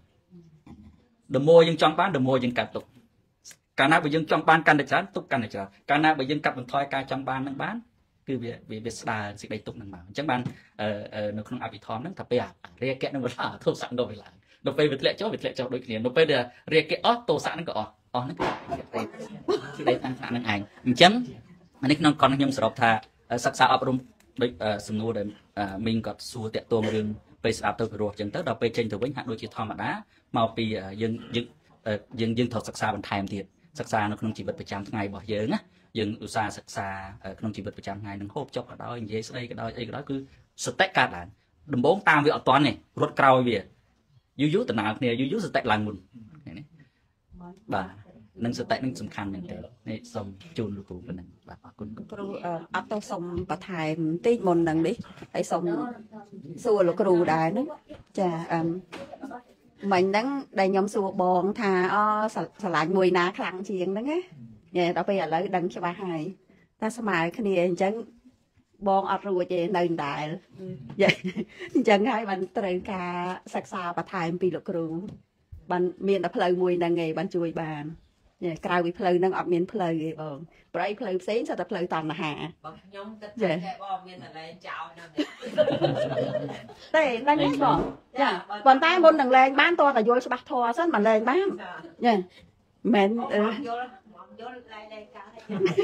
the more យើងចង់បាន the more យើងកាត់ទុកកាលណាបើយើងចង់បានកាន់តែច្រើនទុកកាន់តែច្រើនកាលណាបើយើងកាត់បន្ថយការចង់បានហ្នឹងបានគឺវាវាស្ដារសេចក្តីទុកហ្នឹងមកអញ្ចឹងបាននៅក្នុងអភិធម្មហ្នឹងថាពេលរាគៈហ្នឹងវាឡើងទោសៈនោះវាឡើងនៅពេលវាធ្លាក់ចុះវាធ្លាក់ចុះដូចគ្នានៅពេលដែលរាគៈអស់ទោសៈហ្នឹងក៏អស់អស់ហ្នឹងគឺសេចក្តីតាំងថ្នាក់ហ្នឹងឯងអញ្ចឹងនេះក្នុងកនខ្ញុំសរុបថាសិក្សាអប់រំដូចសំណួរដែលមីងគាត់សួរតាក់ទងរឿងពេលស្ដាប់ទៅពីរោះអញ្ចឹងទៅដល់ពេលចេញទៅវិញហាក់ដូចជាធម្មតាមកពីយើងយើងយើងយើងត្រូវសិក្សាបន្ថែមទៀតសិក្សានៅក្នុងជីវិតប្រចាំថ្ងៃរបស់យើងណាយើងឧស្សាហ៍សិក្សាក្នុងជីវិតប្រចាំថ្ងៃនឹងហូបចុកក៏ដោយនិយាយស្ដីក៏ដោយអីក៏ដោយគឺសតិកើតឡើងដំបូងតាមវាអត់តាន់ទេរត់ក្រោយវាយូរយូរតំណាលគ្នាយូរយូរសតិឡើងមុននេះបាទនឹងសតិនឹងសំខាន់មែនទេនេះសូមជូនលោកគ្រូប៉ុណ្ណឹងបាទអរគុណគ្រូអត់ទៅសូមបន្ថែមបន្តិចមុននឹងនេះហើយសូមសួរលោកគ្រូដែរហ្នឹងចាអឺមិញហ្នឹងដែលខ្ញុំសួរបងថាអូស្រឡាញ់មួយណាខ្លាំងជាងហ្នឹងណាញ៉ែដល់ពេលឥឡូវដឹងច្បាស់ហើយតែស្មើគ្នាអញ្ចឹងបងអត់រួចទេនៅដែរអញ្ចឹងហើយបានត្រូវការសិក្សាបន្ថែមពីលោកគ្រូបានមានតែផ្លូវមួយហ្នឹងឯងបានជួយបានក្រៅពីផ្លូវហ្នឹងអត់មានផ្លូវទេបងប្រអីផ្លូវផ្សេងសិតតែផ្លូវតណ្ហាបងខ្ញុំគិតថាបងមានតែលែងចោលហ្នឹងទេហ្នឹងឯងបងចាប៉ុន្តែមុននឹងលែងបានតើតែយល់ច្បាស់ធម៌សិនមិនលែងបានចាមិនយល់យល់លែងលែងកើត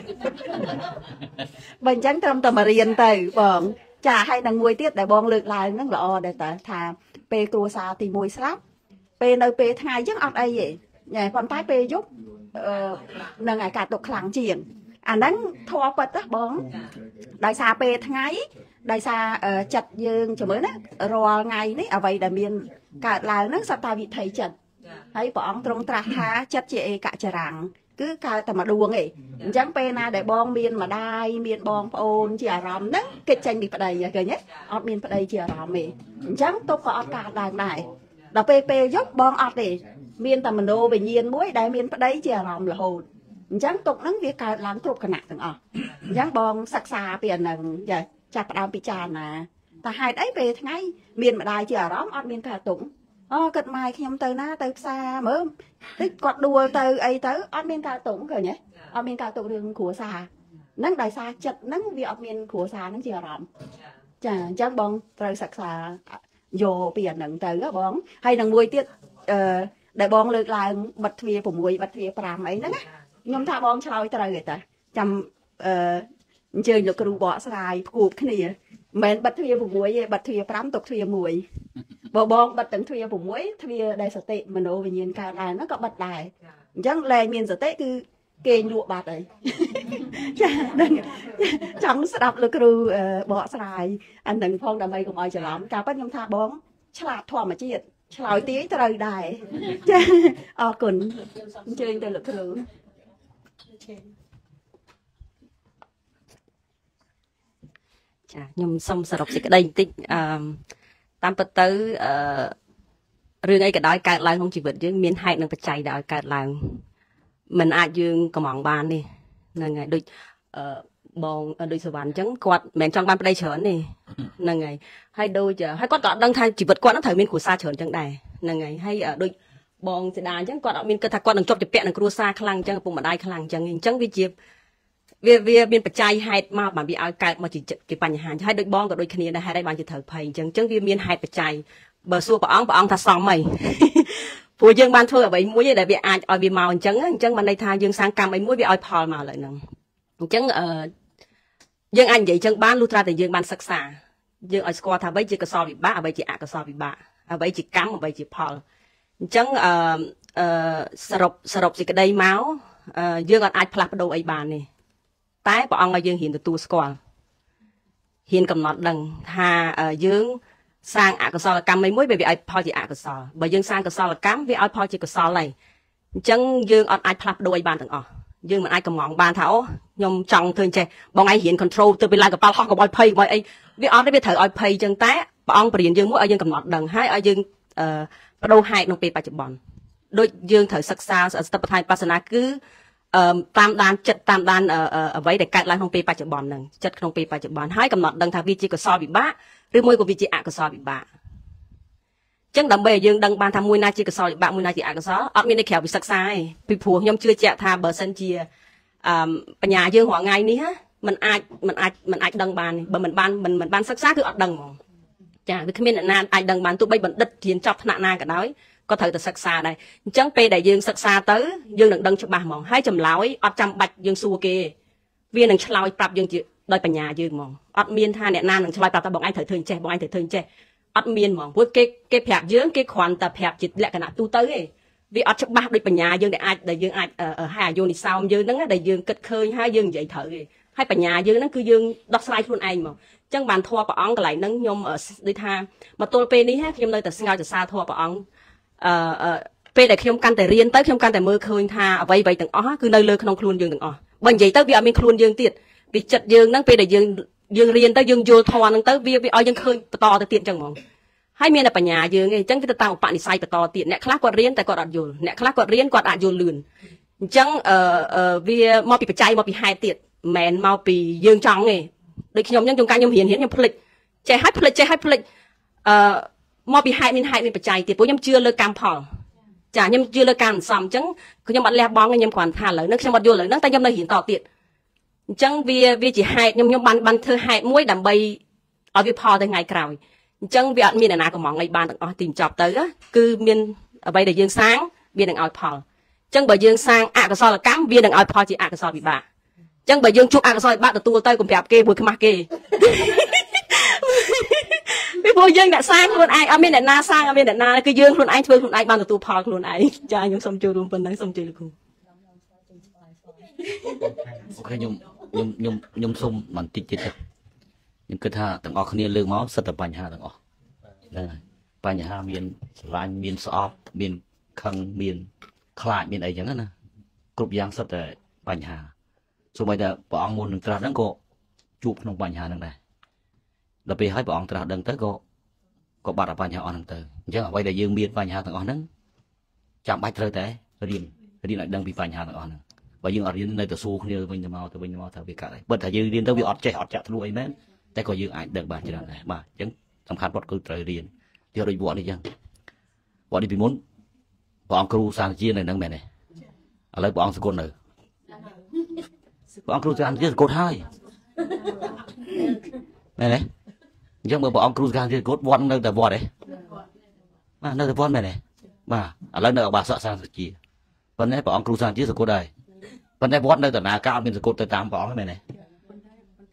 បើអញ្ចឹងត្រឹមតែមករៀនទៅបងចាហើយនឹងមួយទៀតដែលបងលើកឡើងហ្នឹងល្អដែរតើថាពេលគ្រួសារទីមួយស្លាប់ពេលនៅពេលថ្ងៃអញ្ចឹងអត់អីទេញ៉ែប៉ុន្តែពេលយប់នឹងឲ្យការទុកខ្លាំងជាងអាហ្នឹងធေါ်ពិតណាបងដោយសារពេលថ្ងៃដោយសារចិត្តយើងជំរឿនណារាល់ថ្ងៃនេះអ្វីដែលមានកើតឡើងហ្នឹងសត្វតាវិថីចិត្តហើយព្រះអង្គទ្រង់ត្រាស់ថាចិត្តជាឯកចរាំងគឺកើតតែមួយដួងឯងអញ្ចឹងពេលណាដែលបងមានម្ដាយមានបងប្អូនជាអារម្មណ៍ហ្នឹងគេចេញពីប្តីឃើញទេអត់មានប្តីជាអារម្មណ៍ទេអញ្ចឹងទុកក៏អត់កើតឡើងដែរដល់ពេលពេលយប់បងអត់ទេមានតែមโนវិញ្ញាណមួយដែលមានប្តីជាអារម្មណ៍រហូតអញ្ចឹងទុកហ្នឹងវាកើតឡើងគ្រប់គណៈទាំងអស់អញ្ចឹងបងសិក្សាពីអាហ្នឹងចាចាប់ផ្ដើមពិចារណាតែហេតុអីពេលថ្ងៃមានម្ដាយជាអារម្មណ៍អត់មានការទុកអូគិតម៉ែខ្ញុំទៅណាទៅផ្សារមើលតិចគាត់ដួលទៅអីទៅអត់មានការទុកឃើញទេអត់មានការទុករឿងគ្រួសារហ្នឹងដោយសារចិត្តហ្នឹងវាអត់មានគ្រួសារហ្នឹងជាអារម្មណ៍ចាអញ្ចឹងបងត្រូវសិក្សាយកពីអាហ្នឹងទៅបងហើយនឹងមួយទៀតអឺដែលបងលើកឡើងបិទទ្វារ6បិទទ្វារ5អីហ្នឹងណាខ្ញុំថាបងឆ្លើយត្រូវទេតាចាំអឺ chơi được kêu bỏ xài cụp cái này mình bật thuê vùng muối bật thuê prám tục thuê muối bò bong bật tận thuê vùng muối thuê đây sở tệ mình đồ về nhìn cao đài nó có bật đài chẳng lẽ miền sở tệ cứ kê lụa bạt ấy chẳng sẽ đọc được kêu bỏ xài anh đừng phong đam mê của mọi chuyện lắm cả bắt nhom tha bóngฉลาดถ่วมาจีดฉลาดตีตรายได้อ๋อคุณเจอได้หรือคือចាខ្ញុំសុំសរុបសេចក្តីបន្តិចអឺតាមពិតទៅអឺរឿងអីក៏ដោយកើតឡើងក្នុងជីវិតយើងមានហេតុនិងបច្ច័យដែលឲ្យកើតឡើងមិនអាចយើងកំងបានទេហ្នឹងហើយដូចអឺបងដូចសវណ្ណអញ្ចឹងគាត់មិនមែនចង់បានប្តីច្រើនទេហ្នឹងហើយហើយដូចហើយគាត់ក៏អត់ដឹងថាជីវិតគាត់នឹងត្រូវមានគ្រួសារច្រើនអញ្ចឹងដែរហ្នឹងហើយហើយដូចបងសេដាអញ្ចឹងគាត់អត់មានគិតថាគាត់នឹងជាប់ជាពាក់នឹងគ្រួសារខ្លាំងអញ្ចឹងឪពុកម្ដាយខ្លាំងអញ្ចឹងអញ្ចឹងវាជាវាវាមានបច្ច័យហេតុមកបានវាឲ្យកើតមកជាជាបញ្ហាហើយដូចបងក៏ដូចគ្នាដែរហេតុអីបានជាត្រូវភ័យអញ្ចឹងអញ្ចឹងវាមានហេតុបច្ច័យបើសួរព្រះអង្គព្រះអង្គថាសមអីព្រោះយើងបានធ្វើអ្វីមួយដែលវាអាចឲ្យវាមកអញ្ចឹងអញ្ចឹងបានន័យថាយើងសាងកម្មអីមួយវាឲ្យផលមកឡើយហ្នឹងអញ្ចឹងអឺយើងអាចនិយាយចឹងបានលុះត្រាតែយើងបានសិក្សាយើងឲ្យស្គាល់ថាអ្វីជាកុសលវិបាកអ្វីជាអកុសលវិបាកអ្វីជាកម្មអ្វីជាផលអញ្ចឹងអឺអឺសរុបសរុបសេចក្តីមកយើងអាចផ្លាស់ប្ដូរអីបានទេតែព្រះអង្គឲ្យយើងហ៊ានទទួលស្គាល់ហ៊ានកំណត់ដឹងថាយើងសាងអកុសលកម្មមួយវាឲ្យផលជាអកុសលបើយើងសាងកុសលកម្មវាឲ្យផលជាកុសលហើយអញ្ចឹងយើងអត់អាចផ្លាស់ប្ដូរអីបានទាំងអស់យើងមិនអាចកំងបានថាអូខ្ញុំចង់ធ្វើចេះបងឯងរៀន control ទៅពីឡើងកប៉ាល់ហោះកុំឲ្យភ័យមកអីវាអត់ទេវាត្រូវឲ្យភ័យអញ្ចឹងតែព្រះអង្គបរៀនយើងមួយឲ្យយើងកំណត់ដឹងហើយឲ្យយើងអឺបដូរហេតុក្នុងពេលបច្ចុប្បន្នដូចយើងត្រូវសិក្សាស្ថិបដ្ឋានបស្សនាគឺអឺតាមដានចិត្តតាមដានអ្វីដែលកើតឡើងក្នុងពេលបច្ចុប្បន្នហ្នឹងចិត្តក្នុងពេលបច្ចុប្បន្នហើយកំណត់ដឹងថាវាជាកុសលវិបាកឬមួយក៏វាជាអកុសលវិបាកចឹងដើម្បីឲ្យយើងដឹងបានថាមួយណាជាកុសលវិបាកមួយណាជាអកុសលអត់មានន័យក្រៅពីសិក្សាទេពីព្រោះខ្ញុំជឿជាក់ថាបើសិនជាអឺបញ្ញាយើងរាល់ថ្ងៃនេះมันអាចมันអាចมันអាចដឹងបានបើមិនបានមិនមិនបានសិក្សាគឺអត់ដឹងហ្មងចាវាគ្មានអ្នកណាអាចដឹងបានទោះបីបណ្ឌិតរៀនចប់ថ្នាក់ណាក៏ដោយក៏ត្រូវតែសិក្សាដែរអញ្ចឹងពេលដែលយើងសិក្សាទៅយើងនឹងដឹងច្បាស់ហ្មងហើយចម្លើយអត់ចាំបាច់យើងសួរគេវានឹងឆ្លើយប្រាប់យើងជាដោយបញ្ញាយើងហ្មងអត់មានថាអ្នកណានឹងឆ្លើយប្រាប់ថាបងឯងត្រូវធ្វើចេះបងឯងត្រូវធ្វើចេះអត់មានហ្មងព្រោះគេគេប្រាប់យើងគេគ្រាន់តែប្រាប់ជាលក្ខណៈទូទៅទេវាអត់ច្បាស់ដូចបញ្ញាយើងដែលអាចដែលយើងអាចហើយអាយុនិសោមយើងហ្នឹងដែលយើងគិតឃើញហើយយើងនិយាយត្រូវទេហើយបញ្ញាយើងហ្នឹងគឺយើងដោះស្រាយខ្លួនឯងហ្មងអញ្ចឹងបានធម៌ព្រះអង្គកន្លែងហ្នឹងខ្ញុំដូចថាមកទល់ពេលនេះខ្ញុំនៅតែស្ងើចសរសើរធម៌ព្រះអង្គអឺពេលដែលខ្ញុំកាន់តែរៀនទៅខ្ញុំកាន់តែមើលឃើញថាអ្វីអ្វីទាំងអស់គឺនៅលើក្នុងខ្លួនយើងទាំងអស់បើនិយាយទៅវាអត់មានខ្លួនយើងទៀតវាចិត្តយើងហ្នឹងពេលដែលយើងយើងរៀនទៅយើងយល់ធម៌ហ្នឹងទៅវាវាឲ្យយើងឃើញបន្តទៅទៀតអញ្ចឹងហ្មងហើយមានតែបញ្ញាយើងឯងអញ្ចឹងវាទៅតាមឧបនិស្ស័យបន្តទៀតអ្នកខ្លះគាត់រៀនតែគាត់អត់យល់អ្នកខ្លះគាត់រៀនគាត់អាចយល់លឿនអញ្ចឹងអឺវាមកពីបច្ច័យមកពីហេតុទៀតមិនមែនមកពីយើងចង់ទេដូចខ្ញុំអញ្ចឹងជួនកាលខ្ញុំរៀនរៀនខ្ញុំភ្លេចចេះហើយភ្លេចចេះហើយភ្លេចអឺមកពីហេតុមានហេតុមានបច្ច័យទៀតព្រោះខ្ញុំជឿលើកម្មផលចាខ្ញុំជឿលើការអន្សំអញ្ចឹងខ្ញុំអត់លះបង់ខ្ញុំគ្រាន់ថាឥឡូវនេះខ្ញុំអត់យល់ឥឡូវហ្នឹងតែខ្ញុំនៅរៀនតទៀតអញ្ចឹងវាវាជាហេតុខ្ញុំខ្ញុំបានបានធ្វើហេតុមួយដើម្បីឲ្យវាផលទៅថ្ងៃក្រោយអញ្ចឹងវាអត់មានអ្នកណាកំងអីបានទាំងអស់ទីបញ្ចប់ទៅគឺមានអ្វីដែលយើងសាងវានឹងឲ្យផលអញ្ចឹងបើយើងសាងអកុសលកម្មវានឹងឲ្យផលជាអកុសលវិបាកអញ្ចឹងបើយើងជួបអកុសលវិបាកទទួលទៅកុំប្រាប់គេព្រោះខ្មាស់គេពីព្រោះយើងអ្នកសាងខ្លួនឯងអត់មានអ្នកណាសាងអត់មានអ្នកណាគឺយើងខ្លួនឯងធ្វើខ្លួនឯងបានទទួលផលខ្លួនឯងចាខ្ញុំសូមចូលរួមប៉ុណ្ណឹងសូមជម្រាបលោកគ្រូអូខេខ្ញុំខ្ញុំខ្ញុំខ្ញុំសូមបន្តិចទៀតខ្ញុំគិតថាទាំងអស់គ្នាលើកមកសិតតែបញ្ហាទាំងអស់ហ្នឹងហើយបញ្ហាមានស្រឡាញ់មានស្អប់មានខឹងមានខ្លាចមានអីចឹងណាគ្រប់យ៉ាងសិតតែបញ្ហាសូម្បីតែព្រះអង្គមុននឹងត្រាស់ហ្នឹងក៏ជួបក្នុងបញ្ហាហ្នឹងដែរដល់ពេលឲ្យព្រះអង្គត្រាស់ដឹងទៅក៏ក៏បាត់បញ្ហាអស់ហ្នឹងទៅអញ្ចឹងអ្វីដែលយើងមានបញ្ហាទាំងអស់ហ្នឹងចាំបាច់ត្រូវតែរៀនរៀនឲ្យដឹងពីបញ្ហាទាំងអស់ហ្នឹងបើយើងអត់រៀននៅតែសួរគ្នាវិញទៅមកទៅវិញទៅមកថាវាកាត់ហើយបើថាយើងរៀនទៅវាអត់ចេះអត់ចាក់ធ្លុះអីមែនតែក៏យើងអាចដឹងបានច្រើនដែរបាទអញ្ចឹងសំខាន់គាត់គឺត្រូវរៀនទៀតដូចវត្តនេះអញ្ចឹងវត្តនេះពីមុនព្រះអង្គគ្រូសាស្ត្រជានៅហ្នឹងមែនទេឥឡូវព្រះអង្គសកលនៅព្រះអង្គគ្រូសាស្ត្រជាសកលហើយមែនទេអញ្ចឹងបើព្រះអង្គគ្រូសាស្ត្រជាសកលវត្តនៅតែវត្តទេបាទនៅតែវត្តមែនទេបាទឥឡូវនៅអបាសកសាស្ត្រជាប៉ុន្តែព្រះអង្គគ្រូសាស្ត្រជាសកលដែរប៉ុន្តែវត្តនៅតាណាការអត់មានសកលទៅតាមព្រះអង្គមែនទេ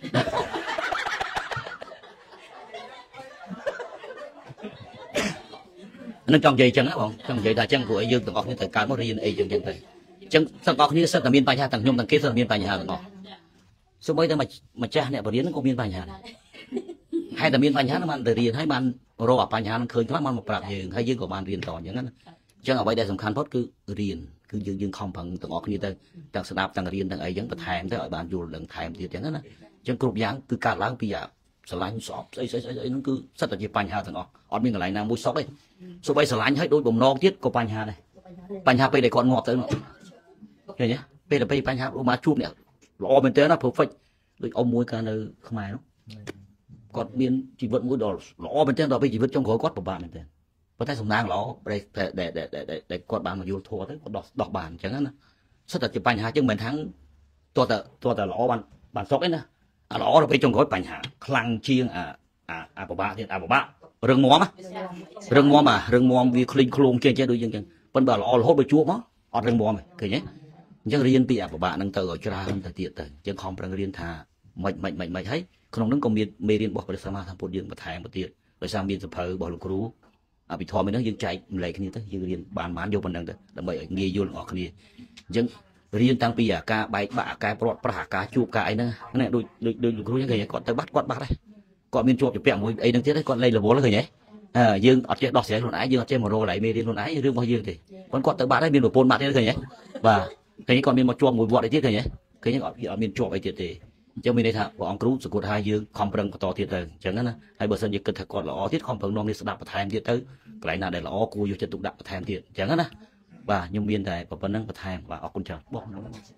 nó trong dây chân á bọn trong dây ta chân của dương từng ngọc như thời cao mới riêng ấy chân chân thế chân từng ngọc như sân tầm miên bài nhà từng nhung từng kế tầm miên bài nhà từng ngọc số mấy mà mà cha này bảo điên nó có miên bài nhà hai tầm miên bài nhà nó man từ riêng hai man rô bài nhà nó khơi thoát man một bạc dương hai dương của man riêngต่อ อย่างนั้น chân ở đây đây สำคัญ เพราะ คือ riêng คือ dương dương không bằng từng ngọc như thế từngสนับtừng riêng từng ấy ยัง ประทาน tới ឲ្យ បាន យល់ ដឹង ថែម ទៀត យ៉ាង ហ្នឹង ណា chân គ្រប់ យ៉ាង គឺ កើត ឡើង ពី ស្រឡាញ់ សព ស្អី ស្អី ស្អី ហ្នឹង គឺ សិត តែ ជា បញ្ហា ទាំង អស់ អត់ មាន កន្លែង ណា មួយ សក់ ទេ សូម្បី ស្រឡាញ់ ហើយ ដូច បំណង ទៀត ក៏ បញ្ហា ដែរ បញ្ហា ពេល ដែល គាត់ ងាប់ ទៅ ឃើញ ទេ ពេល ដែល ពេល បញ្ហា មក ជួប អ្នក ល្អ មែន ទេ ណា perfect ដូច អ៊ំ មួយ កាល នៅ ខ្មែរ នោះ គាត់ មាន ជីវិត មួយ ដ៏ ល្អ មែន ទេ ដល់ ពេល ជីវិត ចុង ក្រោយ គាត់ ពិបាក មែន ទេ ប៉ុន្តែ សំណាង ល្អ ដែល ដែល ដែល ដែល គាត់ បាន មក យល់ ធម៌ ទៅ គាត់ ដោះ ដោះ បាន អញ្ចឹង ណា សិត តែ ជា បញ្ហា ចឹង មិន ថាំង តោះ តែ តោះ តែ ល្អ បាន បាន សក់ ឯណា អា ល្អ ដល់ ពេល ចុង ក្រោយ បញ្ហា ខ្លាំង ជាង អា អា អា ពិបាក ទៀត អា ពិបាក រឹង មាំ រឹង មាំ អា រឹង មាំ វា ឃ្លីង ឃ្លោង ចេះ ចេះ ដូច យើង ចឹង ប៉ុន្តែ ល្អ រហូត ដល់ ជួប មក អត់ រឹង មាំ ទេ ឃើញ ទេ អញ្ចឹង រៀន ពី អា ពិបាក ហ្នឹង ទៅ ឲ្យ ច្រើន ទៅ ទៀត ទៅ អញ្ចឹង ខំ ប្រឹង រៀន ថា មិន មិន មិន មិន ហើយ ក្នុង ហ្នឹង ក៏ មាន មេរៀន របស់ ព្រះសម្មាសម្ពុទ្ធ យើង បន្ថែម ទៅ ទៀត ដោយ សារ មាន សភៅ របស់ លោក គ្រូ អភិធម្ម ហ្នឹង យើង ចែកម្លែក គ្នា ទៅ យើង រៀន បាន បាន យក ប៉ុណ្ណឹង ទៅ ដើម្បី ឲ្យ ងាយ យល់ អស់ គ្នា អញ្ចឹង រៀន តាំង ពី អា ការ បែក បាក់ អា ការ ព្រាត់ ប្រាស់ អា ការ ជួប ការ អី ហ្នឹង ណា ដូច ដូច ដូច លោក គ្រូ ហ្នឹង ឃើញ គាត់ ទៅ បាត់ គាត់ បាត់ ដែរ គាត់ មាន ជាប់ ជាពាក់ មួយ អី ហ្នឹង ទៀត គាត់ លេង រវល់ ឃើញ ទេ អឺ យើង អត់ ចេះ ដោះស្រាយ ខ្លួន ឯង យើង អត់ ចេះ មក រក កន្លែង មេរៀន ខ្លួន ឯង រឿង របស់ យើង ទេ ប៉ុន្តែ គាត់ ទៅ បាត់ ហើយ មាន ប្រពន្ធ បាត់ ទៀត ឃើញ ទេ បាទ ឃើញ គាត់ មាន មក ជាប់ មួយ វត្ត អី ទៀត ឃើញ ទេ ឃើញ អត់ អត់ មាន ជាប់ អី ទៀត ទេ អញ្ចឹង មាន ន័យ ថា ព្រះអង្គ គ្រូ សង្កត់ ថា យើង ខំ ប្រឹង បន្ត ទៀត ទៅ អញ្ចឹង ណា ហើយ បើ សិន ជា គិត ថា គាត់ ល្អ ទៀត ខំ ប្រឹង នាំ នេះ ស្ដាប់ បន្ថែម ទៀត ទៅ កន្លែង ណា ដែល ល្អ គួរ យក ចិត្ត ទុក ដាក់ បន្ថែម ទៀត អញ្ចឹង ណា បាទ ខ្ញុំ មាន តែ ប៉ុណ្្នឹង បន្ថែម បាទ អរគុណ ច្រើន បង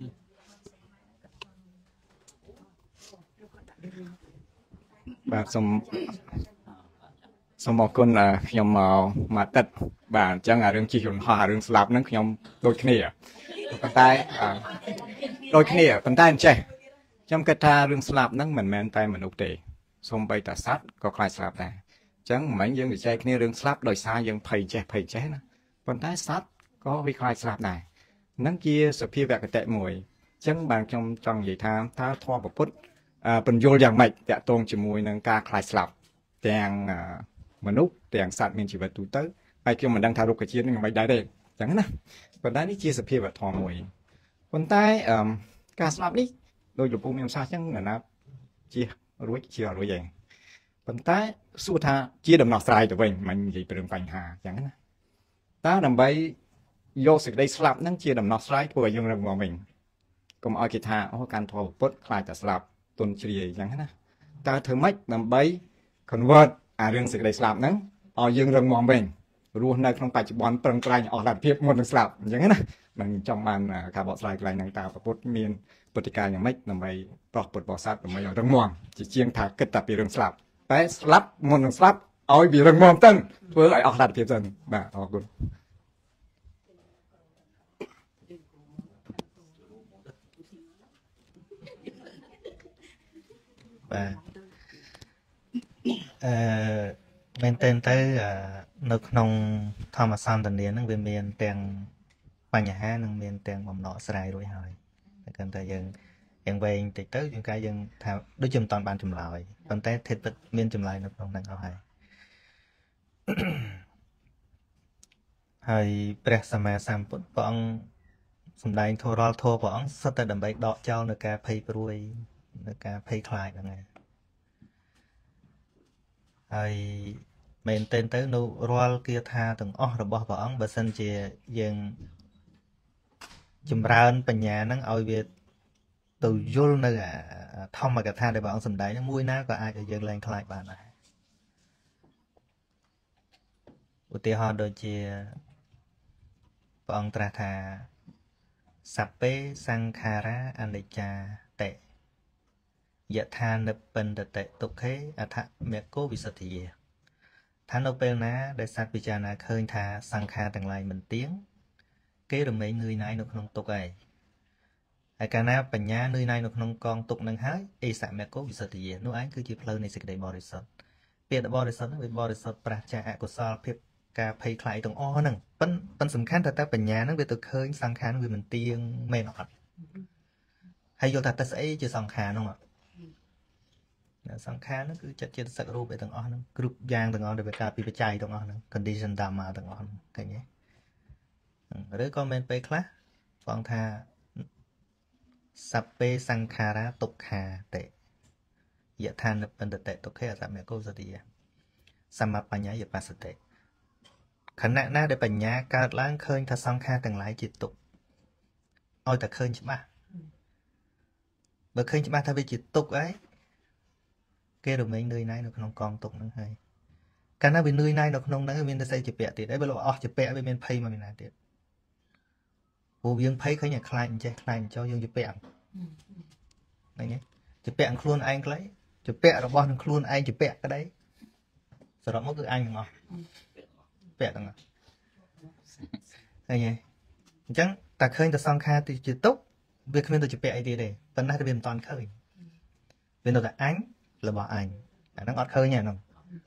បាទ សូម សូម អរគុណ ខ្ញុំ មក ទឹក បាទ អញ្ចឹង អា រឿង ជិះ យន្ត ហោះ អា រឿង ស្លាប់ ហ្នឹង ខ្ញុំ ដូច គ្នា ប៉ុន្តែ ដូច គ្នា ប៉ុន្តែ អញ្ចេះ ខ្ញុំ គិត ថា រឿង ស្លាប់ ហ្នឹង មិន មែន តែ មនុស្ស ទេ សូម្បី តែ សត្វ ក៏ ខ្លាច ស្លាប់ ដែរ អញ្ចឹង មិន យើង និយាយ គ្នា រឿង ស្លាប់ ដោយ សារ យើង ភ័យ ចេះ ភ័យ ចេះ ណា ប៉ុន្តែ សត្វ ក៏ វា ខ្លាច ស្លាប់ ដែរ ហ្នឹង ជា សភាវគតិ មួយ អញ្ចឹង បាទ ខ្ញុំ ចង់ និយាយ ថា តើ ធម៌ ពុទ្ធ ពន្យល់ យ៉ាង ម៉េច តាក់ទង ជាមួយ នឹង ការ ខ្លាច ស្លាប់ ទាំង មនុស្ស ទាំង សត្វ មាន ជីវិត ទូទៅ ហើយ ខ្ញុំ មិន ដឹង ថា រុក្ខជាតិ នឹង មិន ដែរ ទេ អញ្ចឹង ណា ប៉ុន្តែ នេះ ជា សភាវធម៌ មួយ ប៉ុន្តែ អឺ ការ ស្លាប់ នេះ ដោយ លោកពូ មាន សាស អញ្ចឹង ណា ជា រួច ជា រួច ឯង ប៉ុន្តែ សួរ ថា ជា ដំណោះស្រាយ ទៅ វិញ មិន និយាយ ពី រឿង បញ្ហា អញ្ចឹង ណា តើ ដើម្បី យក សេចក្តី ស្លាប់ ហ្នឹង ជា ដំណោះស្រាយ ធ្វើ ឲ្យ យើង រឹង មាំ វិញ កុំ ឲ្យ គេ ថា អូ កាន់ ធម៌ ពុទ្ធ ខ្លាច តែ ស្លាប់ ទុន ជ្រាយ អញ្ចឹង ណា តើ ធ្វើ ម៉េច ដើម្បី convert អា រឿង សេចក្តី ស្លាប់ ហ្នឹង ឲ្យ យើង រឹង មាំ វិញ រស់ នៅ ក្នុង បច្ចុប្បន្ន ប្រឹង ប្រែង អស់ លទ្ធភាព មុន នឹង ស្លាប់ អញ្ចឹង ណា មិន ចង់ បាន ការបកស្រាយ កន្លែង ហ្នឹង តើ ពុទ្ធ មាន ពុទ្ធិកា យ៉ាង ម៉េច ដើម្បី ប្រោះ ពុទ្ធ បរិស័ទ ដើម្បី ឲ្យ រឹង មាំ ជា ជាង ថា គិត តែ ពី រឿង ស្លាប់ តែ ស្លាប់ មុន នឹង ស្លាប់ ឲ្យ វា រឹង មាំ ទៅ ធ្វើ ឲ្យ អស់ លទ្ធភាព ទៅ បាទ អរគុណបាទអឺមែនតើទៅនៅក្នុងធម្មសន្តានាហ្នឹងវាមាន ទាំង បញ្ហា និង មាន ទាំង បំណងស្រាយ រួច ហើយតែគិតថាយើង យ៉ាង វែង តិច ទៅ យើង កាយ យើង ថា ដូចជាមិនតាន់បាន ចម្លើយ ប៉ុន្តែ ធិត ពិត មាន ចម្លើយ នៅ ក្នុង ហ្នឹង អស់ ហើយ ហើយ ព្រះ សម្មាសម្ពុទ្ធ ព្រះអង្គ សម្ដែង ធម៌ រាល់ ធម៌ ព្រះអង្គ សុទ្ធ តែ ដើម្បី ដក ចោល នៅ ការ ភ័យ ព្រួយ នៅ ការ ភ័យ ខ្លាច ហ្នឹង ឯង ហើយ មែនទែន ទៅ នៅ រាល់ គាថា ទាំង អស់ របស់ ព្រះអង្គ បើ សិន ជា យើង ចម្រើន បញ្ញា ហ្នឹង ឲ្យ វា ទៅ យល់ នៅ ធម្មកថា ដែល ព្រះអង្គ សម្ដែង ហ្នឹង មួយ ណា ក៏ អាច ឲ្យ យើង លែង ខ្លាច បាន ដែរ ឧទាហរណ៍ ដូចជា ព្រះអង្គ ត្រាស់ ថា សព្ពេ សង្ខារា អនិច្ចា តិ យថានិព្ពិនតតិ ទុក្ខេ អដ្ឋមគ្គវិសុទ្ធិយេ ថា នៅ ពេល ណា ដែល សត្វ ពិចារណា ឃើញ ថា សង្ខារ ទាំង ឡាយ មិនទៀង គេ រមែង នឿយណាយ នៅ ក្នុង ទុក្ខ ឯង ហើយ កាល ណា បញ្ញា នឿយណាយ នៅ ក្នុង កង ទុក្ខ នឹង ហើយ អេសមគ្គវិសុទ្ធិយេ នោះ ឯង គឺជា ផ្លូវ នៃ សេចក្តី បរិសុទ្ធ ពាក្យ បរិសុទ្ធ ហ្នឹង វា បរិសុទ្ធ ប្រាស ចាក អកុសល ភាព ការ ភ័យ ខ្លាច ទាំង អស់ ហ្នឹង ប៉ិន ប៉ិន សំខាន់ តែ តែ បញ្ញា ហ្នឹង វា ទៅ ឃើញ សង្ខារ ហ្នឹង វា មិនទៀង មែន អត់ ហើយ យល់ ថា តែ ស្អី ជា សង្ខារ ហ្នឹង អសង្ខារហ្នឹងគឺចិត្តចេតសិករូបឯទាំងអស់ហ្នឹងគ្រប់យ៉ាងទាំងអស់ដែលវាការពីបច្ច័យទាំងអស់ហ្នឹង condition dhamma ទាំងអស់ហ្នឹងឃើញទេឬក៏មែនពេលខ្លះបងថាសัพពេសង្ខារាទុក្ខាតិយថានិបន្តតិទុក្ខេអសមយកុសតិយសម្បបញ្ញយបស្សតិខណៈណាដែលបញ្ញាកើតឡើងឃើញថាសង្ខារទាំងឡាយជាទុក្ខឲ្យតែឃើញច្បាស់បើឃើញច្បាស់ថាវាជាទុក្ខអីគេរមែងនឿយណាយនៅក្នុងកងទុក្ខហ្នឹងហើយកាលណាវានឿយណាយនៅក្នុងហ្នឹងមានតែស្អីជាពាក់ទៀតហើយបើលោកអស់ជាពាក់វាមានភ័យមកពីណាទៀតព្រោះយើងភ័យឃើញតែខ្លាចអញ្ចេះខ្លាចអញ្ចោះយើងជាពាក់ហ្នឹងទេជាពាក់ខ្លួនឯងក្លីជាពាក់របស់នឹងខ្លួនឯងជាពាក់ក្តីសរុបមកគឺអញទាំងអស់ពាក់ទាំងអស់ឃើញទេអញ្ចឹងតែឃើញតែសង្ខារទីជាទុក្ខវាគ្មានទៅជាពាក់អីទៀតទេប៉ុន្តែវាមិនតាន់ឃើញវានៅតែអញរបស់អញអាហ្នឹងអត់ឃើញទេហ្នឹង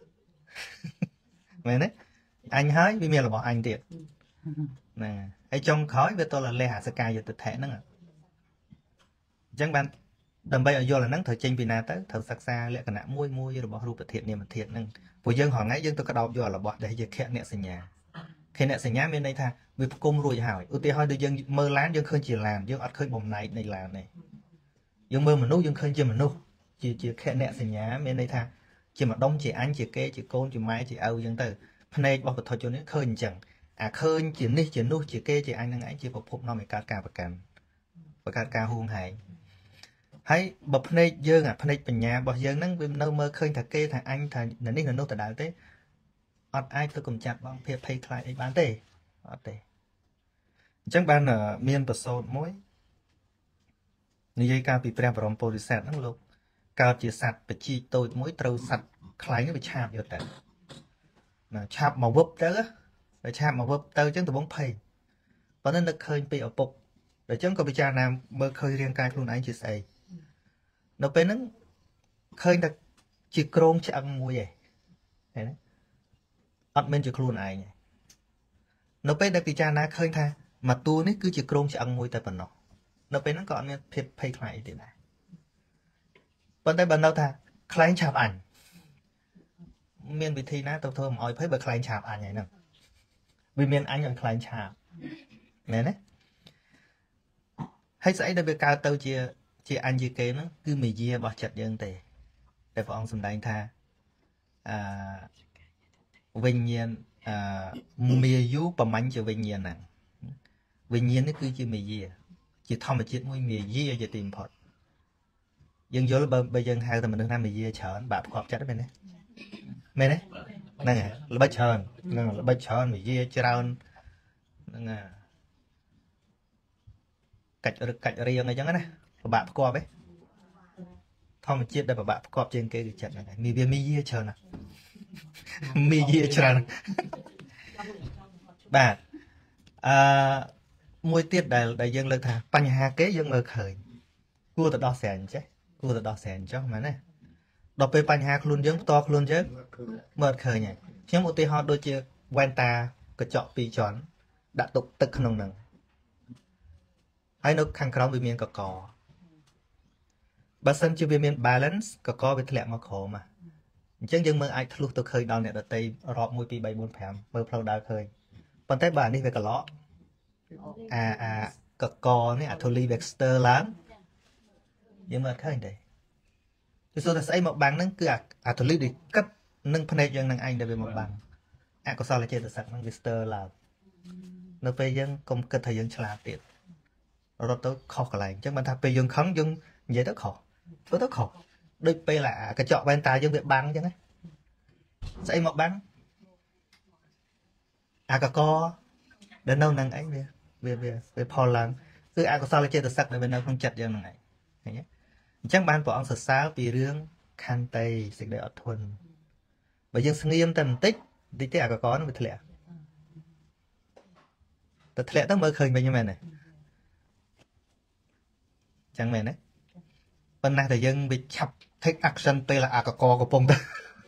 មែនទេអញហើយវាមានរបស់អញទៀតណាហើយចុងក្រោយវាតលលះអសកាយទិដ្ឋិហ្នឹងអញ្ចឹងបានដើម្បីឲ្យយល់អាហ្នឹងត្រូវចេញពីណាទៅត្រូវសិក្សាលក្ខណៈមួយមួយរបស់រូបធាតុនាមធាតុហ្នឹងព្រោះយើងហងៃយើងទៅក្តោបយករបស់ដែលជាខណៈសញ្ញាខណៈសញ្ញាមានន័យថាវាផ្គុំរួចហើយឧទាហរណ៍ដូចយើងមើលឡានយើងឃើញជាឡានយើងអត់ឃើញបំណែកនៃឡានទេយើងមើលមនុស្សយើងឃើញជាមនុស្សជាជាខណៈសញ្ញាមានន័យថាជាម្ដុំជាអញជាគេជាកូនជាម៉ែជាឪអញ្ចឹងទៅភ្នែករបស់ពុទ្ធជននេះឃើញអញ្ចឹងអាឃើញជានេះជានោះជាគេជាអញនឹងឯងជាប្រភពនាំឲ្យកើតការប្រកាន់បង្កើតការហួងហែងហើយបើភ្នែកយើងអាភ្នែកបញ្ញារបស់យើងហ្នឹងវានៅមើលឃើញថាគេថាអញថានៅនេះនៅនោះដដែលទេអត់អាចទៅកំចាត់បងភាពភ័យខ្លាចអីបានទេអត់ទេអញ្ចឹងបានមានប្រសូតមួយនិយាយកាលពីព្រះបរមពុរិស័ទហ្នឹងលោកកើតជាសត្វបជីតូចមួយត្រូវសត្វខ្លែងវាឆាបយកទៅណាឆាបមកវឹបទៅតែឆាបមកវឹបទៅអញ្ចឹងដំបងភ័យប៉ុន្តែនឹកឃើញពីឪពុកអញ្ចឹងក៏ពិចារណាមើលឃើញរាងកាយខ្លួនឯងជាស្អីនៅពេលហ្នឹងឃើញតែជាក្រងឆ្អឹងមួយឯងឃើញទេអត់មែនជាខ្លួនឯងនៅពេលដែលពិចារណាឃើញថាមកតួនេះគឺជាក្រងឆ្អឹងមួយតែប៉ុណ្ណោះនៅពេលហ្នឹងក៏អត់មានភាពភ័យខ្លាចអីទេដែរប៉ុន្តែបើនៅថាខ្លែងឆាបអញមានវិធីណាទៅធ្វើមិនអោយភ័យបើខ្លែងឆាបអញហ្នឹងវាមានអញឲ្យខ្លែងឆាបមែនទេហើយស្អីដែលវាកើតទៅជាជាអញជាគេហ្នឹងគឺមេយារបស់ចិត្តយើងទេតែព្រះអង្គសម្ដែងថាអឺវិញ្ញាណអឺមេយូប្រមាញ់ជាវិញ្ញាណហ្នឹងវិញ្ញាណនេះគឺជាមេយាជាធម្មជាតិមួយមេយាជាទីបំផុតយើងយល់បើបើយើងហៅតែមនុស្សណាមេយាច្រើនបាក់ផ្គប់ចិត្តមែនទេមែនទេហ្នឹងហើយល្បិចច្រើនហ្នឹងល្បិចច្រើនមេយាច្រើនហ្នឹងហើយកាច់រឹកកាច់រៀងអីចឹងណាពិបាកផ្គប់ឯងធម្មជាតិដែលពិបាកផ្គប់ជាងគេគឺចិត្តហ្នឹងហើយមានវាមីយាច្រើនណាមីយាច្រើនបាទអឺមួយទៀតដែលដែលយើងលើកថាបញ្ហាគេយើងមើលឃើញគួរទៅដោះស្រាយអញ្ចេះគួរទៅដោះស្រាយអញ្ចឹងមែនទេដល់ពេលបញ្ហាខ្លួនយើងផ្ទាល់ខ្លួនយើងមើលឃើញហើយខ្ញុំឧទាហរណ៍ដូចជាវ៉ែនតាកញ្ចក់ពីរជាន់ដាក់ទុកទឹកក្នុងហ្នឹងហើយនៅខាងក្រោមវាមានកកបើសិនជាវាមាន balance កកវាធ្លាក់មកក្រោមអញ្ចឹងយើងមើលអាចធ្លុះទៅឃើញដល់អ្នកដតីរាប់មួយពីរបីបួនប្រាំមើលផ្លូវដើរឃើញប៉ុន្តែបើនេះវាកឡក់អាអាកកនេះអាធូលី Vexter ឡើងយើងមើលឃើញទេគឺសូតែស្អីមកបាំងហ្នឹងគឺអាធូលីដែលគិតនឹងភ្នែកយើងនឹងឯងដែលវាមកបាំងអកុសលចេតសិកហ្នឹង Vexter ឡើងនៅពេលយើងកុំគិតថាយើងឆ្លាតទៀតរត់ទៅខុសកន្លែងអញ្ចឹងបានថាពេលយើងខឹងយើងនិយាយទៅខុសធ្វើទៅខុសដូចពេលអាកញ្ចក់វ៉ែនតាយើងវាបាំងអញ្ចឹងណាស្អីមកបាំងអាកកដែលនៅនឹងអីវាវាវាផលឡើងគឺអកុសលចេតសិកដែលវានៅក្នុងចិត្តយើងហ្នឹងឯងឃើញទេអញ្ចឹងបានព្រះអង្គសរសើរពីរឿងខន្តីសេចក្តីអត់ធន់បើយើងស្ងៀមតែបន្តិចបន្តិចទេអកកហ្នឹងវាធ្លាក់តែធ្លាក់ទៅមើលឃើញវិញមែនទេចឹងមែនទេប៉ុន្តែតែយើងវាឆាប់ take action ពេលអាកកកំពុងទៅ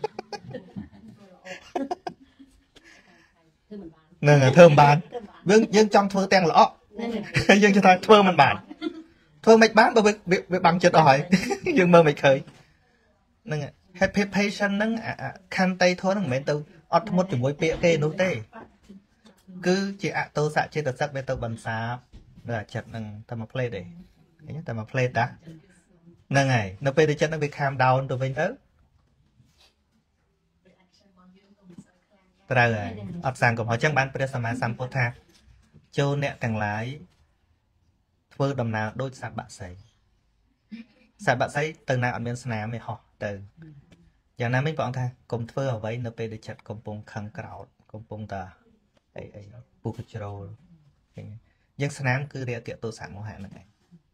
ហ្នឹងធ្វើមិនបានយើងយើងចង់ធ្វើទាំងល្អយើងជឿថាធ្វើមិនបានធ្វើមិនបានបើវាបាំងចិត្តអស់ហើយយើងមើលមិនឃើញនឹងហេតុភាព patient ហ្នឹងខន្តីធម៌ហ្នឹងមិនមែនទៅអត់ធ្មត់ជាមួយពាក្យគេនោះទេគឺជាអតោសៈចេតសិកវាទៅបន្សាបនៅចិត្តហ្នឹងតែមួយផ្លេតទេឃើញតែមួយផ្លេតតាហ្នឹងហើយនៅពេលដែលចិត្តហ្នឹងវា calm down ទៅវិញទៅត្រូវហើយអត់សាងកំហុសអញ្ចឹងបានព្រះសម្មាសម្ពុទ្ធថាចូលអ្នកទាំងឡាយធ្វើដំណើរដូចសត្វបក្សីសត្វបក្សីទៅណាអត់មានស្នាមទេហោះទៅយ៉ាងណាមិញព្រះអង្គថាកុំធ្វើអ្វីនៅពេលដែលចិត្តកំពុងខឹងក្រោធកំពុងតែអីអីពុះជ្រោលអញ្ចឹងស្នាមគឺរាគៈទោសៈមោហៈហ្នឹងឯង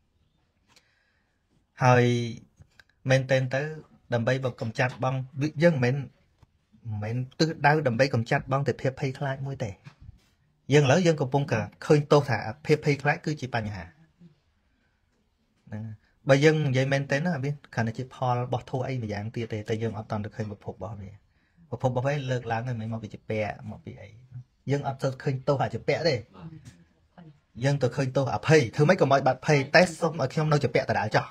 ហើយមែនតើទៅដើម្បីបើកម្ចាត់បងយើងមិនមែនទិសដៅដើម្បីកម្ចាត់បងតែភាពភ័យខ្លាចមួយទេយើងឥឡូវយើងកំពុងតែឃើញទោសថាភាពភ័យខ្លាចគឺជាបញ្ហាហ្នឹងបើយើងនិយាយមែនទេណាវាគ្រាន់តែជាផលរបស់ធัวអីម្យ៉ាងទៀតទេតែយើងអត់តន់ទៅឃើញប្រភពរបស់វាប្រភពរបស់វាលើកឡើងមិនមកពីជាពៈមកពីអីយើងអត់ទៅឃើញទោសអាចពៈទេយើងទៅឃើញទោសអភ័យធ្វើម៉េចកុំឲ្យបាត់ភ័យតែសុំឲ្យខ្ញុំនៅជាពៈដដែលចោះ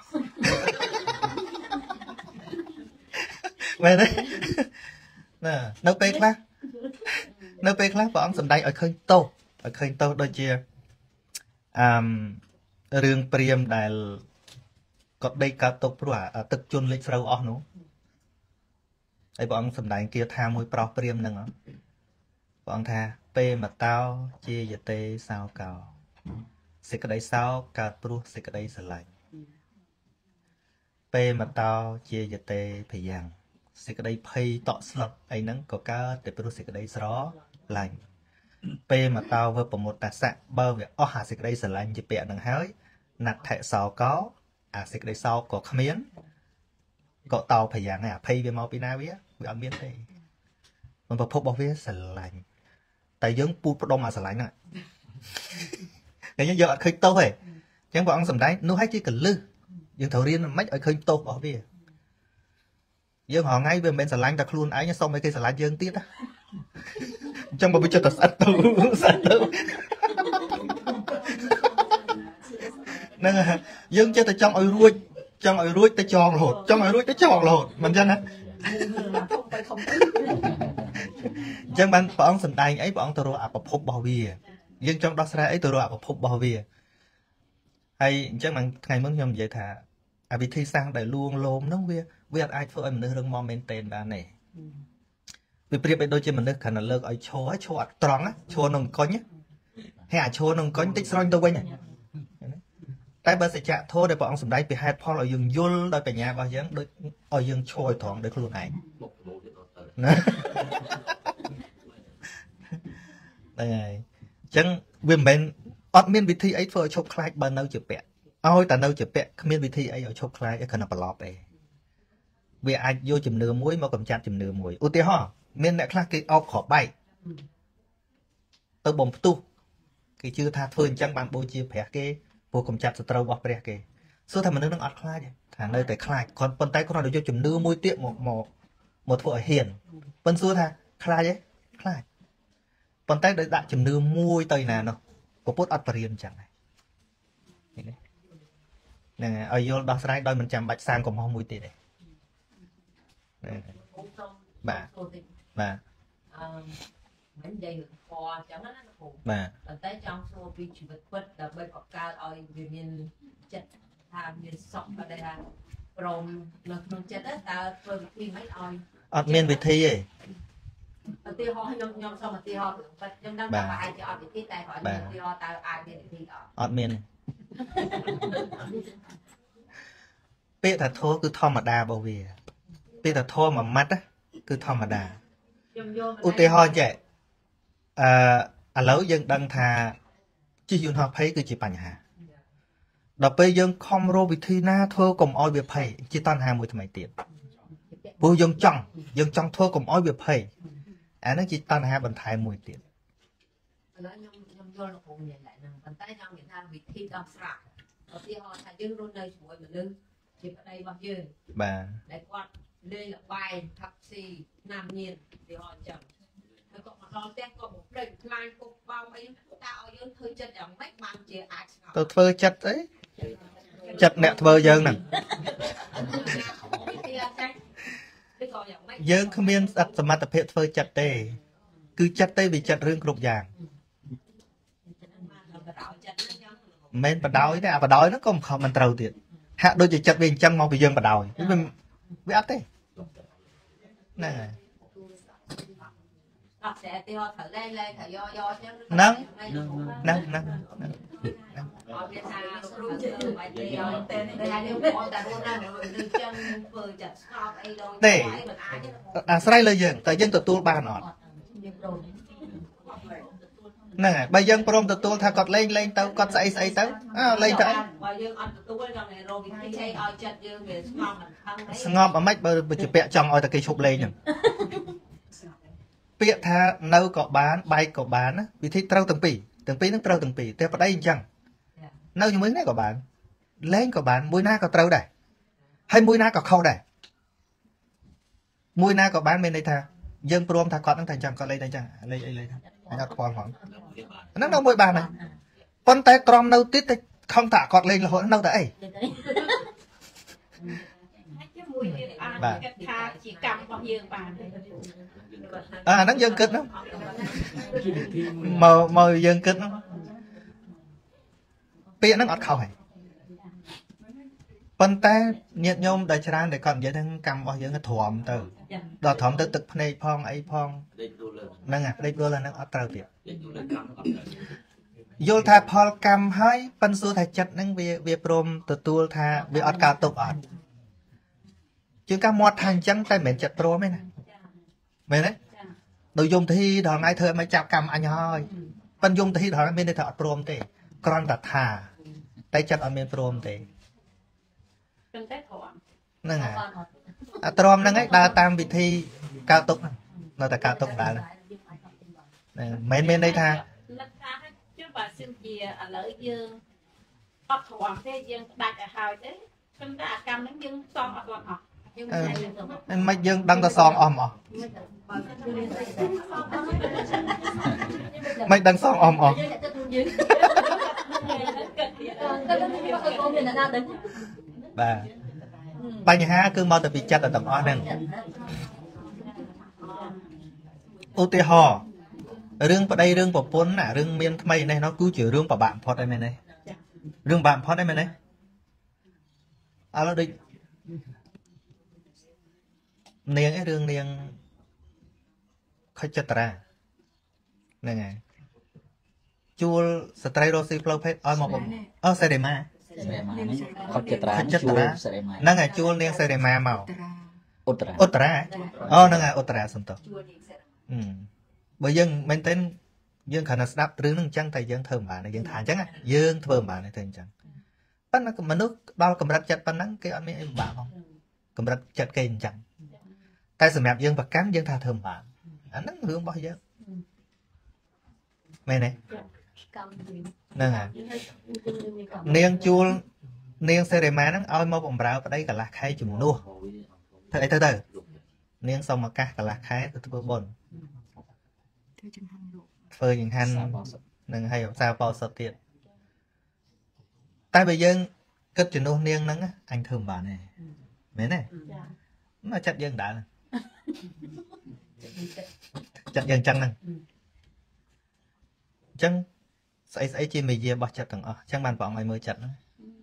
មែនទេណានៅពេលខ្លះនៅពេលខ្លះព្រះអង្គសម្ដែងឲ្យឃើញទោសឲ្យឃើញទោសដូចជាអឺរឿងព្រាមដែលគាត់ដេកកើតទុកព្រោះអាទឹកជន់លេខស្រូវអស់នោះហើយព្រះអង្គសម្ដែងគាថាមួយប្រោះព្រាមហ្នឹងព្រះអង្គថាពេមតោជាយតេសោកោសេចក្តីសោកកើតព្រោះសេចក្តីស្រឡាញ់ពេមតោជាយតេភយ៉ាងសេចក្តីភ័យតក់ស្លុតអីហ្នឹងក៏កើតតែព្រោះសេចក្តីស្រឡាញ់ពេមតោវប្រមុតតាសៈបើវាអស់អាសេចក្តីស្រឡាញ់ជាពាក្យហ្នឹងហើយណដ្ឋិសោកោអាសេចក្តីសោកក៏គ្មានក៏តោភយ៉ាងដែរអភ័យវាមកពីណាវាវាអត់មានទេមិនប្រភពរបស់វាស្រឡាញ់តែយើងពូតផ្ដុំអាស្រឡាញ់ហ្នឹងតែយើងយកអត់ឃើញទោសទេអញ្ចឹងព្រះអង្គសម្ដែងនោះឲ្យជាកលឹះយើងត្រូវរៀនមិនឲ្យឃើញទោសរបស់វាយើងហងៃវាមិនមែនស្រឡាញ់តែខ្លួនឯងសុំឲ្យគេស្រឡាញ់យើងទៀតណាអញ្ចឹងបើវាចិត្តតែស្អិតទៅស្អិតទៅហ្នឹងយើងចិត្តតែចង់ឲ្យរួចចង់ឲ្យរួចទៅចងរហូតចង់ឲ្យរួចទៅចងរហូតមិនអញ្ចឹងណាអញ្ចឹងបានព្រះអង្គសម្ដែងអីព្រះអង្គទៅរកអប្រភពរបស់វាយើងចង់ដោះស្រាយអីទៅរកអប្រភពរបស់វាហើយអញ្ចឹងបានថ្ងៃមុនខ្ញុំនិយាយថាអាវិធីសាស្ត្រដែលលួងលោមហ្នឹងវាវាអត់អាចធ្វើឲ្យមនុស្សរឹងមាំមែនទែនបានទេវាប្រៀបបីដូចជាមនុស្សគ្រាន់តែលើកឲ្យឈរឈរអត់ត្រង់ឈរក្នុងអង្គុញហើយអាឈរក្នុងអង្គុញតិចស្រោញទៅវិញតែបើសច្ចធម៌ដែលព្រះអង្គសម្ដែងពីហេតុផលឲ្យយើងយល់ដោយបញ្ញារបស់យើងដូចឲ្យយើងឈរឲ្យត្រង់ដោយខ្លួនឯងណាហ្នឹងហើយអញ្ចឹងវាមិនមែនអត់មានវិធីអីធ្វើឲ្យឈប់ខ្លាចបើនៅជាពាក់ឲ្យតែនៅជាពាក់គ្មានវិធីអីឲ្យឈប់ខ្លាចឯគ្រាន់តែប្រឡប់ឯងវាអាចយកជំនឿមួយមកកម្ចាត់ជំនឿមួយឧទាហរណ៍មានអ្នកខ្លះគេអោបក្របបែកទៅបំផ្ទុះគេជឿថាធ្វើអញ្ចឹងបានបូជាព្រះគេព្រោះកម្ចាត់សត្រូវរបស់ព្រះគេសួរថាមនុស្សនឹងអត់ខ្លាចថានៅតែខ្លាចគាត់ប៉ុន្តែគាត់ទៅយកជំនឿមួយទៀតមកមកមកធ្វើឲ្យហ៊ានប៉ុន្តែសួរថាខ្លាចទេខ្លាចប៉ុន្តែដោយដាក់ជំនឿមួយទៅណានោះពុទ្ធអត់បរៀនអញ្ចឹងដែរហ្នឹងហើយឲ្យយល់ដោះស្រាយដោយមិនចាំបាច់សាងកំហុសមួយទៀតទេបាទបាទអឺមិននិយាយរឿងពណ៌អញ្ចឹងណាគ្រូបាទប៉ុន្តែចង់សួរពីជីវិតពិតដើម្បីបង្កើតឲ្យវាមានចិត្តថាមានសុខអត់ដែរព្រមនៅក្នុងចិត្តតើធ្វើវិធីមិនឲ្យអត់មានវិធីទេឧទាហរណ៍ខ្ញុំខ្ញុំសូមឧទាហរណ៍ពិតខ្ញុំដឹងថាអាចជាអត់វិធីតែគ្រាន់តែឧទាហរណ៍តើអាចមានវិធីអត់អត់មានពាក្យថាធម៌គឺធម្មតារបស់វាពាក្យថាធម៌មួយម៉ាត់គឺធម្មតាឧទាហរណ៍ចេះអឺឥឡូវយើងដឹងថាជិះយន្តហោះភ័យគឺជាបញ្ហាដល់ពេលយើងខំរកវិធីណាធ្វើកុំឲ្យវាភ័យជាតណ្ហាមួយថ្មីទៀតព្រោះយើងចង់យើងចង់ធ្វើកុំឲ្យវាភ័យអាហ្នឹងជាតណ្ហាបន្ថែមមួយទៀតឥឡូវខ្ញុំខ្ញុំយល់លោកគ្រូនិយាយlạiហ្នឹងប៉ុន្តែចង់និយាយថាវិធីដោះស្រាយឧទាហរណ៍ថាយើងរស់នៅជាមួយមនុស្សជាប្តីរបស់យើងបាទដែលគាត់លេងលបាយថាប់ស៊ីណាំញៀនទីហោអញ្ចឹងហើយក៏មកដល់ផ្ទះក៏មកព្រឹកខ្លាញ់គប់បោមអីតើឲ្យយើងធ្វើចិត្តយ៉ាងម៉េចបានជាអាចស្ងប់ទៅធ្វើចិត្តអីចិត្តអ្នកធ្វើយើងហ្នឹងយើងគ្មានអត់សមត្ថភាពធ្វើចិត្តទេគឺចិត្តទេវាចិត្តរឿងគ្រប់យ៉ាងមិនបដ ாய் ទេអាបដ ாய் ហ្នឹងក៏មិនខុសមិនត្រូវទៀតហាក់ដូចជាចិត្តវាអញ្ចឹងមកពីយើងបដ ாய் វាវាអត់ទេហ្នឹងហើយហ្នឹងហ្នឹងហ្នឹងទេអាស្រ័យលើយើងតើយើងទទួលបានអត់ហ្នឹងហើយបើយើងព្រមទទួលថាគាត់លេងលេងទៅគាត់ស្អីស្អីទៅអើលេងទៅបើយើងអត់ទទួលដល់រោវិធីឲ្យចិត្តយើងវាស្ងប់មិនខឹងអីស្ងប់អាម៉េចបើជាពាក់ចង់ឲ្យតែគេឈប់លេងហ្នឹងពាក្យថានៅក៏បានបែកក៏បានណាវិធីត្រូវទាំងពីរទាំងពីរហ្នឹងត្រូវទាំងពីរតែប្តីអញ្ចឹងនៅជាមួយនេះក៏បានលេងក៏បានមួយណាក៏ត្រូវដែរហើយមួយណាក៏ខុសដែរមួយណាក៏បានមានន័យថាយើងព្រមថាគាត់ហ្នឹងតែអញ្ចឹងគាត់លេងតែអញ្ចឹងលេងអីលេងអញអត់ខ្វល់ផងហ្នឹងនៅមួយបានដែរប៉ុន្តែក្រំនៅទៀតតែខំថាគាត់លេងរហូតនៅតែអីមួយយើងអាចគិតថាជាកម្មរបស់យើងបានអាហ្នឹងយើងគិតហ្នឹងមកមកយើងគិតហ្នឹងពាក្យហ្នឹងអត់ខុសហើយប៉ុន្តែញាតិញោមដែលច្រើនតែគាត់និយាយថាកម្មរបស់យើងទ្រាំទៅដល់ទ្រាំទៅទឹកភ្នែកផងអីផងហ្នឹងអាដេកដួលហ្នឹងអត់ត្រូវទៀតយល់ថាផលកម្មហើយប៉ិនសួរថាចិត្តហ្នឹងវាវាព្រមទទួលថាវាអត់កើតទុកអត់ជាងកាមាត់ថាអញ្ចឹងតែមិនមែនចិត្តព្រមទេណាមែនទេដោយយមធីដល់ថ្ងៃធ្វើឲ្យចាប់កម្មអញហើយប៉ិនយមធីដល់មានន័យថាអត់ព្រមទេគ្រាន់តែថាតែចិត្តអត់មានព្រមទេប៉ុន្តែព្រមហ្នឹងហើយអាទ្រាំហ្នឹងឯងដើរតាមវិធីកើតទុកហ្នឹងនៅតែកើតទុកដែរហ្នឹងមិនមែនមានន័យថាលក្ខណៈជឿបើសិនជាឥឡូវយើងអត់ទ្រាំទេយើងផ្ដាច់ឲ្យហើយទេប៉ុន្តែអាកម្មហ្នឹងយើងសងអត់ទាន់អស់មិនមិនយើងដឹងតែសងអស់មកមិនដឹងសងអស់មកបាទបញ្ហាគឺមកទៅពីចិត្តទាំងអស់ហ្នឹងឧទាហរណ៍រឿងប្តីរឿងប្រពន្ធណារឿងមានថ្មីនេះនោះគឺជារឿងប្របាក់បំផុតឯមែនទេរឿងបាក់បំផុតឯមែនទេឥឡូវដូចនាងឯរឿងនាងខុចចិត្តរាហ្នឹងហើយជួលស្ត្រីរស់ស៊ីផ្លូវភេទឲ្យមកអូសេរីម៉ាខុចចិត្តរាជួលសេរីម៉ាហ្នឹងហើយជួលនាងសេរីម៉ាមកឧត្តរាឧត្តរាអូហ្នឹងហើយឧត្តរាសំទោសបើយើងមែនទែនយើងគ្រាន់តែស្ដាប់រឿងហ្នឹងអញ្ចឹងតែយើងធ្វើមិនបានយើងថាអញ្ចឹងយើងធ្វើមិនបានទេអញ្ចឹងប៉ុន្តែមនុស្សដល់កម្រិតចិត្តប៉ុណ្ណឹងគេអត់មានអីពិបាកផងកម្រិតចិត្តគេអញ្ចឹងតែសម្រាប់យើងប្រកាន់យើងថាធ្វើមិនបានអាហ្នឹងរឿងរបស់យើងមែនទេហ្នឹងហើយនាងជួលនាងសេរីម៉ាហ្នឹងឲ្យមកបំរើប្តីកន្លះខែជំនួសធ្វើអីទៅទៅនាងសុំឱកាសកន្លះខែទៅធ្វើបុណ្យធ្វើចង្ហាន់នឹងឲ្យអបសារបោសុតទៀតតែបើយើងគិតជំនួសនាងហ្នឹងអញធ្វើមិនបានទេមែនទេមកចិត្តយើងដែរចិត្តយើងចឹងហ្នឹងអញ្ចឹងស្អីស្អីជាមេយារបស់ចិត្តទាំងអស់អញ្ចឹងបានព្រះអង្គឲ្យមើលចិត្តហ្នឹង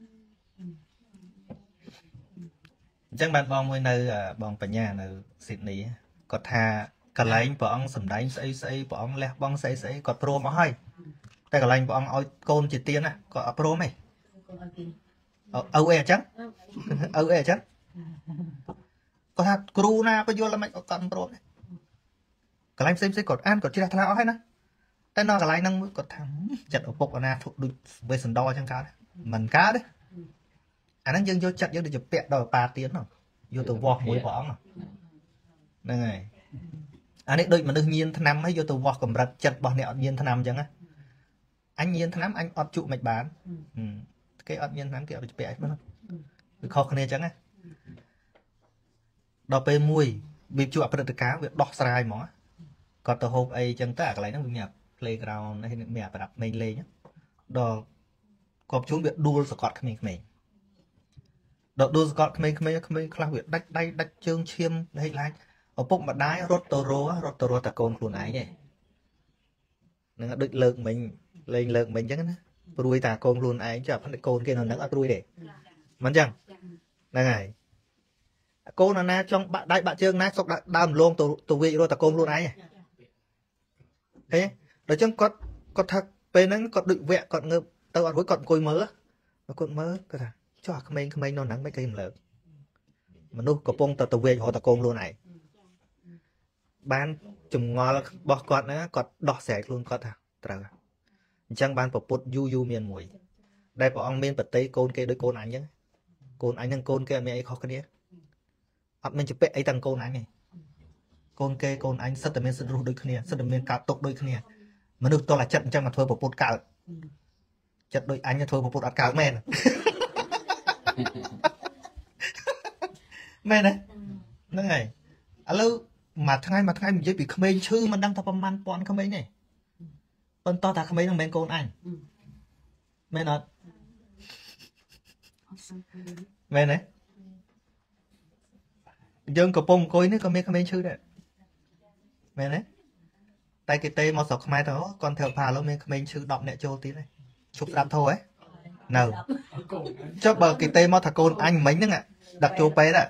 អញ្ចឹងបានបងមួយនៅបងបញ្ញានៅស៊ីដនីគាត់ថាកន្លែងព្រះអង្គសំដែងស្អីស្អីព្រះអង្គលះបង់ស្អីស្អីគាត់ព្រមអស់ហើយតែកន្លែងព្រះអង្គឲ្យកូនជាទានណាគាត់អត់ព្រមទេឪអីអញ្ចឹងឪអីអញ្ចឹងគាត់ថាគ្រូណាបញ្យល់តែមិនគាត់មិនព្រមទេកន្លែងផ្សេងផ្សេងគាត់អានគាត់ជ្រះថ្លាអស់ហើយណាតែនៅកន្លែងហ្នឹងគាត់ថាចិត្តឪពុកអាណាធុដូចវេសន្តរអញ្ចឹងកើតមិនកើតទេអាហ្នឹងយើងយកចិត្តយើងទៅជាពាក់ដល់ប៉ាទៀនហ្នឹងយកទៅវាស់មួយព្រះអង្គហ្នឹងហើយអានេះដូចមនុស្សញៀនថ្នាំហើយយកទៅវាស់កម្រិតចិត្តរបស់អ្នកអត់ញៀនថ្នាំអញ្ចឹងណាអញញៀនថ្នាំអញអត់ជក់មិនបានគេអត់ញៀនថ្នាំគេអត់ជាពាក់អីហ្នឹងវាខុសគ្នាអញ្ចឹងណាដល់ពេលមួយវាជួបអព្រឹត្តិការណ៍វាដោះស្រាយហ្មងគាត់ទៅហូបអីអញ្ចឹងទៅអាកន្លែងហ្នឹងវាមាន playground នេះមានអាប្រដាប់ក្មេងលេងដល់គាត់ជួបវាដួលសកត់ក្មេងៗដល់ដួលសកត់ក្មេងៗក្មេងខ្លះវាដាច់ដៃដាច់ជើងឈាមហេតុឡាយឪពុកម្ដាយរត់ទៅរស់រត់ទៅរស់តែកូនខ្លួនឯងទេនឹងដូចលើកមិញលេងលើកមិញអញ្ចឹងណាព្រួយតែកូនខ្លួនឯងចាប៉ុន្តែកូនគេនៅនឹងអត់ព្រួយទេមិនអញ្ចឹងហ្នឹងហើយកូនណាចង់បាក់ដៃបាក់ជើងណាសុកដើមលងទៅទៅវិញរត់តែកូនខ្លួនឯងហេដល់អញ្ចឹងគាត់គាត់ថាពេលហ្នឹងគាត់ដូចវគ្គគាត់ងើបទៅអត់រួចគាត់អង្គុយមើលគាត់មើលគាត់ថាចុះក្មេងៗនៅហ្នឹងមិនគេរំលើកមនុស្សកំពុងតែទៅវិញរត់តែកូនខ្លួនឯងបានចងល់របស់គាត់ណាគាត់ដោះស្រាយខ្លួនគាត់ថាត្រូវអញ្ចឹងបានប្រពុតយូរយូរមានមួយដែលព្រះអង្គមានប្រតិកូនគេដូចកូនអញអញ្ចឹងកូនអញនឹងកូនគេអត់មានអីខុសគ្នាអត់មានជាពាក់អីទាំងកូនអញទេកូនគេកូនអញសិតតែមានសិទ្ធិរស់ដូចគ្នាសិតតែមានការຕົកដូចគ្នាមនុស្សតលចិត្តអញ្ចឹងមកធ្វើប្រពុតកើតចិត្តដូចអញធ្វើប្រពុតអត់កើតមែនមែនទេហ្នឹងហើយឥឡូវមួយថ្ងៃមួយថ្ងៃនិយាយពីក្មេងឈឺមិនដឹងថាប្រហែលពាន់ក្មេងទេប៉ុន្តែថាក្មេងហ្នឹងមិនមែនកូនអញមែនអត់មែនទេយើងកំពុងអង្គុយនេះក៏មានក្មេងឈឺដែរមែនទេតែគេទេមកស្រុកខ្មែរទៅគាត់ធ្វើផាឥឡូវមានក្មេងឈឺដប់អ្នកចូលទៀតហើយជប់ស្ដាប់ធោះហ៎នៅចុះបើគេទេមកថាកូនអញមិញហ្នឹងដឹកចូលពេទ្យដែរ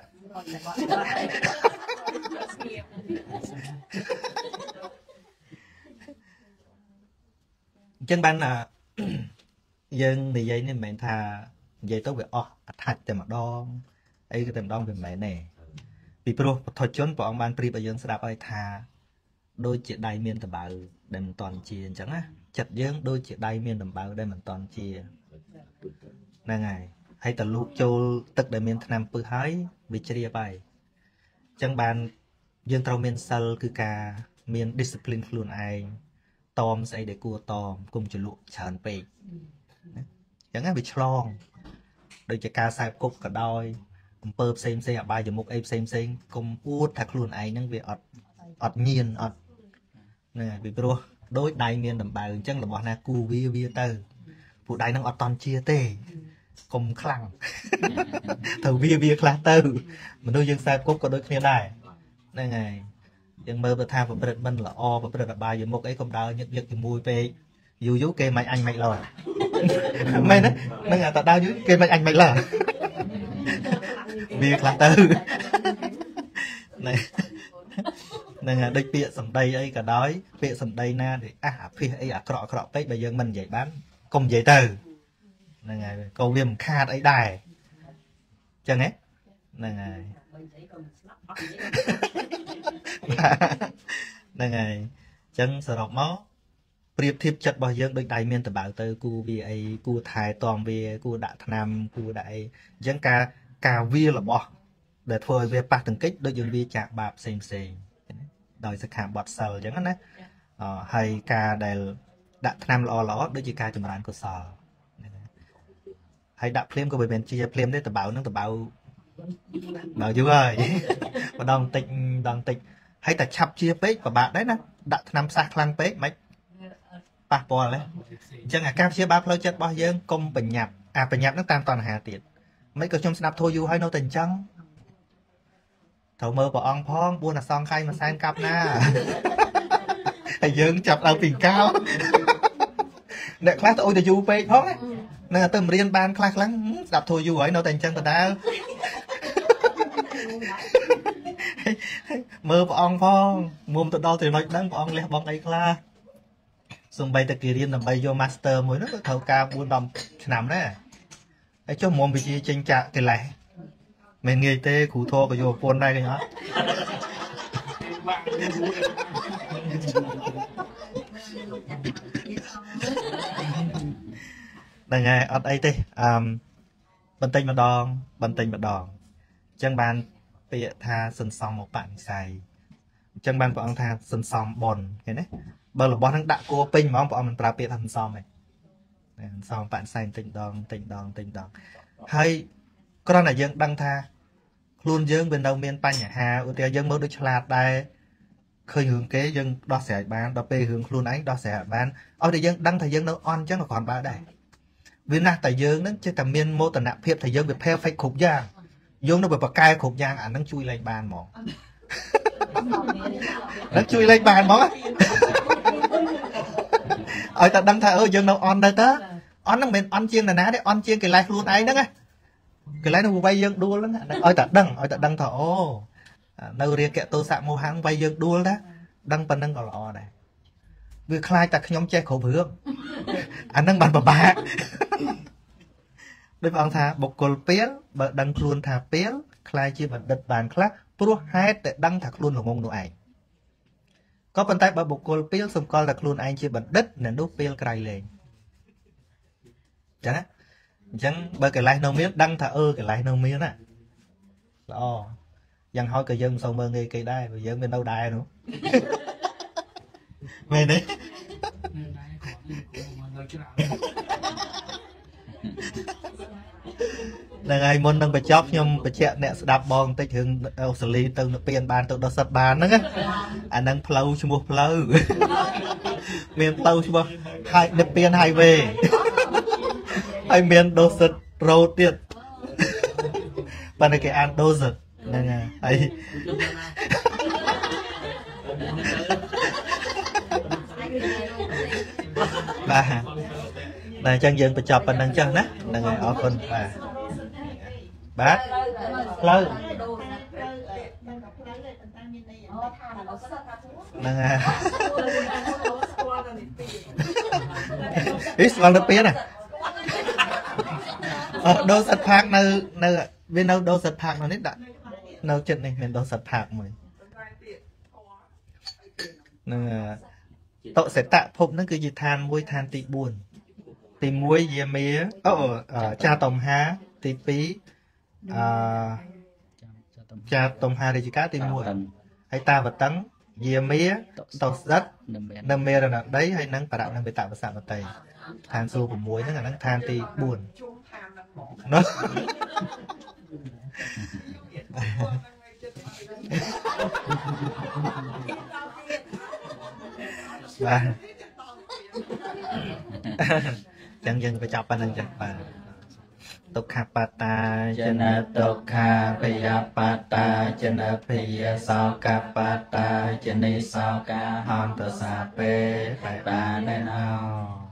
អញ្ចឹងបានយើងនិយាយនេះមិនមែនថានិយាយទៅវាអស់អត្ថតែម្ដងអីក៏តែម្ដងវាមិនមែនទេពីព្រោះពុទ្ធជនព្រះអង្គបានប្រៀបឲ្យយើងស្ដាប់ឲ្យថាដូចជាដៃមានដំបៅដែលមិនតន់ជាអញ្ចឹងណាចិត្តយើងដូចជាដៃមានដំបៅដែលមិនតន់ជាហ្នឹងហើយហើយតលូកចូលទឹកដែលមានថ្នាំពឹសហើយវាជ្រាបហើយអញ្ចឹងបានយើងត្រូវមានសិលគឺការមាន discipline ខ្លួនឯងតមស្អីដែលគួរតមគុំចលក់ច្រើនពេកអញ្ចឹងវាឆ្លងដូចជាការសើបគប់ក៏ដោយអំពើផ្សេងផ្សេងអបាយមុខអីផ្សេងផ្សេងគុំអួតថាខ្លួនឯងហ្នឹងវាអត់អត់ញៀនអត់ណាពីព្រោះដូចដៃមានដំបៅអញ្ចឹងរបស់ណាគូវាវាទៅពួកដៃហ្នឹងអត់តន់ជាទេកុំខ្លាំងទៅវាវាខ្លះទៅមនុស្សយើងសើបគប់ក៏ដូចគ្នាដែរហ្នឹងហើយយើងមើលទៅថាប្រព្រឹត្តមិនល្អប្រព្រឹត្តអបាយមុខអីកុំដើរញឹកញឹកជាមួយពេកយូរយូរគេមិនអញមិនឡើយមែនទេហ្នឹងតែដើរយូរគេមិនអញមិនឡើយវាខ្លះទៅហ្នឹងហើយដូចពាក្យសម្ដីអីក៏ដោយពាក្យសម្ដីណាដែលអះអាភិសអីអាក្រក់អាក្រក់ពេកបើយើងមិននិយាយបានកុំនិយាយទៅហ្នឹងហើយកូនវាមិនខាតអីដែរអញ្ចឹងហ្នឹងហើយហ្នឹងហើយអញ្ចឹងសរុបមកប្រៀបធៀបចិត្តរបស់យើងដូចដៃមានតបៅទៅគូវាអីគូថែទាំវាគូដាក់ថ្នាំគូដាក់អីអញ្ចឹងការការវារបស់ដែលធ្វើឲ្យវាប៉ះទង្គិចដូចយើងវាចាក់បាបផ្សេងផ្សេងដោយសិក្ខាបទសិលអញ្ចឹងណាហើយការដែលដាក់ថ្នាំល្អល្អដូចជាការចម្រើនកុសលហើយដាក់ភ្លាមក៏មិនមែនជាភ្លាមទេតបៅនឹងតបៅដល់យូរហើយម្ដងតិចម្ដងតិចហើយតែឆាប់ជាពេកពិបាកដែរណាដាក់ថ្នាំផ្សះខ្លាំងពេកមិនប៉ះពាល់ទេអញ្ចឹងអាការព្យាបាលផ្លូវចិត្តរបស់យើងកុំបញ្ញត្តិអាបញ្ញត្តិនឹងតាមតណ្ហាទៀតមិនក៏ខ្ញុំស្ដាប់ធូរយូរហើយនៅតែអញ្ចឹងត្រូវមើលព្រះអង្គផងបួនអសង្ខ័យមួយសែនកាប់ណាហើយយើងចាប់ដល់ពីកៅអ្នកខ្លះទៅអុយទៅយូរពេកផងណាទៅរៀនបានខ្លះខ្លាំងស្ដាប់ធូរយូរហើយនៅតែអញ្ចឹងដដែលមើលព្រះអង្គផងមុំទៅដល់ចំណុចហ្នឹងព្រះអង្គលះបង់អីខ្លះសូម្បីតែគេរៀនដើម្បីយក master មួយនោះក៏ត្រូវការបួនដល់ឆ្នាំដែរហើយចុះមុំវិជាចេញចាក់កិលេសមិនងាយទេគ្រូធរក៏យកប្រពន្ធដែរឃើញអត់ហ្នឹងហើយអត់អីទេអឺបន្តិចម្ដងបន្តិចម្ដងអញ្ចឹងបានពាក្យថាសន្សំមកបនិស័យអញ្ចឹងបានព្រះអង្គថាសន្សំបុណ្យឃើញទេបើរបស់ហ្នឹងដាក់គួរពេញហ្មងព្រះអង្គមិនប្រើពាក្យថាសន្សំទេសន្សំបនិស័យបន្តិចម្ដងបន្តិចម្ដងបន្តិចម្ដងហើយគ្រាន់តែយើងដឹងថាខ្លួនយើងវានៅមានបញ្ហាឧទាហរណ៍យើងមើលដូចឆ្លាតដែរឃើញរឿងគេយើងដោះស្រាយបានដល់ពេលរឿងខ្លួនឯងដោះស្រាយបានអត់តែយើងដឹងថាយើងនៅអន់អញ្ចឹងក៏គ្រាន់បើដែរវាណាស់តែយើងនឹងចេះតែមានមោទនភាពថាយើងវា perfect គ្រប់យ៉ាងយើងនៅវាបកកែគ្រប់យ៉ាងអានឹងជួយលែងបានហ្មង nó chui lên bàn bóng á ở ta đăng thà ơi dân đâu on đây tớ on nó mình on chiên là ná đấy on chiên cái like luôn ấy đó nghe cái lấy nó vay dân đua lắm ơi ta đăng ơi ta đăng thọ ô đâu riêng kẹt tôi sạm mô hàng vay dân đua đó đăng phần đăng còn lọ này vừa khai ta nhóm che khổ hương anh đăng bàn bà bà đối phương thà bọc cồn pén bờ đăng luôn thà pén khai chia bật đứt bàn khác pro hai để đăng thật luôn là mong đồ ảnh có bàn tay bờ bọc cồn pén xong coi thật luôn anh chia bật đứt nên đốt pén cày lên chả chẳng bởi cái like nông miếng đăng thà ơ cái like nông miếng à ồ dân hỏi cái dân xong mơ nghe cây đai bây giờ bên đâu đai nữa về đấy là ngày muốn nâng phải chóp nhưng phải chạy nè đạp bong tới hướng Australia từ nó tiền bàn từ đó sập bàn đó á anh đang flow cho một flow miền flow cho một hai nếp tiền hai về hai miền đồ sật râu tiền bạn này cái ăn đồ sật nè nè ấy bà là chân dân phải chọc bạn đang chân đó là người ở con bà bác lâu nè ít vào lớp pía này đô sạch phạt nơi nơi bên đâu đô sạch phạt nó nít đã đâu chân này mình đô sạch phạt mình nè tội sẽ tạ phụng nó cứ gì than môi than tị buồn tị muối gì mía ở cha tổng há tị pí cha tổng há thì chỉ cá tị muối hay ta vật tấn gì mía tàu rất đâm mê rồi đấy hay nắng bà đạo năng bị tạo và sạm vào tay than xô của muối nó là nắng than tị buồn nó bà chẳng dừng phải chọc anh anh chọc bà tục khả pata chana tục khả paya pata chana paya sao ca pata chana sao ca hòn tờ sa pe phải bà nên ao